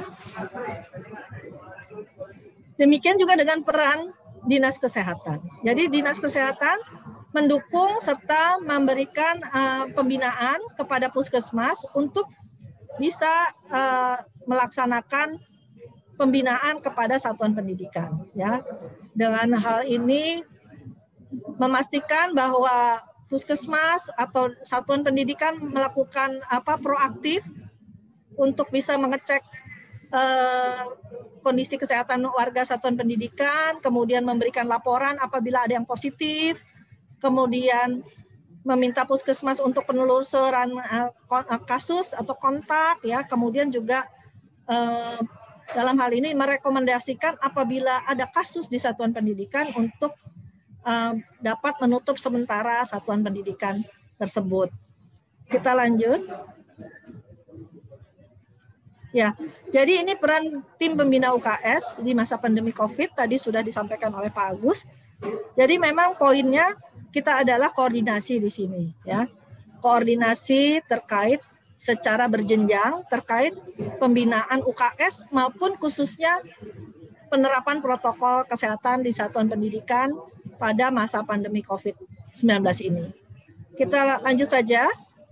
Demikian juga dengan peran dinas kesehatan. Jadi dinas kesehatan mendukung serta memberikan pembinaan kepada puskesmas untuk bisa melaksanakan pembinaan kepada satuan pendidikan. Ya, dengan hal ini memastikan bahwa puskesmas atau satuan pendidikan melakukan proaktif untuk bisa mengecek kondisi kesehatan warga satuan pendidikan, kemudian memberikan laporan apabila ada yang positif, kemudian meminta puskesmas untuk penelusuran kasus atau kontak, ya, kemudian juga dalam hal ini merekomendasikan apabila ada kasus di satuan pendidikan untuk dapat menutup sementara satuan pendidikan tersebut. Kita lanjut. Ya, jadi ini peran tim pembina UKS di masa pandemi COVID tadi sudah disampaikan oleh Pak Agus. Jadi memang poinnya kita adalah koordinasi di sini, ya. Koordinasi terkait secara berjenjang terkait pembinaan UKS maupun khususnya penerapan protokol kesehatan di satuan pendidikan pada masa pandemi COVID-19 ini. Kita lanjut saja.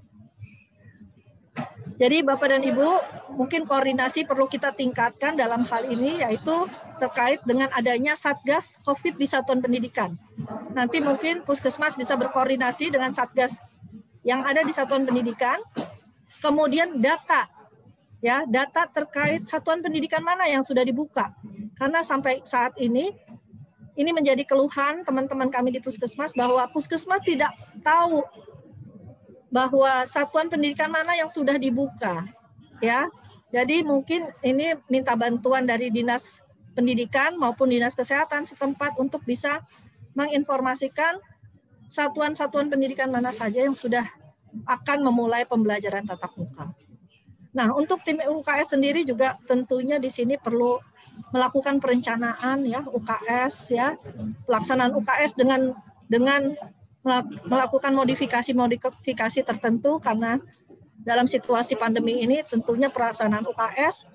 Jadi Bapak dan Ibu, mungkin koordinasi perlu kita tingkatkan dalam hal ini, yaitu terkait dengan adanya Satgas COVID di satuan pendidikan. Nanti mungkin Puskesmas bisa berkoordinasi dengan Satgas yang ada di satuan pendidikan. Kemudian data, ya, data terkait satuan pendidikan mana yang sudah dibuka. Karena sampai saat ini menjadi keluhan teman-teman kami di Puskesmas bahwa Puskesmas tidak tahu bahwa satuan pendidikan mana yang sudah dibuka, ya. Jadi mungkin ini minta bantuan dari dinas pendidikan maupun dinas kesehatan setempat untuk bisa menginformasikan satuan-satuan pendidikan mana saja yang sudah akan memulai pembelajaran tatap muka. Nah, untuk tim UKS sendiri juga tentunya di sini perlu melakukan perencanaan, ya, UKS, ya, pelaksanaan UKS dengan melakukan modifikasi tertentu, karena dalam situasi pandemi ini tentunya pelaksanaan UKS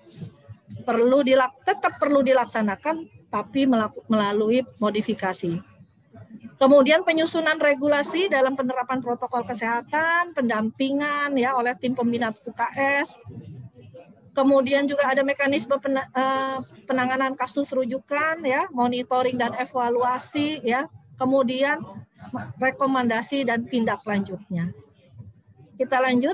tetap perlu dilaksanakan, tapi melalui modifikasi. Kemudian penyusunan regulasi dalam penerapan protokol kesehatan, pendampingan, ya, oleh tim pembina UKS. Kemudian juga ada mekanisme penanganan kasus rujukan, ya, monitoring dan evaluasi, ya. Kemudian rekomendasi dan tindak lanjutnya. Kita lanjut.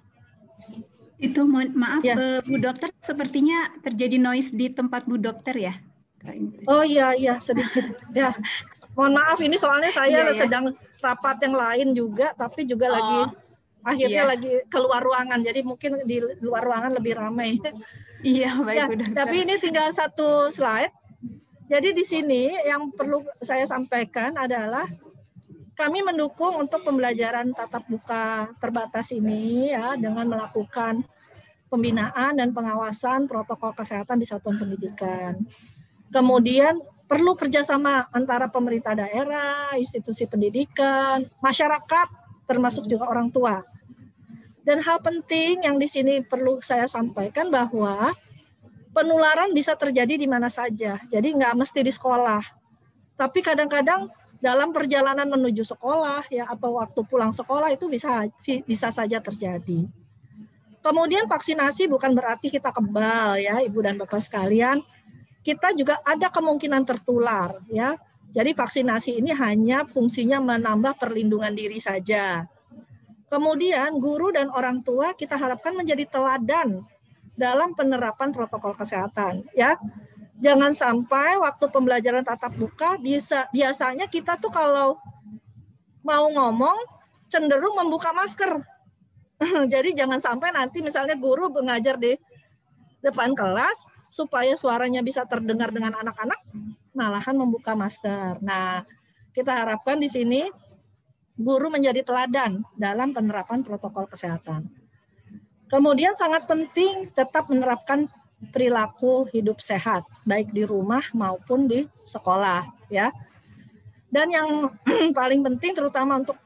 Itu maaf, ya. Bu Dokter, sepertinya terjadi noise di tempat Bu Dokter, ya? Oh iya sedikit. Ya, mohon maaf, ini soalnya saya sedang rapat yang lain juga, tapi juga akhirnya lagi keluar ruangan, jadi mungkin di luar ruangan lebih ramai. Iya, baik, ya, Bu Dokter. tapi ini tinggal satu slide. Jadi di sini yang perlu saya sampaikan adalah kami mendukung untuk pembelajaran tatap muka terbatas ini, ya, dengan melakukan pembinaan dan pengawasan protokol kesehatan di satuan pendidikan. Kemudian perlu kerjasama antara pemerintah daerah, institusi pendidikan, masyarakat, termasuk juga orang tua. Dan hal penting yang di sini perlu saya sampaikan bahwa penularan bisa terjadi di mana saja. Jadi nggak mesti di sekolah. Tapi kadang-kadang dalam perjalanan menuju sekolah, ya, atau waktu pulang sekolah itu bisa saja terjadi. Kemudian vaksinasi bukan berarti kita kebal, ya, Ibu dan Bapak sekalian. Kita juga ada kemungkinan tertular, ya. Jadi vaksinasi ini hanya fungsinya menambah perlindungan diri saja. Kemudian guru dan orang tua kita harapkan menjadi teladan dalam penerapan protokol kesehatan, ya. jangan sampai waktu pembelajaran tatap muka biasanya kita tuh kalau mau ngomong cenderung membuka masker. Jadi jangan sampai nanti misalnya guru mengajar di depan kelas supaya suaranya bisa terdengar dengan anak-anak, malahan membuka masker. Nah, kita harapkan di sini guru menjadi teladan dalam penerapan protokol kesehatan. Kemudian sangat penting tetap menerapkan perilaku hidup sehat, baik di rumah maupun di sekolah, ya. Dan yang paling penting terutama untuk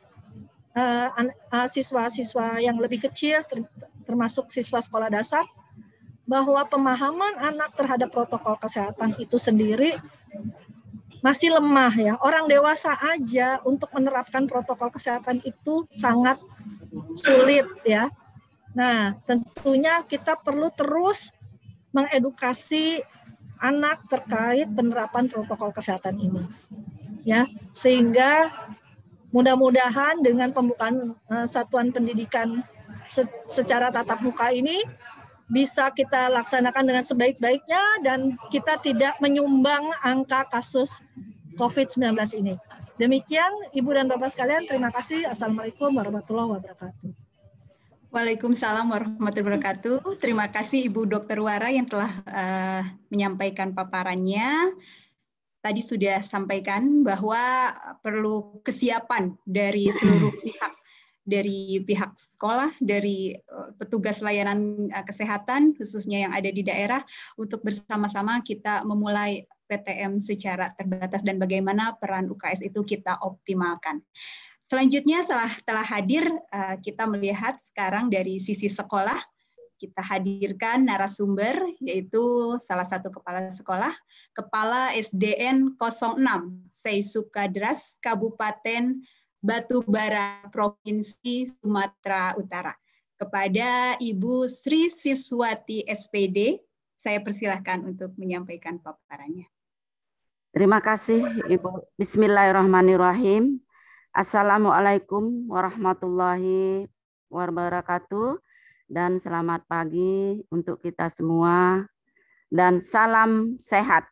siswa-siswa yang lebih kecil, termasuk siswa sekolah dasar, bahwa pemahaman anak terhadap protokol kesehatan itu sendiri masih lemah ya. Orang dewasa aja untuk menerapkan protokol kesehatan itu sangat sulit ya. Nah, tentunya kita perlu terus mengedukasi anak terkait penerapan protokol kesehatan ini. Ya, sehingga mudah-mudahan dengan pembukaan satuan pendidikan secara tatap muka ini bisa kita laksanakan dengan sebaik-baiknya dan kita tidak menyumbang angka kasus COVID-19 ini. Demikian Ibu dan Bapak sekalian, terima kasih. Assalamualaikum warahmatullahi wabarakatuh. Waalaikumsalam warahmatullahi wabarakatuh. Terima kasih Ibu Dr. Wara yang telah menyampaikan paparannya. Tadi sudah sampaikan bahwa perlu kesiapan dari seluruh pihak, dari pihak sekolah, dari petugas layanan kesehatan, khususnya yang ada di daerah, untuk bersama-sama kita memulai PTM secara terbatas dan bagaimana peran UKS itu kita optimalkan. Selanjutnya setelah hadir, kita melihat sekarang dari sisi sekolah, kita hadirkan narasumber, yaitu salah satu kepala sekolah, Kepala SDN 06, Seisukadras, Kabupaten Batubara, Provinsi Sumatera Utara. Kepada Ibu Sri Siswati SPD, saya persilahkan untuk menyampaikan paparannya. Terima kasih Ibu. Bismillahirrahmanirrahim. Assalamualaikum warahmatullahi wabarakatuh. Dan selamat pagi untuk kita semua. Dan salam sehat.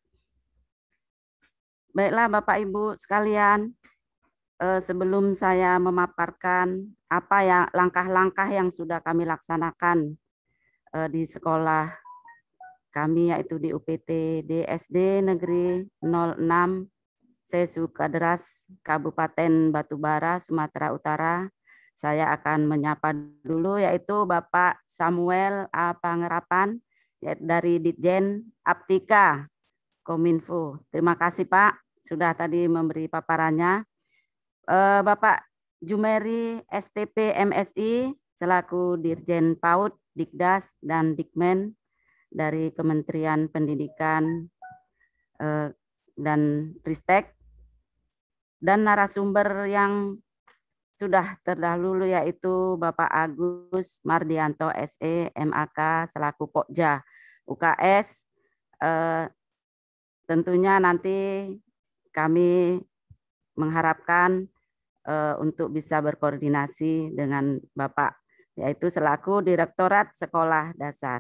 Baiklah Bapak Ibu sekalian, sebelum saya memaparkan apa yang langkah-langkah yang sudah kami laksanakan di sekolah kami, yaitu di UPT SD Negeri 06 Seisukadras, Kabupaten Batubara, Sumatera Utara, saya akan menyapa dulu yaitu Bapak Samuel A. Pangerapan dari Ditjen Aptika Kominfo. Terima kasih Pak, sudah tadi memberi paparannya. Bapak Jumeri STP MSI selaku Dirjen PAUD, Dikdas, dan Dikmen dari Kementerian Pendidikan dan Ristek. Dan narasumber yang sudah terdahulu yaitu Bapak Agus Mardianto SE MAK selaku Pokja UKS. Tentunya nanti kami mengharapkan untuk bisa berkoordinasi dengan Bapak, yaitu selaku Direktorat Sekolah Dasar.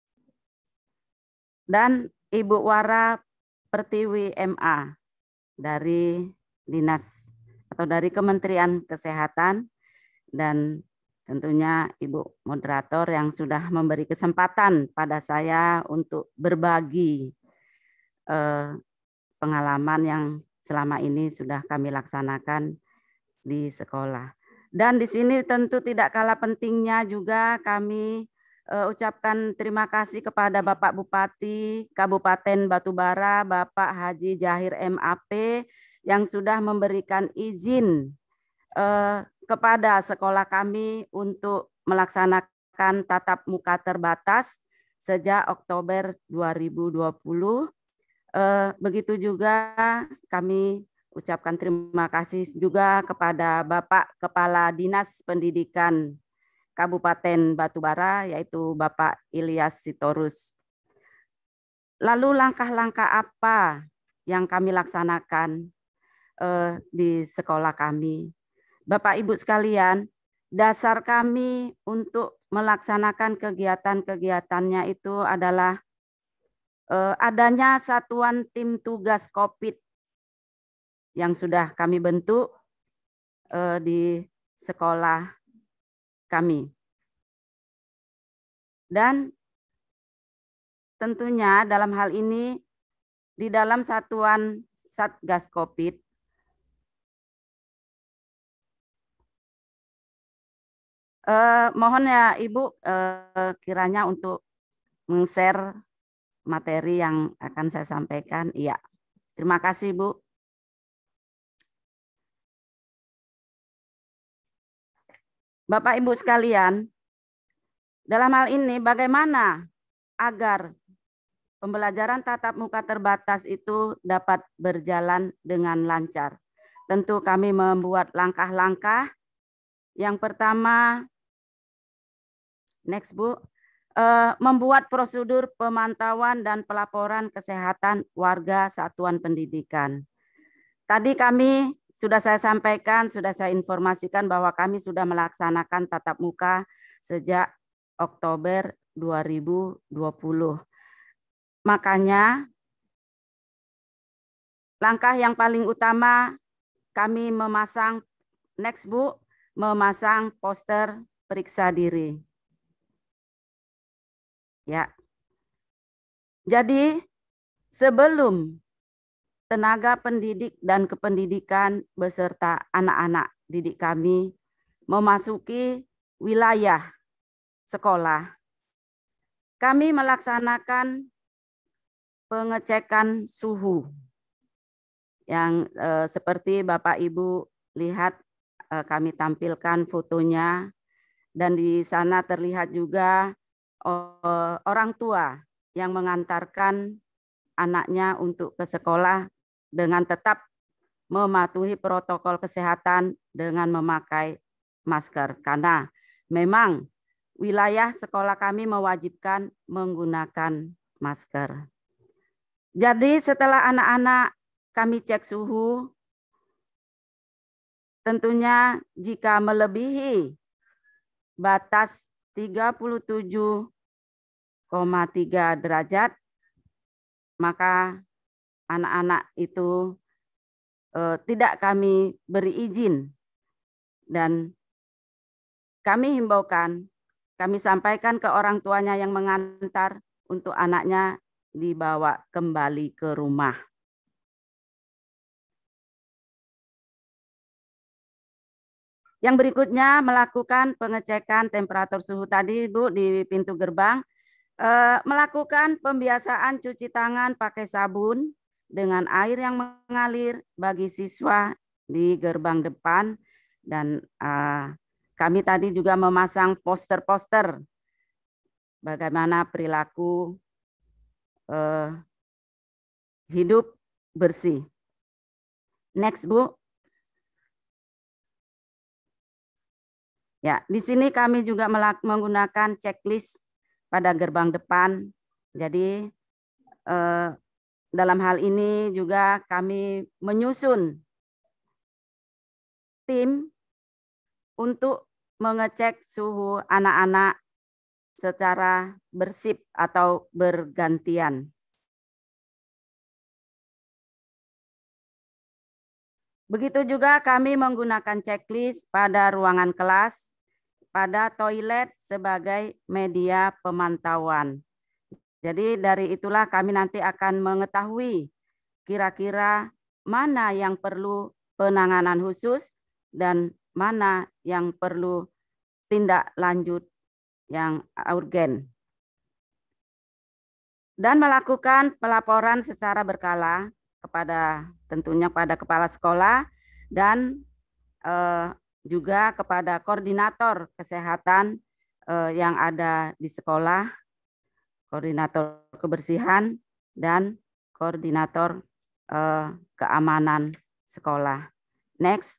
Dan Ibu Wara Pertiwi MA dari Dinas atau dari Kementerian Kesehatan, dan tentunya Ibu Moderator yang sudah memberi kesempatan pada saya untuk berbagi pengalaman yang selama ini sudah kami laksanakan di sekolah. Dan di sini tentu tidak kalah pentingnya juga kami ucapkan terima kasih kepada Bapak Bupati Kabupaten Batubara, Bapak Haji Jahir MAP, yang sudah memberikan izin kepada sekolah kami untuk melaksanakan tatap muka terbatas sejak Oktober 2020. Begitu juga kami ucapkan terima kasih juga kepada Bapak Kepala Dinas Pendidikan Kabupaten Batubara, yaitu Bapak Ilyas Sitorus. Lalu langkah-langkah apa yang kami laksanakan di sekolah kami? Bapak Ibu sekalian, dasar kami untuk melaksanakan kegiatan-kegiatannya itu adalah adanya satuan tim tugas COVID yang sudah kami bentuk di sekolah kami. Dan tentunya dalam hal ini di dalam satuan Satgas COVID mohon ya Ibu kiranya untuk meng-share materi yang akan saya sampaikan. Iya, terima kasih Bu. Bapak Ibu sekalian, dalam hal ini bagaimana agar pembelajaran tatap muka terbatas itu dapat berjalan dengan lancar? Tentu kami membuat langkah-langkah. Yang pertama, next Bu, membuat prosedur pemantauan dan pelaporan kesehatan warga satuan pendidikan. Tadi kami sudah saya sampaikan, sudah saya informasikan bahwa kami sudah melaksanakan tatap muka sejak Oktober 2020. Makanya langkah yang paling utama kami memasang, next Bu, memasang poster periksa diri. Ya. Jadi sebelum tenaga pendidik dan kependidikan beserta anak-anak didik kami memasuki wilayah sekolah, kami melaksanakan pengecekan suhu yang seperti Bapak Ibu lihat kami tampilkan fotonya, dan di sana terlihat juga orang tua yang mengantarkan anaknya untuk ke sekolah dengan tetap mematuhi protokol kesehatan dengan memakai masker. Karena memang wilayah sekolah kami mewajibkan menggunakan masker. Jadi setelah anak-anak kami cek suhu, tentunya jika melebihi batas 37,3 derajat, maka anak-anak itu tidak kami beri izin, dan kami himbaukan, kami sampaikan ke orang tuanya yang mengantar untuk anaknya dibawa kembali ke rumah. Yang berikutnya melakukan pengecekan temperatur suhu tadi Bu di pintu gerbang. Melakukan pembiasaan cuci tangan pakai sabun dengan air yang mengalir bagi siswa di gerbang depan, dan kami tadi juga memasang poster-poster bagaimana perilaku hidup bersih. Next Bu. Ya, di sini kami juga menggunakan checklist pada gerbang depan. Jadi dalam hal ini juga kami menyusun tim untuk mengecek suhu anak-anak secara bersip atau bergantian. Begitu juga kami menggunakan checklist pada ruangan kelas, pada toilet sebagai media pemantauan. Jadi dari itulah kami nanti akan mengetahui kira-kira mana yang perlu penanganan khusus dan mana yang perlu tindak lanjut yang urgen. Dan melakukan pelaporan secara berkala kepada tentunya pada kepala sekolah dan juga kepada koordinator kesehatan yang ada di sekolah, koordinator kebersihan, dan koordinator keamanan sekolah. Next.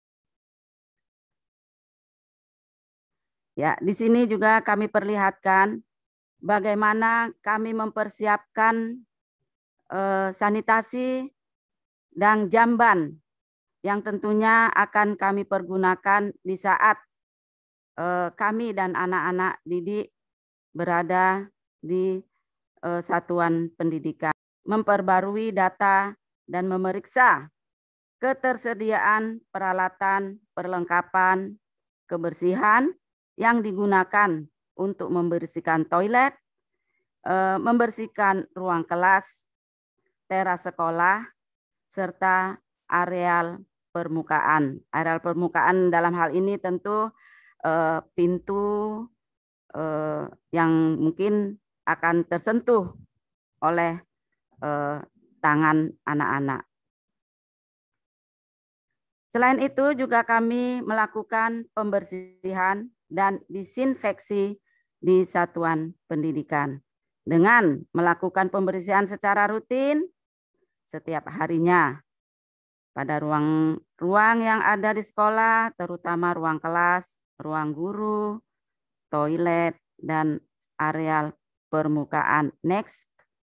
Ya, di sini juga kami perlihatkan bagaimana kami mempersiapkan sanitasi dan jamban yang tentunya akan kami pergunakan di saat kami dan anak-anak didik berada di satuan pendidikan, memperbarui data dan memeriksa ketersediaan peralatan, perlengkapan, kebersihan yang digunakan untuk membersihkan toilet, membersihkan ruang kelas, teras sekolah, serta areal permukaan. Areal permukaan dalam hal ini tentu pintu yang mungkin akan tersentuh oleh tangan anak-anak. Selain itu juga kami melakukan pembersihan dan disinfeksi di satuan pendidikan dengan melakukan pembersihan secara rutin setiap harinya pada ruang-ruang yang ada di sekolah, terutama ruang kelas, ruang guru, toilet, dan areal permukaan. Next.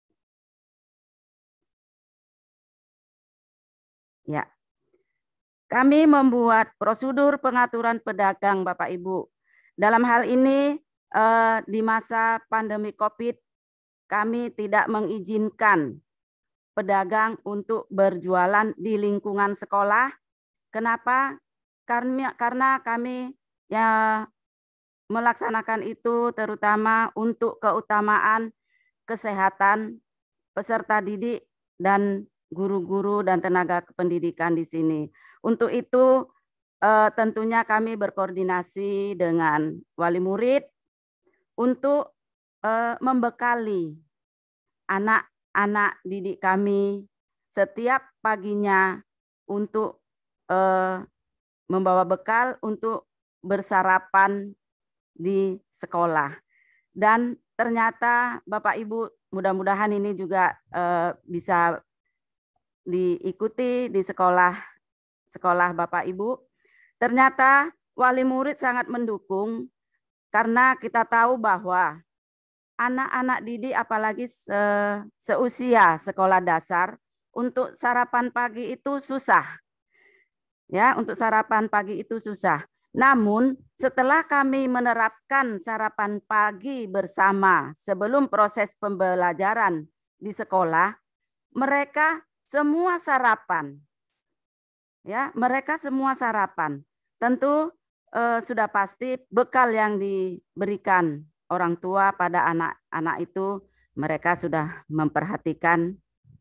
Ya. Kami membuat prosedur pengaturan pedagang, Bapak Ibu. Dalam hal ini, di masa pandemi COVID, kami tidak mengizinkan pedagang untuk berjualan di lingkungan sekolah. Kenapa? Karena kami ya melaksanakan itu terutama untuk keutamaan kesehatan peserta didik dan guru-guru dan tenaga kependidikan di sini. Untuk itu tentunya kami berkoordinasi dengan wali murid untuk membekali anak-anak didik kami setiap paginya untuk membawa bekal untuk bersarapan di sekolah. Dan ternyata Bapak Ibu, mudah-mudahan ini juga bisa diikuti di sekolah Bapak Ibu. Ternyata wali murid sangat mendukung karena kita tahu bahwa anak-anak didik apalagi seusia sekolah dasar untuk sarapan pagi itu susah. Ya, untuk sarapan pagi itu susah. Namun setelah kami menerapkan sarapan pagi bersama sebelum proses pembelajaran di sekolah, mereka semua sarapan. Ya, mereka semua sarapan. Tentu sudah pasti bekal yang diberikan orang tua pada anak-anak itu, mereka sudah memperhatikan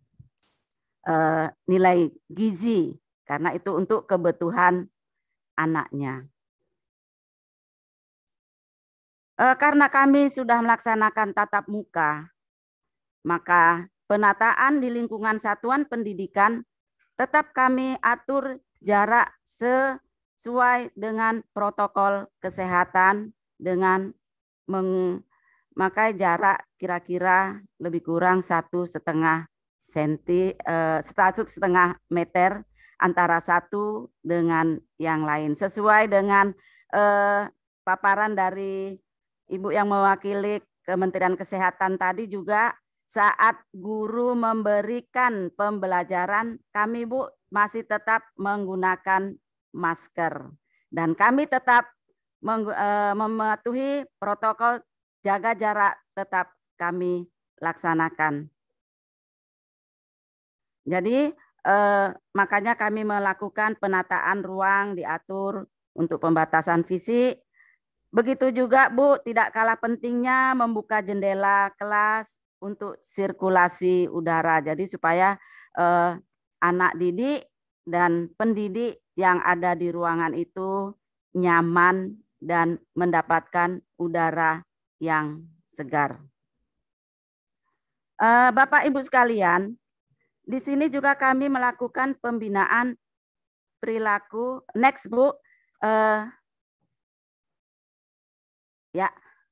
nilai gizi karena itu untuk kebutuhan anaknya. Karena kami sudah melaksanakan tatap muka, maka penataan di lingkungan satuan pendidikan tetap kami atur jarak sesuai dengan protokol kesehatan dengan memakai jarak kira-kira lebih kurang 1,5 meter antara satu dengan yang lain. Sesuai dengan paparan dari Ibu yang mewakili Kementerian Kesehatan tadi juga, saat guru memberikan pembelajaran, kami Bu masih tetap menggunakan masker. Dan kami tetap mematuhi protokol jaga jarak tetap kami laksanakan. Jadi makanya kami melakukan penataan ruang diatur untuk pembatasan fisik. Begitu juga Bu, tidak kalah pentingnya membuka jendela kelas untuk sirkulasi udara. Jadi supaya anak didik dan pendidik yang ada di ruangan itu nyaman dan mendapatkan udara yang segar. Bapak Ibu sekalian, di sini juga kami melakukan pembinaan perilaku. Next Bu. Ya.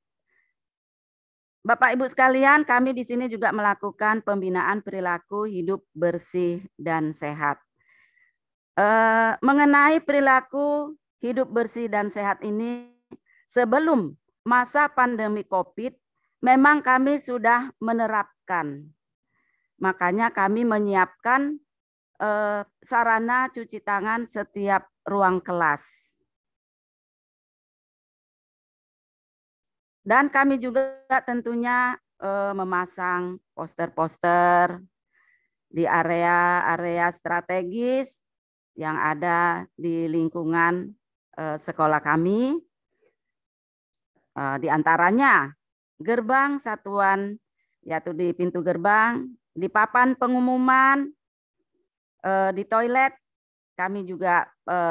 Bapak Ibu sekalian, kami di sini juga melakukan pembinaan perilaku hidup bersih dan sehat. Mengenai perilaku hidup bersih dan sehat ini, sebelum masa pandemi COVID, memang kami sudah menerapkan. Makanya kami menyiapkan sarana cuci tangan setiap ruang kelas. Dan kami juga tentunya memasang poster-poster di area-area strategis yang ada di lingkungan sekolah kami. Di antaranya gerbang satuan, yaitu di pintu gerbang, di papan pengumuman, di toilet, kami juga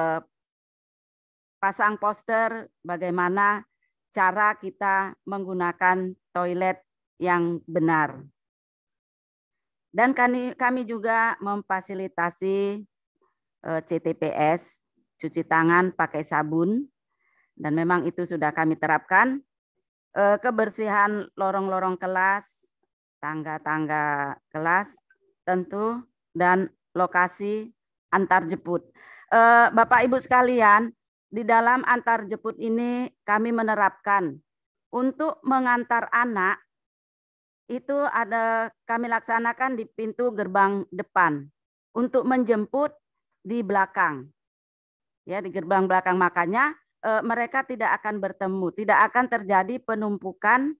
pasang poster bagaimana cara kita menggunakan toilet yang benar. Dan kami juga memfasilitasi CTPS, cuci tangan pakai sabun, dan memang itu sudah kami terapkan. Kebersihan lorong-lorong kelas, tangga-tangga kelas tentu, dan lokasi antar jemput. Bapak Ibu sekalian, di dalam antar jemput ini kami menerapkan untuk mengantar anak itu kami laksanakan di pintu gerbang depan, untuk menjemput di belakang. Ya, di gerbang belakang, makanya mereka tidak akan bertemu, tidak akan terjadi penumpukan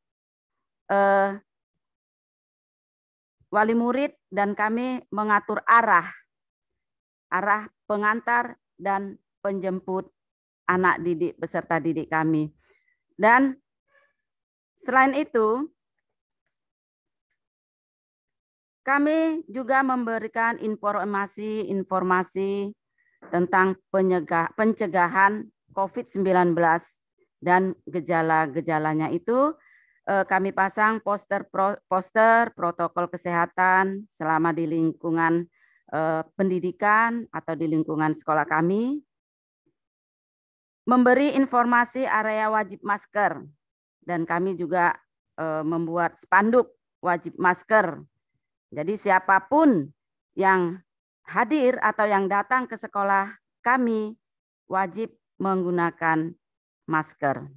wali murid, dan kami mengatur arah pengantar dan penjemput anak didik beserta didik kami. Dan selain itu, kami juga memberikan informasi tentang pencegahan COVID-19 dan gejala-gejalanya itu. Kami pasang poster protokol kesehatan selama di lingkungan pendidikan atau di lingkungan sekolah kami. Memberi informasi area wajib masker, dan kami juga membuat spanduk wajib masker. Jadi siapapun yang hadir atau yang datang ke sekolah kami wajib menggunakan masker.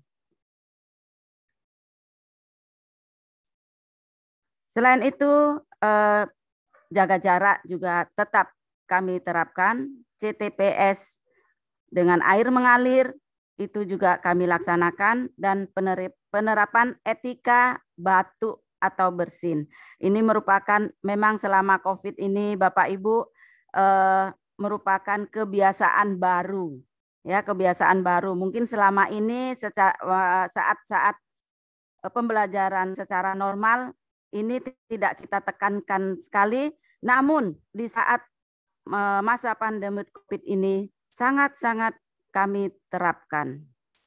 Selain itu, jaga jarak juga tetap kami terapkan. CTPS dengan air mengalir itu juga kami laksanakan, dan penerapan etika batuk atau bersin. Ini merupakan memang selama COVID ini Bapak Ibu merupakan kebiasaan baru. Ya, kebiasaan baru. Mungkin selama ini saat-saat pembelajaran secara normal ini tidak kita tekankan sekali, namun di saat masa pandemi COVID ini sangat-sangat kami terapkan.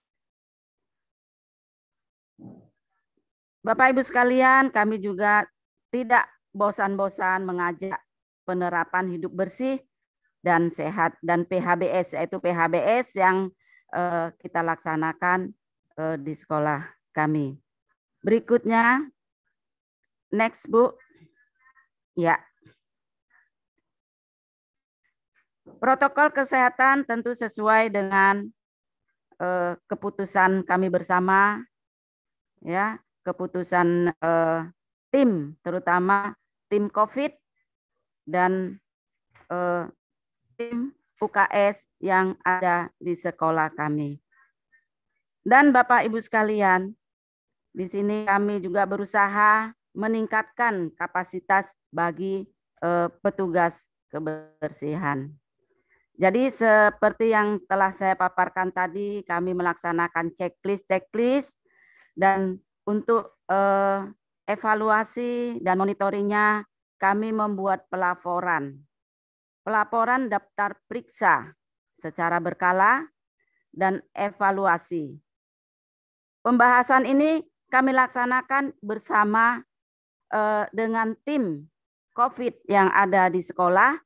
Bapak Ibu sekalian, kami juga tidak bosan-bosan mengajak penerapan hidup bersih dan sehat, dan PHBS, yaitu PHBS yang kita laksanakan di sekolah kami. Berikutnya, next Bu. Ya. Protokol kesehatan tentu sesuai dengan keputusan kami bersama, ya, keputusan tim, terutama tim COVID dan tim UKS yang ada di sekolah kami. Dan Bapak Ibu sekalian, di sini kami juga berusaha meningkatkan kapasitas bagi petugas kebersihan. Jadi seperti yang telah saya paparkan tadi, kami melaksanakan checklist, dan untuk evaluasi dan monitoringnya kami membuat pelaporan daftar periksa secara berkala dan evaluasi. Pembahasan ini kami laksanakan bersama dengan tim COVID yang ada di sekolah,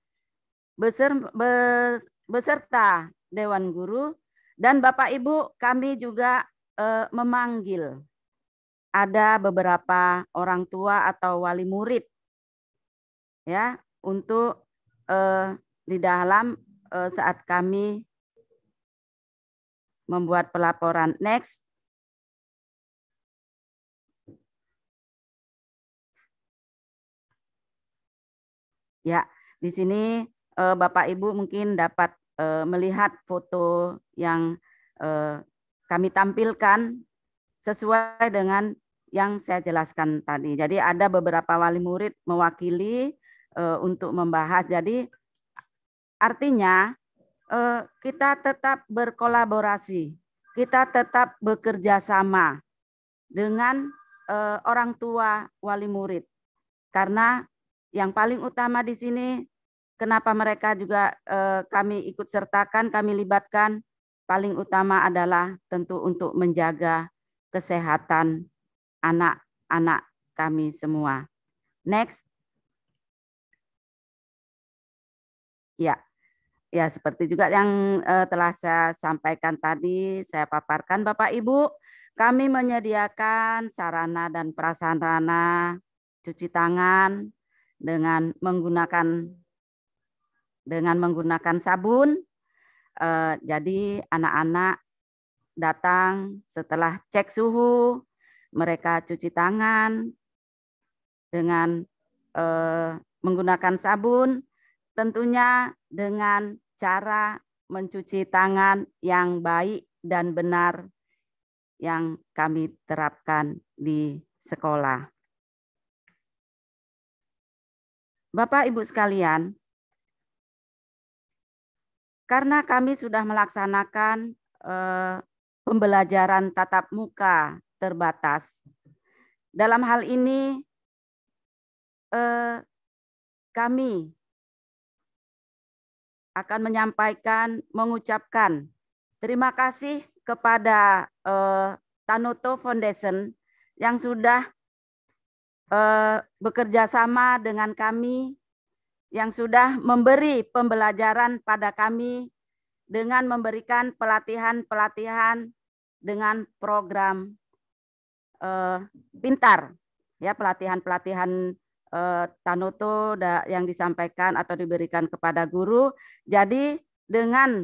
beserta Dewan Guru, dan Bapak Ibu kami juga memanggil ada beberapa orang tua atau wali murid, ya, untuk di dalam saat kami membuat pelaporan. Next. Ya, di sini Bapak Ibu mungkin dapat melihat foto yang kami tampilkan sesuai dengan yang saya jelaskan tadi. Jadi ada beberapa wali murid mewakili untuk membahas. Jadi artinya kita tetap berkolaborasi, kita tetap bekerja sama dengan orang tua wali murid. Karena yang paling utama di sini, kenapa mereka juga kami ikut sertakan, kami libatkan, paling utama adalah tentu untuk menjaga kesehatan anak-anak kami semua. Next. Ya, ya seperti juga yang telah saya sampaikan tadi, saya paparkan Bapak Ibu, kami menyediakan sarana dan prasarana cuci tangan dengan menggunakan sabun. Jadi anak-anak datang setelah cek suhu, mereka cuci tangan dengan menggunakan sabun, tentunya dengan cara mencuci tangan yang baik dan benar yang kami terapkan di sekolah. Bapak Ibu sekalian, karena kami sudah melaksanakan pembelajaran tatap muka terbatas. Dalam hal ini kami akan mengucapkan terima kasih kepada Tanoto Foundation yang sudah bekerja sama dengan kami, yang sudah memberi pembelajaran pada kami dengan memberikan pelatihan-pelatihan dengan program pintar, ya, pelatihan-pelatihan Tanoto yang disampaikan atau diberikan kepada guru. Jadi dengan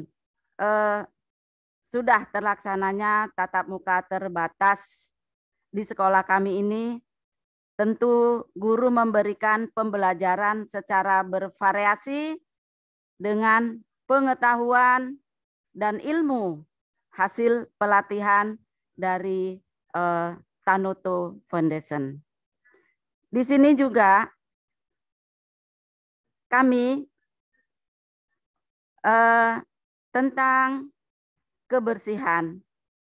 sudah terlaksananya tatap muka terbatas di sekolah kami ini, tentu guru memberikan pembelajaran secara bervariasi dengan pengetahuan dan ilmu hasil pelatihan dari Tanoto Foundation. Di sini juga kami tentang kebersihan.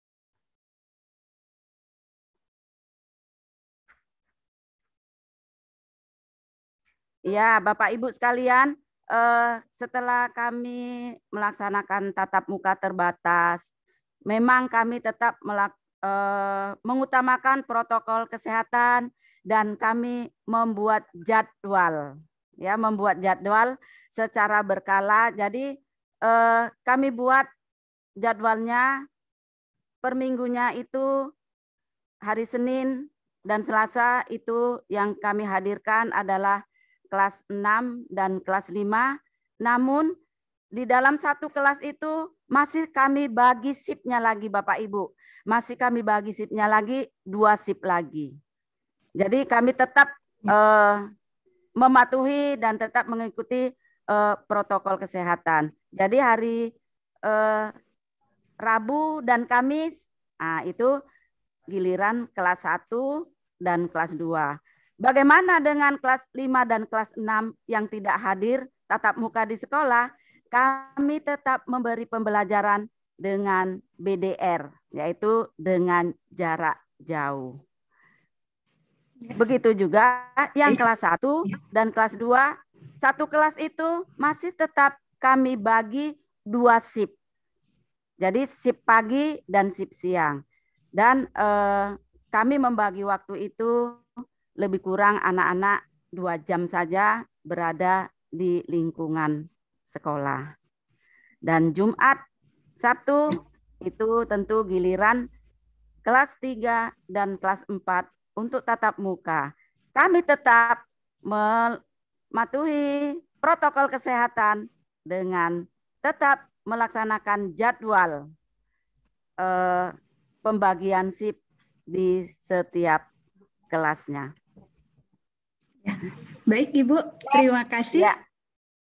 Ya, Bapak Ibu sekalian, setelah kami melaksanakan tatap muka terbatas, memang kami tetap mengutamakan protokol kesehatan dan kami membuat jadwal, ya, membuat jadwal secara berkala. Jadi kami buat jadwalnya per minggunya itu hari Senin dan Selasa itu yang kami hadirkan adalah kelas 6 dan kelas 5. Namun di dalam satu kelas itu masih kami bagi shift-nya lagi Bapak Ibu. Masih kami bagi shift-nya lagi 2 shift lagi. Jadi kami tetap mematuhi dan tetap mengikuti protokol kesehatan. Jadi hari Rabu dan Kamis, itu giliran kelas 1 dan kelas 2. Bagaimana dengan kelas 5 dan kelas 6 yang tidak hadir tatap muka di sekolah? Kami tetap memberi pembelajaran dengan BDR, yaitu dengan jarak jauh. Begitu juga yang kelas 1 dan kelas 2, satu kelas itu masih tetap kami bagi 2 shift. Jadi shift pagi dan shift siang. Dan kami membagi waktu itu lebih kurang anak-anak 2 jam saja berada di lingkungan sekolah. Dan Jumat, Sabtu itu tentu giliran kelas 3 dan kelas 4 untuk tatap muka. Kami tetap mematuhi protokol kesehatan dengan tetap melaksanakan jadwal pembagian shift di setiap kelasnya. Ya. Baik Ibu, terima kasih. Ya.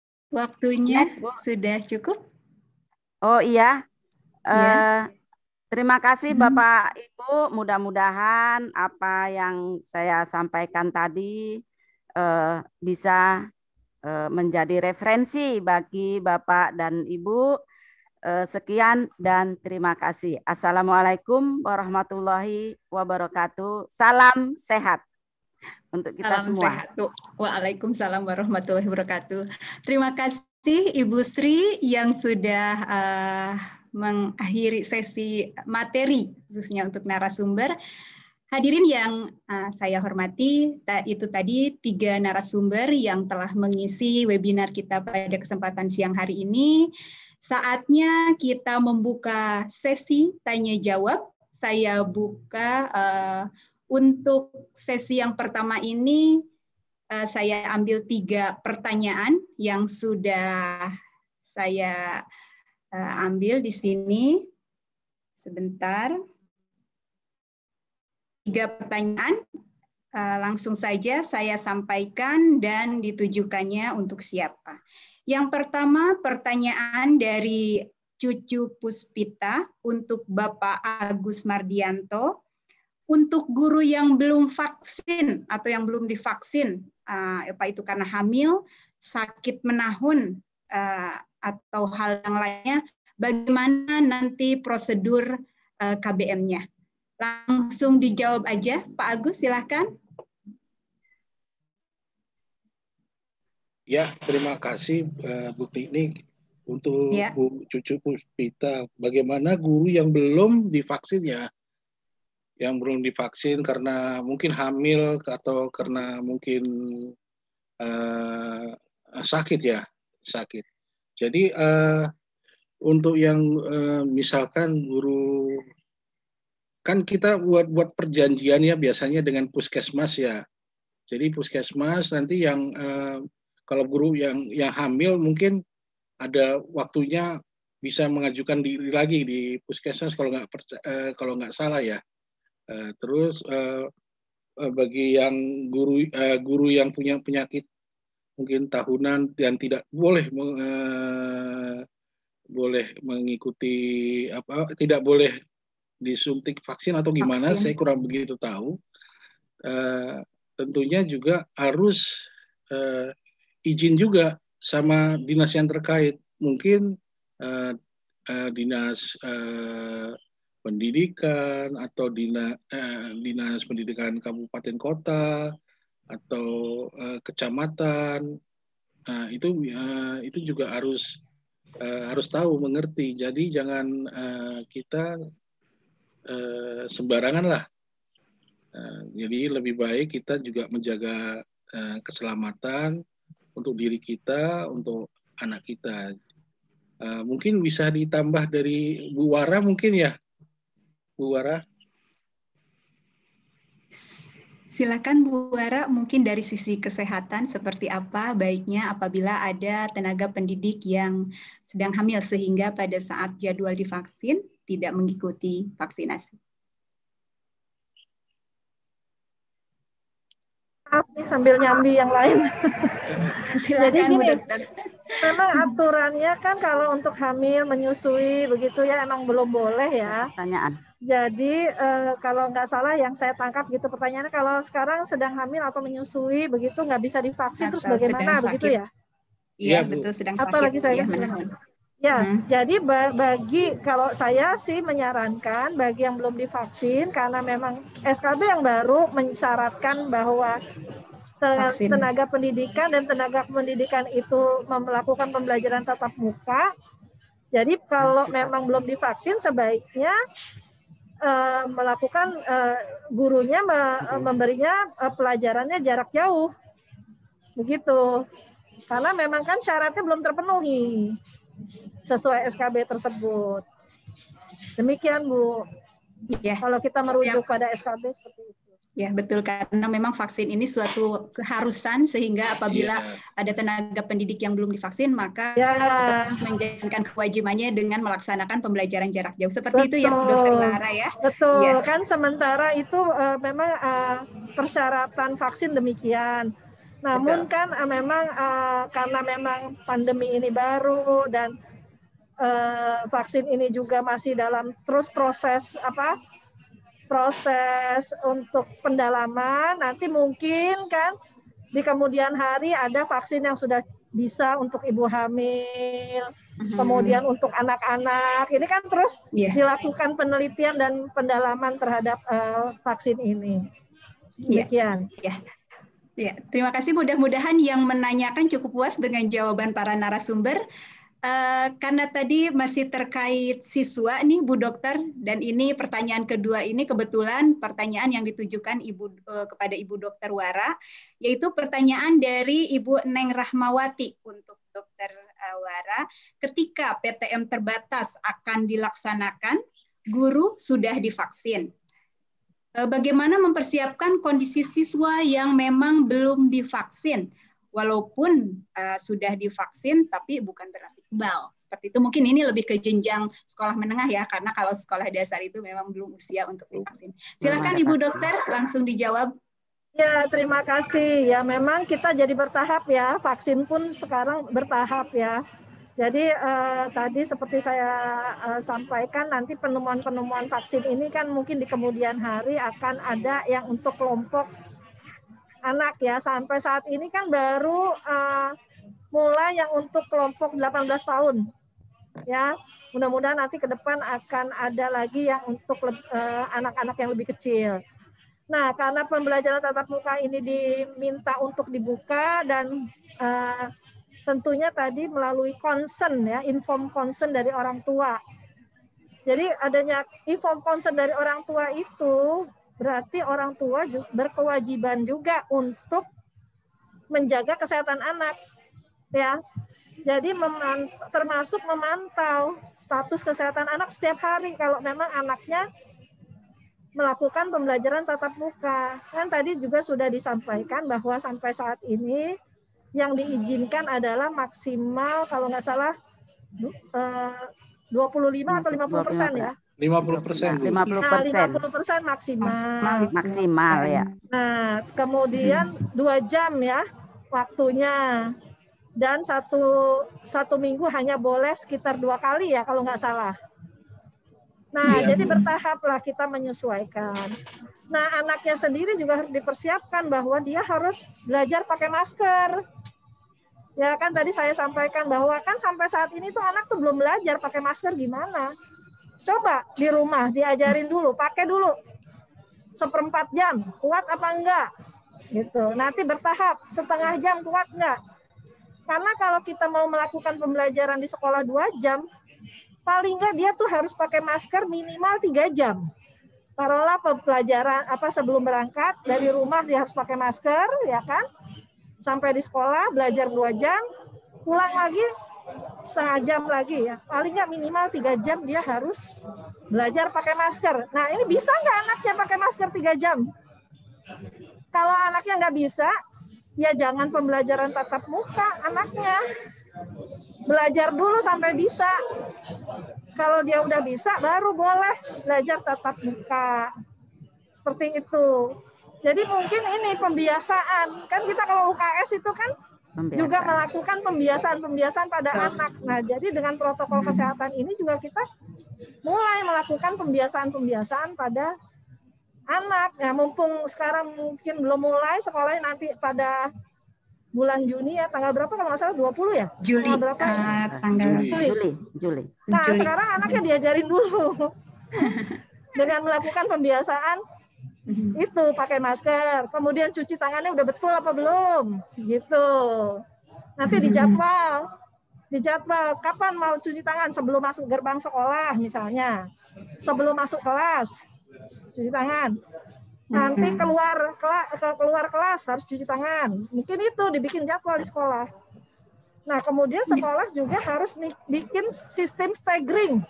Waktunya sudah cukup. Oh iya, ya. Terima kasih Bapak Ibu, mudah-mudahan apa yang saya sampaikan tadi bisa menjadi referensi bagi Bapak dan Ibu. Sekian dan terima kasih. Assalamualaikum warahmatullahi wabarakatuh. Salam sehat untuk kita Salam semua. sehat. Waalaikumsalam warahmatullahi wabarakatuh. Terima kasih Ibu Sri yang sudah mengakhiri sesi materi khususnya untuk narasumber. Hadirin yang saya hormati, itu tadi 3 narasumber yang telah mengisi webinar kita pada kesempatan siang hari ini. Saatnya kita membuka sesi tanya jawab. Saya buka untuk sesi yang pertama ini, saya ambil 3 pertanyaan yang sudah saya ambil di sini. Sebentar. 3 pertanyaan, langsung saja saya sampaikan dan ditujukannya untuk siapa. Yang pertama, pertanyaan dari Cucu Puspita untuk Bapak Agus Mardianto. Untuk guru yang belum vaksin atau yang belum divaksin, apa itu karena hamil, sakit menahun, atau hal yang lainnya, bagaimana nanti prosedur KBM-nya? Langsung dijawab aja, Pak Agus, silakan. Ya, terima kasih Bu Klinik untuk Bu Cucu Puspita. Bagaimana guru yang belum divaksin ya? Yang belum divaksin karena mungkin hamil atau karena mungkin sakit ya, sakit. Jadi untuk yang misalkan guru, kan kita buat perjanjian ya biasanya dengan puskesmas ya. Jadi puskesmas nanti yang kalau guru yang hamil mungkin ada waktunya bisa mengajukan diri lagi di puskesmas kalau nggak salah ya. Terus bagi yang guru yang punya penyakit mungkin tahunan dan tidak boleh mengikuti tidak boleh disuntik vaksin atau gimana, saya kurang begitu tahu. Tentunya juga harus izin juga sama dinas yang terkait, mungkin dinas pendidikan atau dinas pendidikan kabupaten kota atau kecamatan. Itu juga harus tahu, mengerti. Jadi jangan kita sembarangan lah. Jadi lebih baik kita juga menjaga keselamatan untuk diri kita, untuk anak kita. Mungkin bisa ditambah dari Bu Wara mungkin ya, Bu Wara. Silakan Bu Wara, mungkin dari sisi kesehatan seperti apa baiknya apabila ada tenaga pendidik yang sedang hamil sehingga pada saat jadwal divaksin tidak mengikuti vaksinasi. Sambil nyambi yang lain. Silakan, jadi gini, Bu Dokter. Memang aturannya kan kalau untuk hamil, menyusui begitu ya emang belum boleh ya. Pertanyaan. Jadi kalau nggak salah yang saya tangkap gitu pertanyaannya, kalau sekarang sedang hamil atau menyusui begitu nggak bisa divaksin atau terus bagaimana begitu ya? Iya betul, sedang sakit. Atau lagi saya ya, jadi bagi kalau saya sih menyarankan bagi yang belum divaksin karena memang SKB yang baru mensyaratkan bahwa tenaga pendidikan dan tenaga pendidikan itu melakukan pembelajaran tatap muka. Jadi kalau memang belum divaksin sebaiknya melakukan gurunya memberinya pelajarannya jarak jauh. Begitu. Karena memang kan syaratnya belum terpenuhi sesuai SKB tersebut. Demikian Bu. Ya. Kalau kita merujuk pada SKB seperti itu. Ya betul, karena memang vaksin ini suatu keharusan sehingga apabila ada tenaga pendidik yang belum divaksin maka tetap menjalankan kewajibannya dengan melaksanakan pembelajaran jarak jauh seperti itu ya Dokter Lara ya. Betul ya. Kan sementara itu memang persyaratan vaksin demikian. Namun kan memang karena memang pandemi ini baru dan vaksin ini juga masih dalam terus proses untuk pendalaman. Nanti mungkin kan di kemudian hari ada vaksin yang sudah bisa untuk ibu hamil, kemudian untuk anak-anak. Ini kan terus dilakukan penelitian dan pendalaman terhadap vaksin ini. Demikian. Ya, terima kasih. Mudah-mudahan yang menanyakan cukup puas dengan jawaban para narasumber. Karena tadi masih terkait siswa nih Bu Dokter, dan ini pertanyaan kedua ini kebetulan pertanyaan yang ditujukan kepada Ibu Dokter Wara, yaitu pertanyaan dari Ibu Neng Rahmawati untuk Dokter Wara. Ketika PTM terbatas akan dilaksanakan, guru sudah divaksin. Bagaimana mempersiapkan kondisi siswa yang memang belum divaksin? Walaupun sudah divaksin, tapi bukan berarti kebal. Seperti itu, mungkin ini lebih ke jenjang sekolah menengah ya, karena kalau sekolah dasar itu memang belum usia untuk divaksin. Silakan Ibu Dokter, langsung dijawab. Ya, terima kasih. Ya, memang kita jadi bertahap ya, vaksin pun sekarang bertahap ya. Jadi tadi seperti saya sampaikan, nanti penemuan-penemuan vaksin ini kan mungkin di kemudian hari akan ada yang untuk kelompok anak ya. Sampai saat ini kan baru mulai yang untuk kelompok 18 tahun ya. Mudah-mudahan nanti ke depan akan ada lagi yang untuk anak-anak yang lebih kecil. Nah, karena pembelajaran tatap muka ini diminta untuk dibuka dan tentunya tadi melalui concern ya, inform concern dari orang tua. Jadi adanya inform concern dari orang tua itu berarti orang tua berkewajiban juga untuk menjaga kesehatan anak, ya. Jadi termasuk memantau status kesehatan anak setiap hari kalau memang anaknya melakukan pembelajaran tatap muka. Kan tadi juga sudah disampaikan bahwa sampai saat ini yang diizinkan adalah maksimal kalau nggak salah 25 atau 50% ya. 50%. 50% maksimal ya. Nah, kemudian 2 jam ya waktunya, dan satu minggu hanya boleh sekitar 2 kali ya kalau nggak salah. Nah, jadi bertahap lah kita menyesuaikan. Nah, anaknya sendiri juga harus dipersiapkan bahwa dia harus belajar pakai masker. Ya kan tadi saya sampaikan bahwa kan sampai saat ini tuh anak tuh belum belajar pakai masker gimana. Coba di rumah diajarin dulu, pakai dulu 1/4 jam, kuat apa enggak? Gitu. Nanti bertahap, setengah jam kuat enggak? Karena kalau kita mau melakukan pembelajaran di sekolah 2 jam, paling enggak dia tuh harus pakai masker minimal 3 jam. Taruhlah pembelajaran sebelum berangkat dari rumah dia harus pakai masker, ya kan? Sampai di sekolah belajar 2 jam, pulang lagi setengah jam lagi ya. Paling nggak minimal 3 jam dia harus belajar pakai masker. Nah, ini bisa nggak anaknya pakai masker 3 jam? Kalau anaknya nggak bisa, ya jangan pembelajaran tatap muka anaknya. Belajar dulu sampai bisa. Kalau dia udah bisa, baru boleh belajar tatap muka. Seperti itu. Jadi mungkin ini pembiasaan. Kan kita kalau UKS itu kan juga melakukan pembiasaan pada anak. Nah, jadi dengan protokol kesehatan ini juga kita mulai melakukan pembiasaan pada anak. Ya, mumpung sekarang mungkin belum mulai sekolahnya nanti pada bulan Juni ya, tanggal berapa kalau nggak salah 20 ya? Juli. Juli. Nah, sekarang anaknya diajarin dulu dengan melakukan pembiasaan itu pakai masker, kemudian cuci tangannya udah betul apa belum, gitu. Nanti dijadwal kapan mau cuci tangan, sebelum masuk gerbang sekolah misalnya, sebelum masuk kelas cuci tangan, nanti keluar kelas harus cuci tangan. Mungkin itu dibikin jadwal di sekolah. Nah, kemudian sekolah juga harus bikin sistem staggering.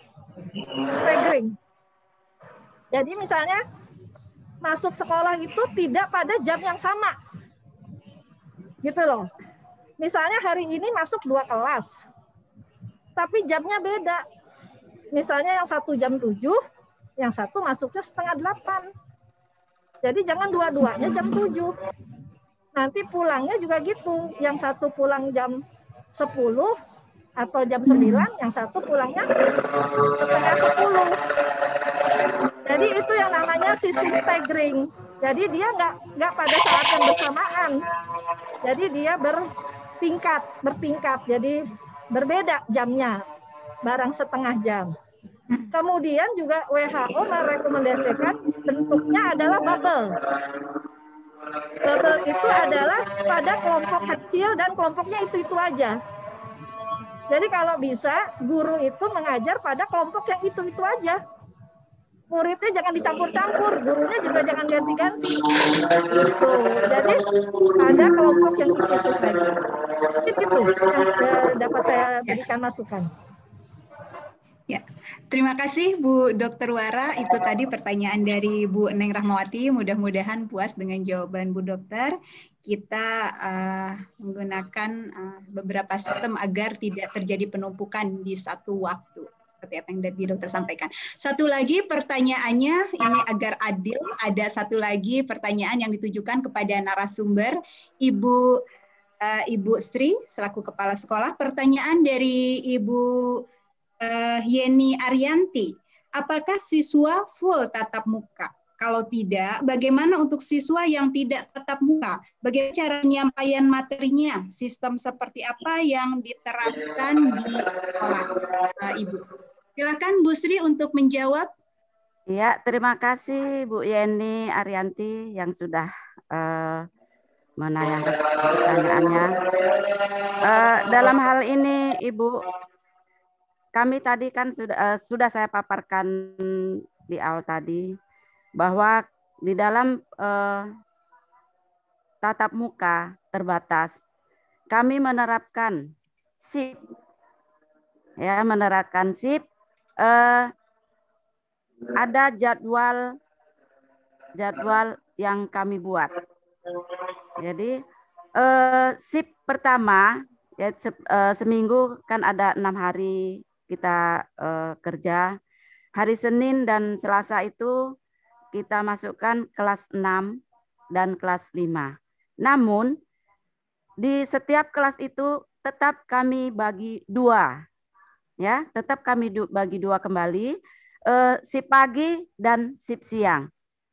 Jadi misalnya masuk sekolah itu tidak pada jam yang sama. Gitu loh. Misalnya hari ini masuk 2 kelas. Tapi jamnya beda. Misalnya yang satu jam 7, yang satu masuknya setengah 8. Jadi jangan dua-duanya jam 7. Nanti pulangnya juga gitu. Yang satu pulang jam 10, atau jam 9, yang satu pulangnya setengah 10. Jadi itu yang namanya sistem staggering. Jadi dia nggak pada saat yang bersamaan. Jadi dia bertingkat. Jadi berbeda jamnya, barang setengah jam. Kemudian juga WHO merekomendasikan bentuknya adalah bubble. Bubble itu adalah pada kelompok kecil dan kelompoknya itu aja. Jadi kalau bisa guru itu mengajar pada kelompok yang itu aja. Muridnya jangan dicampur-campur, gurunya juga jangan ganti-ganti. Gitu. Jadi ada kelompok yang itu saja. Itu yang dapat saya berikan masukan. Ya, terima kasih Bu Dr. Wara. Itu tadi pertanyaan dari Bu Neng Rahmawati. Mudah-mudahan puas dengan jawaban Bu Dokter. Kita menggunakan beberapa sistem agar tidak terjadi penumpukan di satu waktu. Seperti apa yang tadi Dokter sampaikan. Satu lagi pertanyaannya, ini agar adil. Ada satu lagi pertanyaan yang ditujukan kepada narasumber, Ibu Sri, selaku Kepala Sekolah. Pertanyaan dari Ibu Yeni Arianti, apakah siswa full tatap muka? Kalau tidak, bagaimana untuk siswa yang tidak tatap muka? Bagaimana cara penyampaian materinya? Sistem seperti apa yang diterapkan di sekolah? Ibu, silakan Bu Sri untuk menjawab. Ya, terima kasih Bu Yeni Arianti yang sudah menayangkan pertanyaannya. Dalam hal ini, Ibu, kami tadi kan sudah saya paparkan di awal tadi bahwa di dalam tatap muka terbatas kami menerapkan SIP, ya, menerapkan SIP. Ada jadwal yang kami buat. Jadi SIP pertama ya, seminggu kan ada 6 hari kita kerja. Hari Senin dan Selasa itu kita masukkan kelas 6 dan kelas 5. Namun di setiap kelas itu tetap kami bagi 2. Ya, tetap kami bagi 2 kembali, SIP pagi dan SIP siang.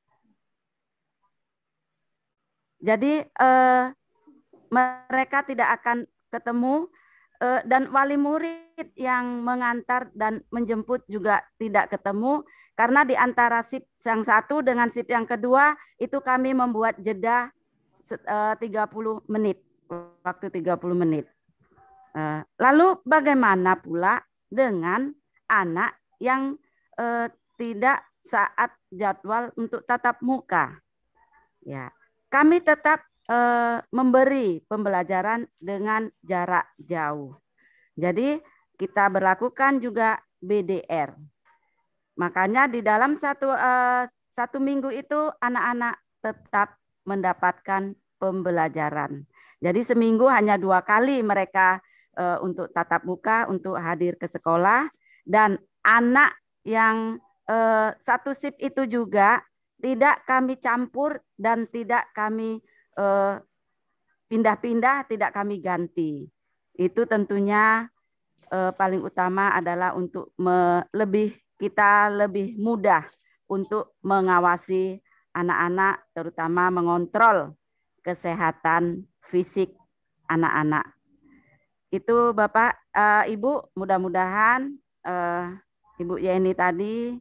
Jadi mereka tidak akan ketemu. Dan wali murid yang mengantar dan menjemput juga tidak ketemu, karena di antara SIP yang satu dengan SIP yang kedua itu kami membuat jeda 30 menit, waktu 30 menit. Lalu bagaimana pula dengan anak yang tidak saat jadwal untuk tatap muka? Ya, kami tetap memberi pembelajaran dengan jarak jauh. Jadi kita berlakukan juga BDR. Makanya di dalam satu minggu itu anak-anak tetap mendapatkan pembelajaran. Jadi seminggu hanya 2 kali mereka untuk tatap muka, untuk hadir ke sekolah. Dan anak yang satu SIP itu juga tidak kami campur dan tidak kami pindah-pindah, tidak kami ganti. Itu tentunya paling utama adalah untuk kita lebih mudah untuk mengawasi anak-anak, terutama mengontrol kesehatan fisik anak-anak. Itu Bapak, Ibu, mudah-mudahan Ibu Yeni tadi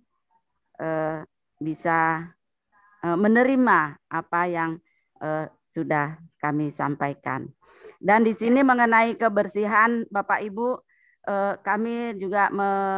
bisa menerima apa yang sudah kami sampaikan. Dan di sini mengenai kebersihan, Bapak Ibu, kami juga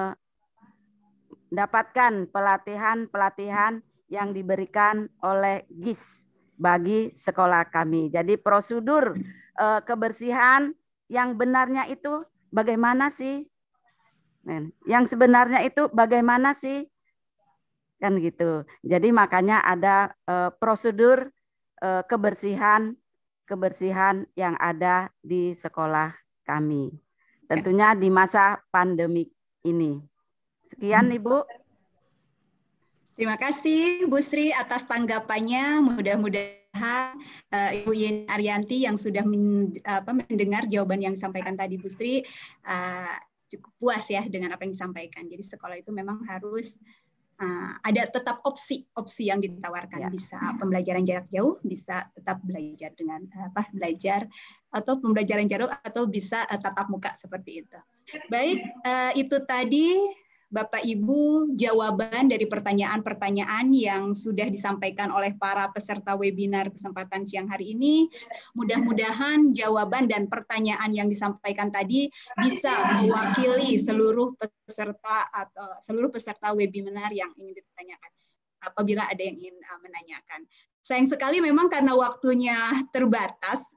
mendapatkan pelatihan yang diberikan oleh GIS bagi sekolah kami. Jadi prosedur kebersihan yang benarnya itu bagaimana sih? Yang sebenarnya itu bagaimana sih? Kan gitu. Jadi makanya ada prosedur kebersihan yang ada di sekolah kami. Tentunya di masa pandemi ini. Sekian Ibu. Terima kasih Bu Sri atas tanggapannya. Mudah-mudahan mudah-mudahan Ibu Yeni Arianti yang sudah mendengar jawaban yang disampaikan tadi Bu Sri cukup puas ya dengan apa yang disampaikan. Jadi sekolah itu memang harus ada tetap opsi yang ditawarkan, bisa pembelajaran jarak jauh, bisa tetap belajar dengan belajar atau pembelajaran jarak atau bisa tatap muka seperti itu. Baik, itu tadi Bapak Ibu jawaban dari pertanyaan-pertanyaan yang sudah disampaikan oleh para peserta webinar kesempatan siang hari ini. Mudah-mudahan jawaban dan pertanyaan yang disampaikan tadi bisa mewakili seluruh peserta atau seluruh peserta webinar yang ingin ditanyakan. Apabila ada yang ingin menanyakan. Sayang sekali memang karena waktunya terbatas,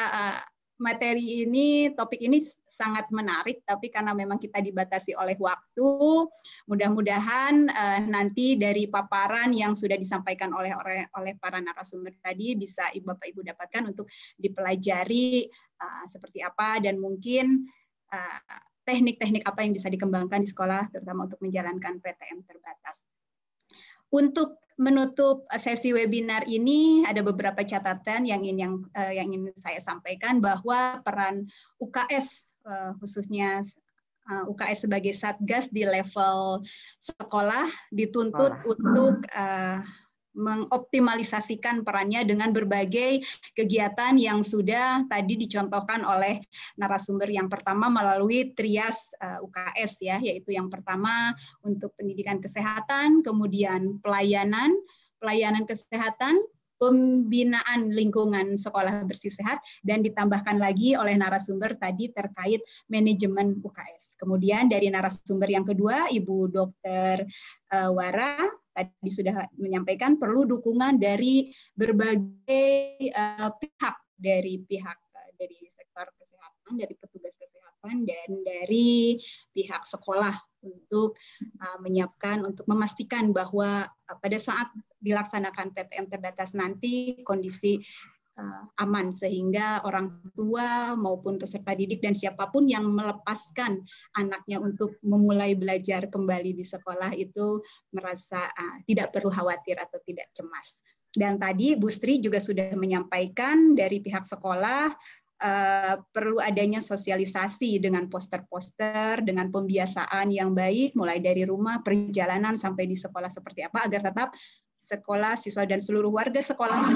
materi ini, topik ini sangat menarik, tapi karena memang kita dibatasi oleh waktu, mudah-mudahan nanti dari paparan yang sudah disampaikan oleh para narasumber tadi bisa Bapak Ibu dapatkan untuk dipelajari seperti apa dan mungkin teknik-teknik apa yang bisa dikembangkan di sekolah, terutama untuk menjalankan PTM terbatas. Untuk menutup sesi webinar ini ada beberapa catatan yang ingin saya sampaikan bahwa peran UKS khususnya UKS sebagai satgas di level sekolah dituntut untuk mengoptimalisasikan perannya dengan berbagai kegiatan yang sudah tadi dicontohkan oleh narasumber yang pertama melalui trias UKS ya, yaitu yang pertama untuk pendidikan kesehatan, kemudian pelayanan kesehatan, pembinaan lingkungan sekolah bersih sehat, dan ditambahkan lagi oleh narasumber tadi terkait manajemen UKS. Kemudian dari narasumber yang kedua, Ibu Dr. Wara, tadi sudah menyampaikan perlu dukungan dari berbagai pihak, dari sektor kesehatan, dari petugas kesehatan, dan dari pihak sekolah untuk menyiapkan, untuk memastikan bahwa pada saat dilaksanakan PTM terbatas nanti kondisi aman sehingga orang tua maupun peserta didik dan siapapun yang melepaskan anaknya untuk memulai belajar kembali di sekolah itu merasa tidak perlu khawatir atau tidak cemas. Dan tadi Bu Sri juga sudah menyampaikan dari pihak sekolah perlu adanya sosialisasi dengan poster-poster, dengan pembiasaan yang baik mulai dari rumah, perjalanan sampai di sekolah seperti apa agar tetap sekolah, siswa dan seluruh warga sekolah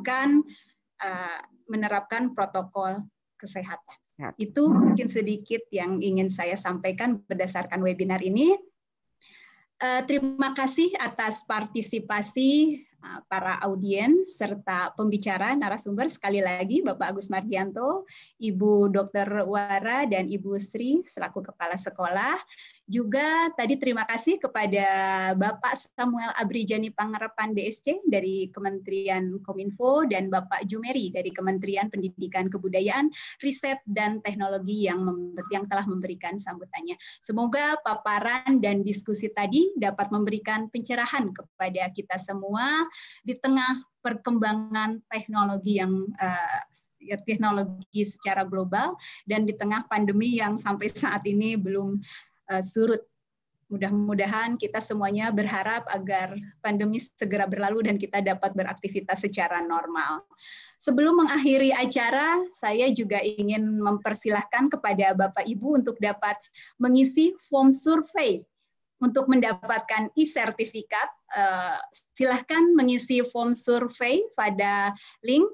menerapkan protokol kesehatan. Itu mungkin sedikit yang ingin saya sampaikan berdasarkan webinar ini. Terima kasih atas partisipasi para audiens serta pembicara narasumber, sekali lagi Bapak Agus Mardianto, Ibu Dr. Wara, dan Ibu Sri selaku Kepala Sekolah. Juga tadi terima kasih kepada Bapak Samuel Abrijani Pangarepan BSC dari Kementerian Kominfo dan Bapak Jumeri dari Kementerian Pendidikan Kebudayaan, Riset dan Teknologi yang telah memberikan sambutannya. Semoga paparan dan diskusi tadi dapat memberikan pencerahan kepada kita semua di tengah perkembangan teknologi yang teknologi secara global dan di tengah pandemi yang sampai saat ini belum surut. Mudah-mudahan kita semuanya berharap agar pandemi segera berlalu dan kita dapat beraktivitas secara normal. Sebelum mengakhiri acara, saya juga ingin mempersilahkan kepada Bapak Ibu untuk dapat mengisi form survei untuk mendapatkan e-sertifikat. Silahkan mengisi form survei pada link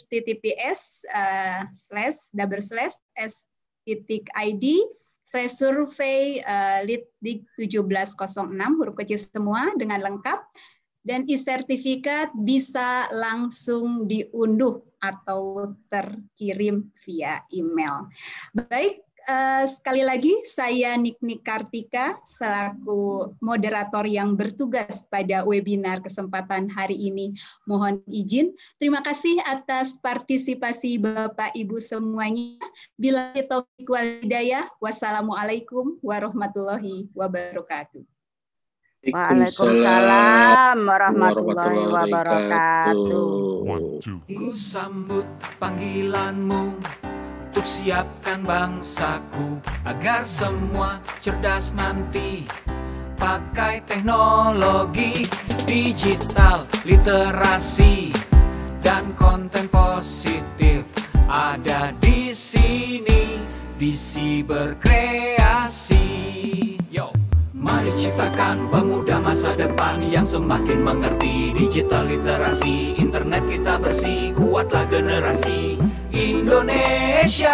https://id/survey-litdik1706 huruf kecil semua dengan lengkap, dan e-sertifikat bisa langsung diunduh atau terkirim via email. Baik, sekali lagi saya Niknik Kartika selaku moderator yang bertugas pada webinar kesempatan hari ini mohon izin. Terima kasih atas partisipasi Bapak Ibu semuanya. Bila taufiq wal hidayah, wassalamualaikum warahmatullahi wabarakatuh. Waalaikumsalam warahmatullahi wabarakatuh. Ku sambut panggilanmu untuk siapkan bangsaku agar semua cerdas nanti pakai teknologi digital literasi dan konten positif ada di sini, DC Berkreasi. Yo, mari ciptakan pemuda masa depan yang semakin mengerti digital literasi. Internet kita bersih, kuatlah generasi Indonesia.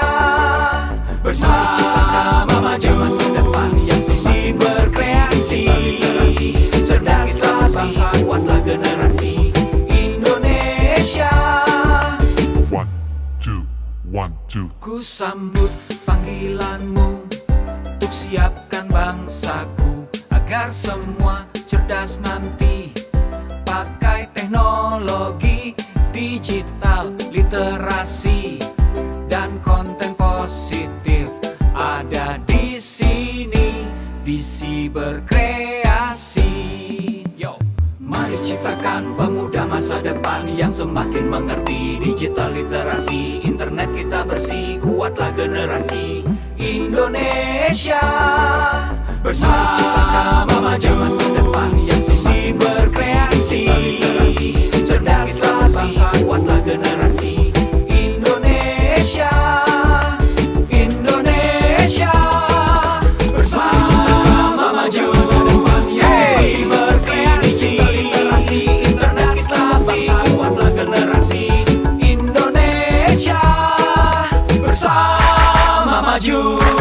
Bersama maju masa depan yang semakin berkreasi. Literasi, cerdaslah bangsa, kuatlah generasi Indonesia. 1, 2, 1, 2. Ku sambut panggilanmu untuk siapkan bangsaku agar semua cerdas nanti. Pakai teknologi digital literasi dan konten positif ada di sini, DC Berkreasi. Yo, mari ciptakan pemuda masa depan yang semakin mengerti digital literasi. Internet kita bersih, kuatlah generasi Indonesia. Bersama maju masa depan yang semakin berkreasi. Literasi, cerdaslah bangsa, kuatlah generasi Indonesia. Indonesia bersama maju masa depan yang semakin berkreasi. Literasi, internet kita bangsa, kuatlah generasi Indonesia. Bersama maju.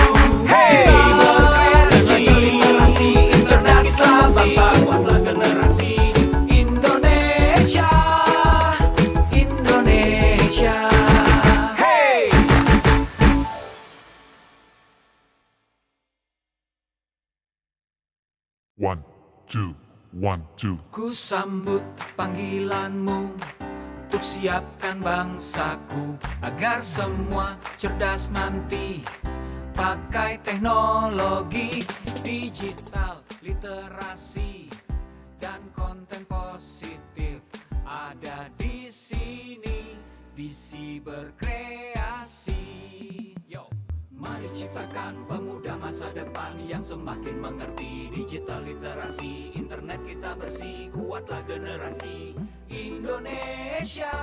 One, two, 1, 2. Ku sambut panggilanmu untuk siapkan bangsaku agar semua cerdas nanti. Pakai teknologi digital literasi dan konten positif ada di sini, DC Berkreasi. Yo, mari ciptakan pemuda masa depan yang semakin mengerti digital literasi. Internet kita bersih, kuatlah generasi Indonesia.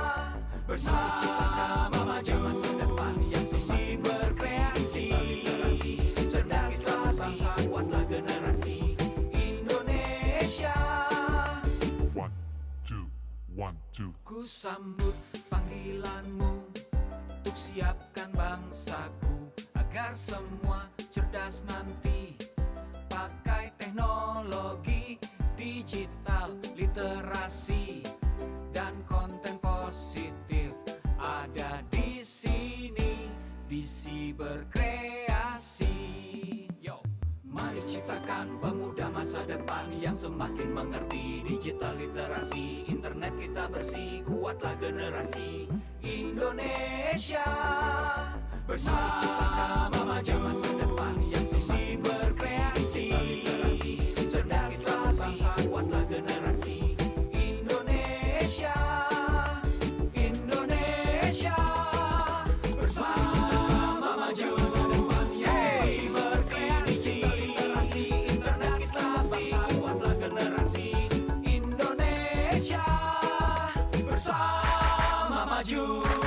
Bersama maju masa depan yang semakin berkreasi. Literasi, cerdaslah bangsa, kuatlah generasi Indonesia. 1, 2, 1, 2. Ku sambut panggilanmu untuk siapkan bangsaku agar semua cerdas nanti. Pakai teknologi digital literasi dan konten positif ada di sini, DC Berkreasi. Yo, mari ciptakan pemuda masa depan yang semakin mengerti digital literasi. Internet kita bersih, kuatlah generasi Indonesia. Bersama maju masa depan yang semakin berkreasi. Literasi, cerdaslah bangsa, kuatlah generasi Indonesia. Indonesia bersama maju masa depan yang semakin berkreasi. Literasi, internet kita bangsa, kuatlah generasi Indonesia. Bersama maju.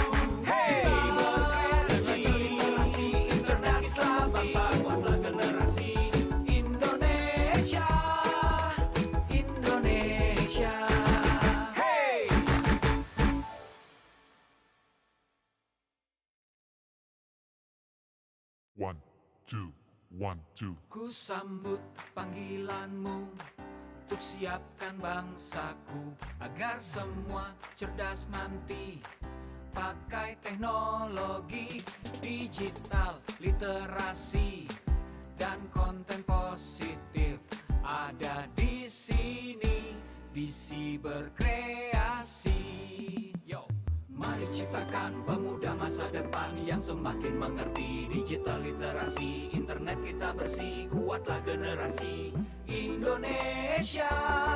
One, two, 1, 2. Ku sambut panggilanmu untuk siapkan bangsaku agar semua cerdas nanti. Pakai teknologi digital literasi dan konten positif ada di sini, DC Berkreasi. Yo, mari ciptakan pemuda masa depan yang semakin mengerti digital literasi. Internet kita bersih, kuatlah generasi Indonesia.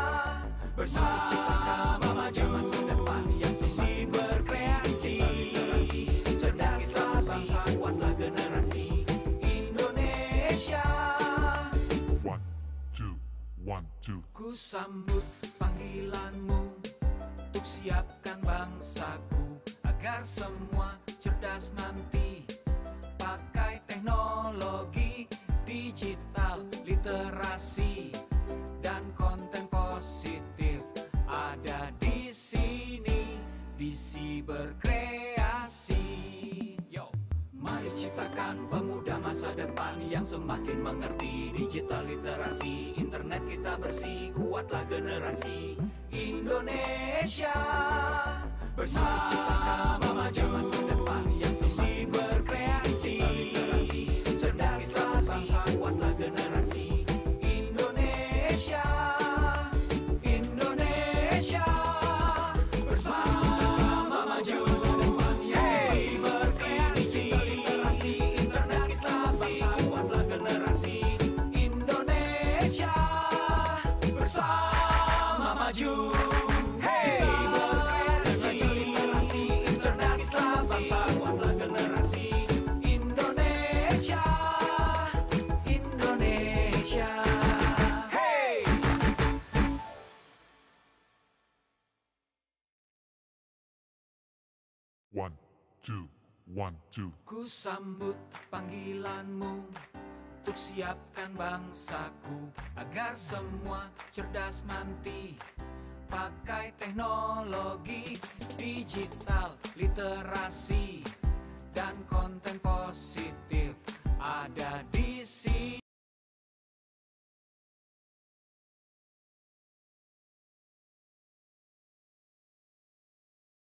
Bersama maju masa depan yang semakin berkreasi. Literasi, cerdaslah bangsa, kuatlah generasi Indonesia. 1, 2, 1, 2. Ku sambut panggilanmu untuk siapkan bangsaku agar semua cerdas nanti. Pakai teknologi, digital, literasi, dan konten positif ada di sini, DC Berkreasi. Yo, mari ciptakan pemuda masa depan yang semakin mengerti digital literasi. Internet kita bersih, kuatlah generasi Indonesia. Bersama maju masa depan yang DC Berkreasi. Literasi, cerdaslah bangsa, kuatlah generasi Indonesia. Indonesia bersama maju masa depan yang DC Berkreasi. Literasi, cerdaslah bangsa, kuatlah generasi Indonesia bersama maju. One, two, one, two. Ku sambut panggilanmu untuk siapkan bangsaku agar semua cerdas nanti. Pakai teknologi, digital, literasi, dan konten positif ada di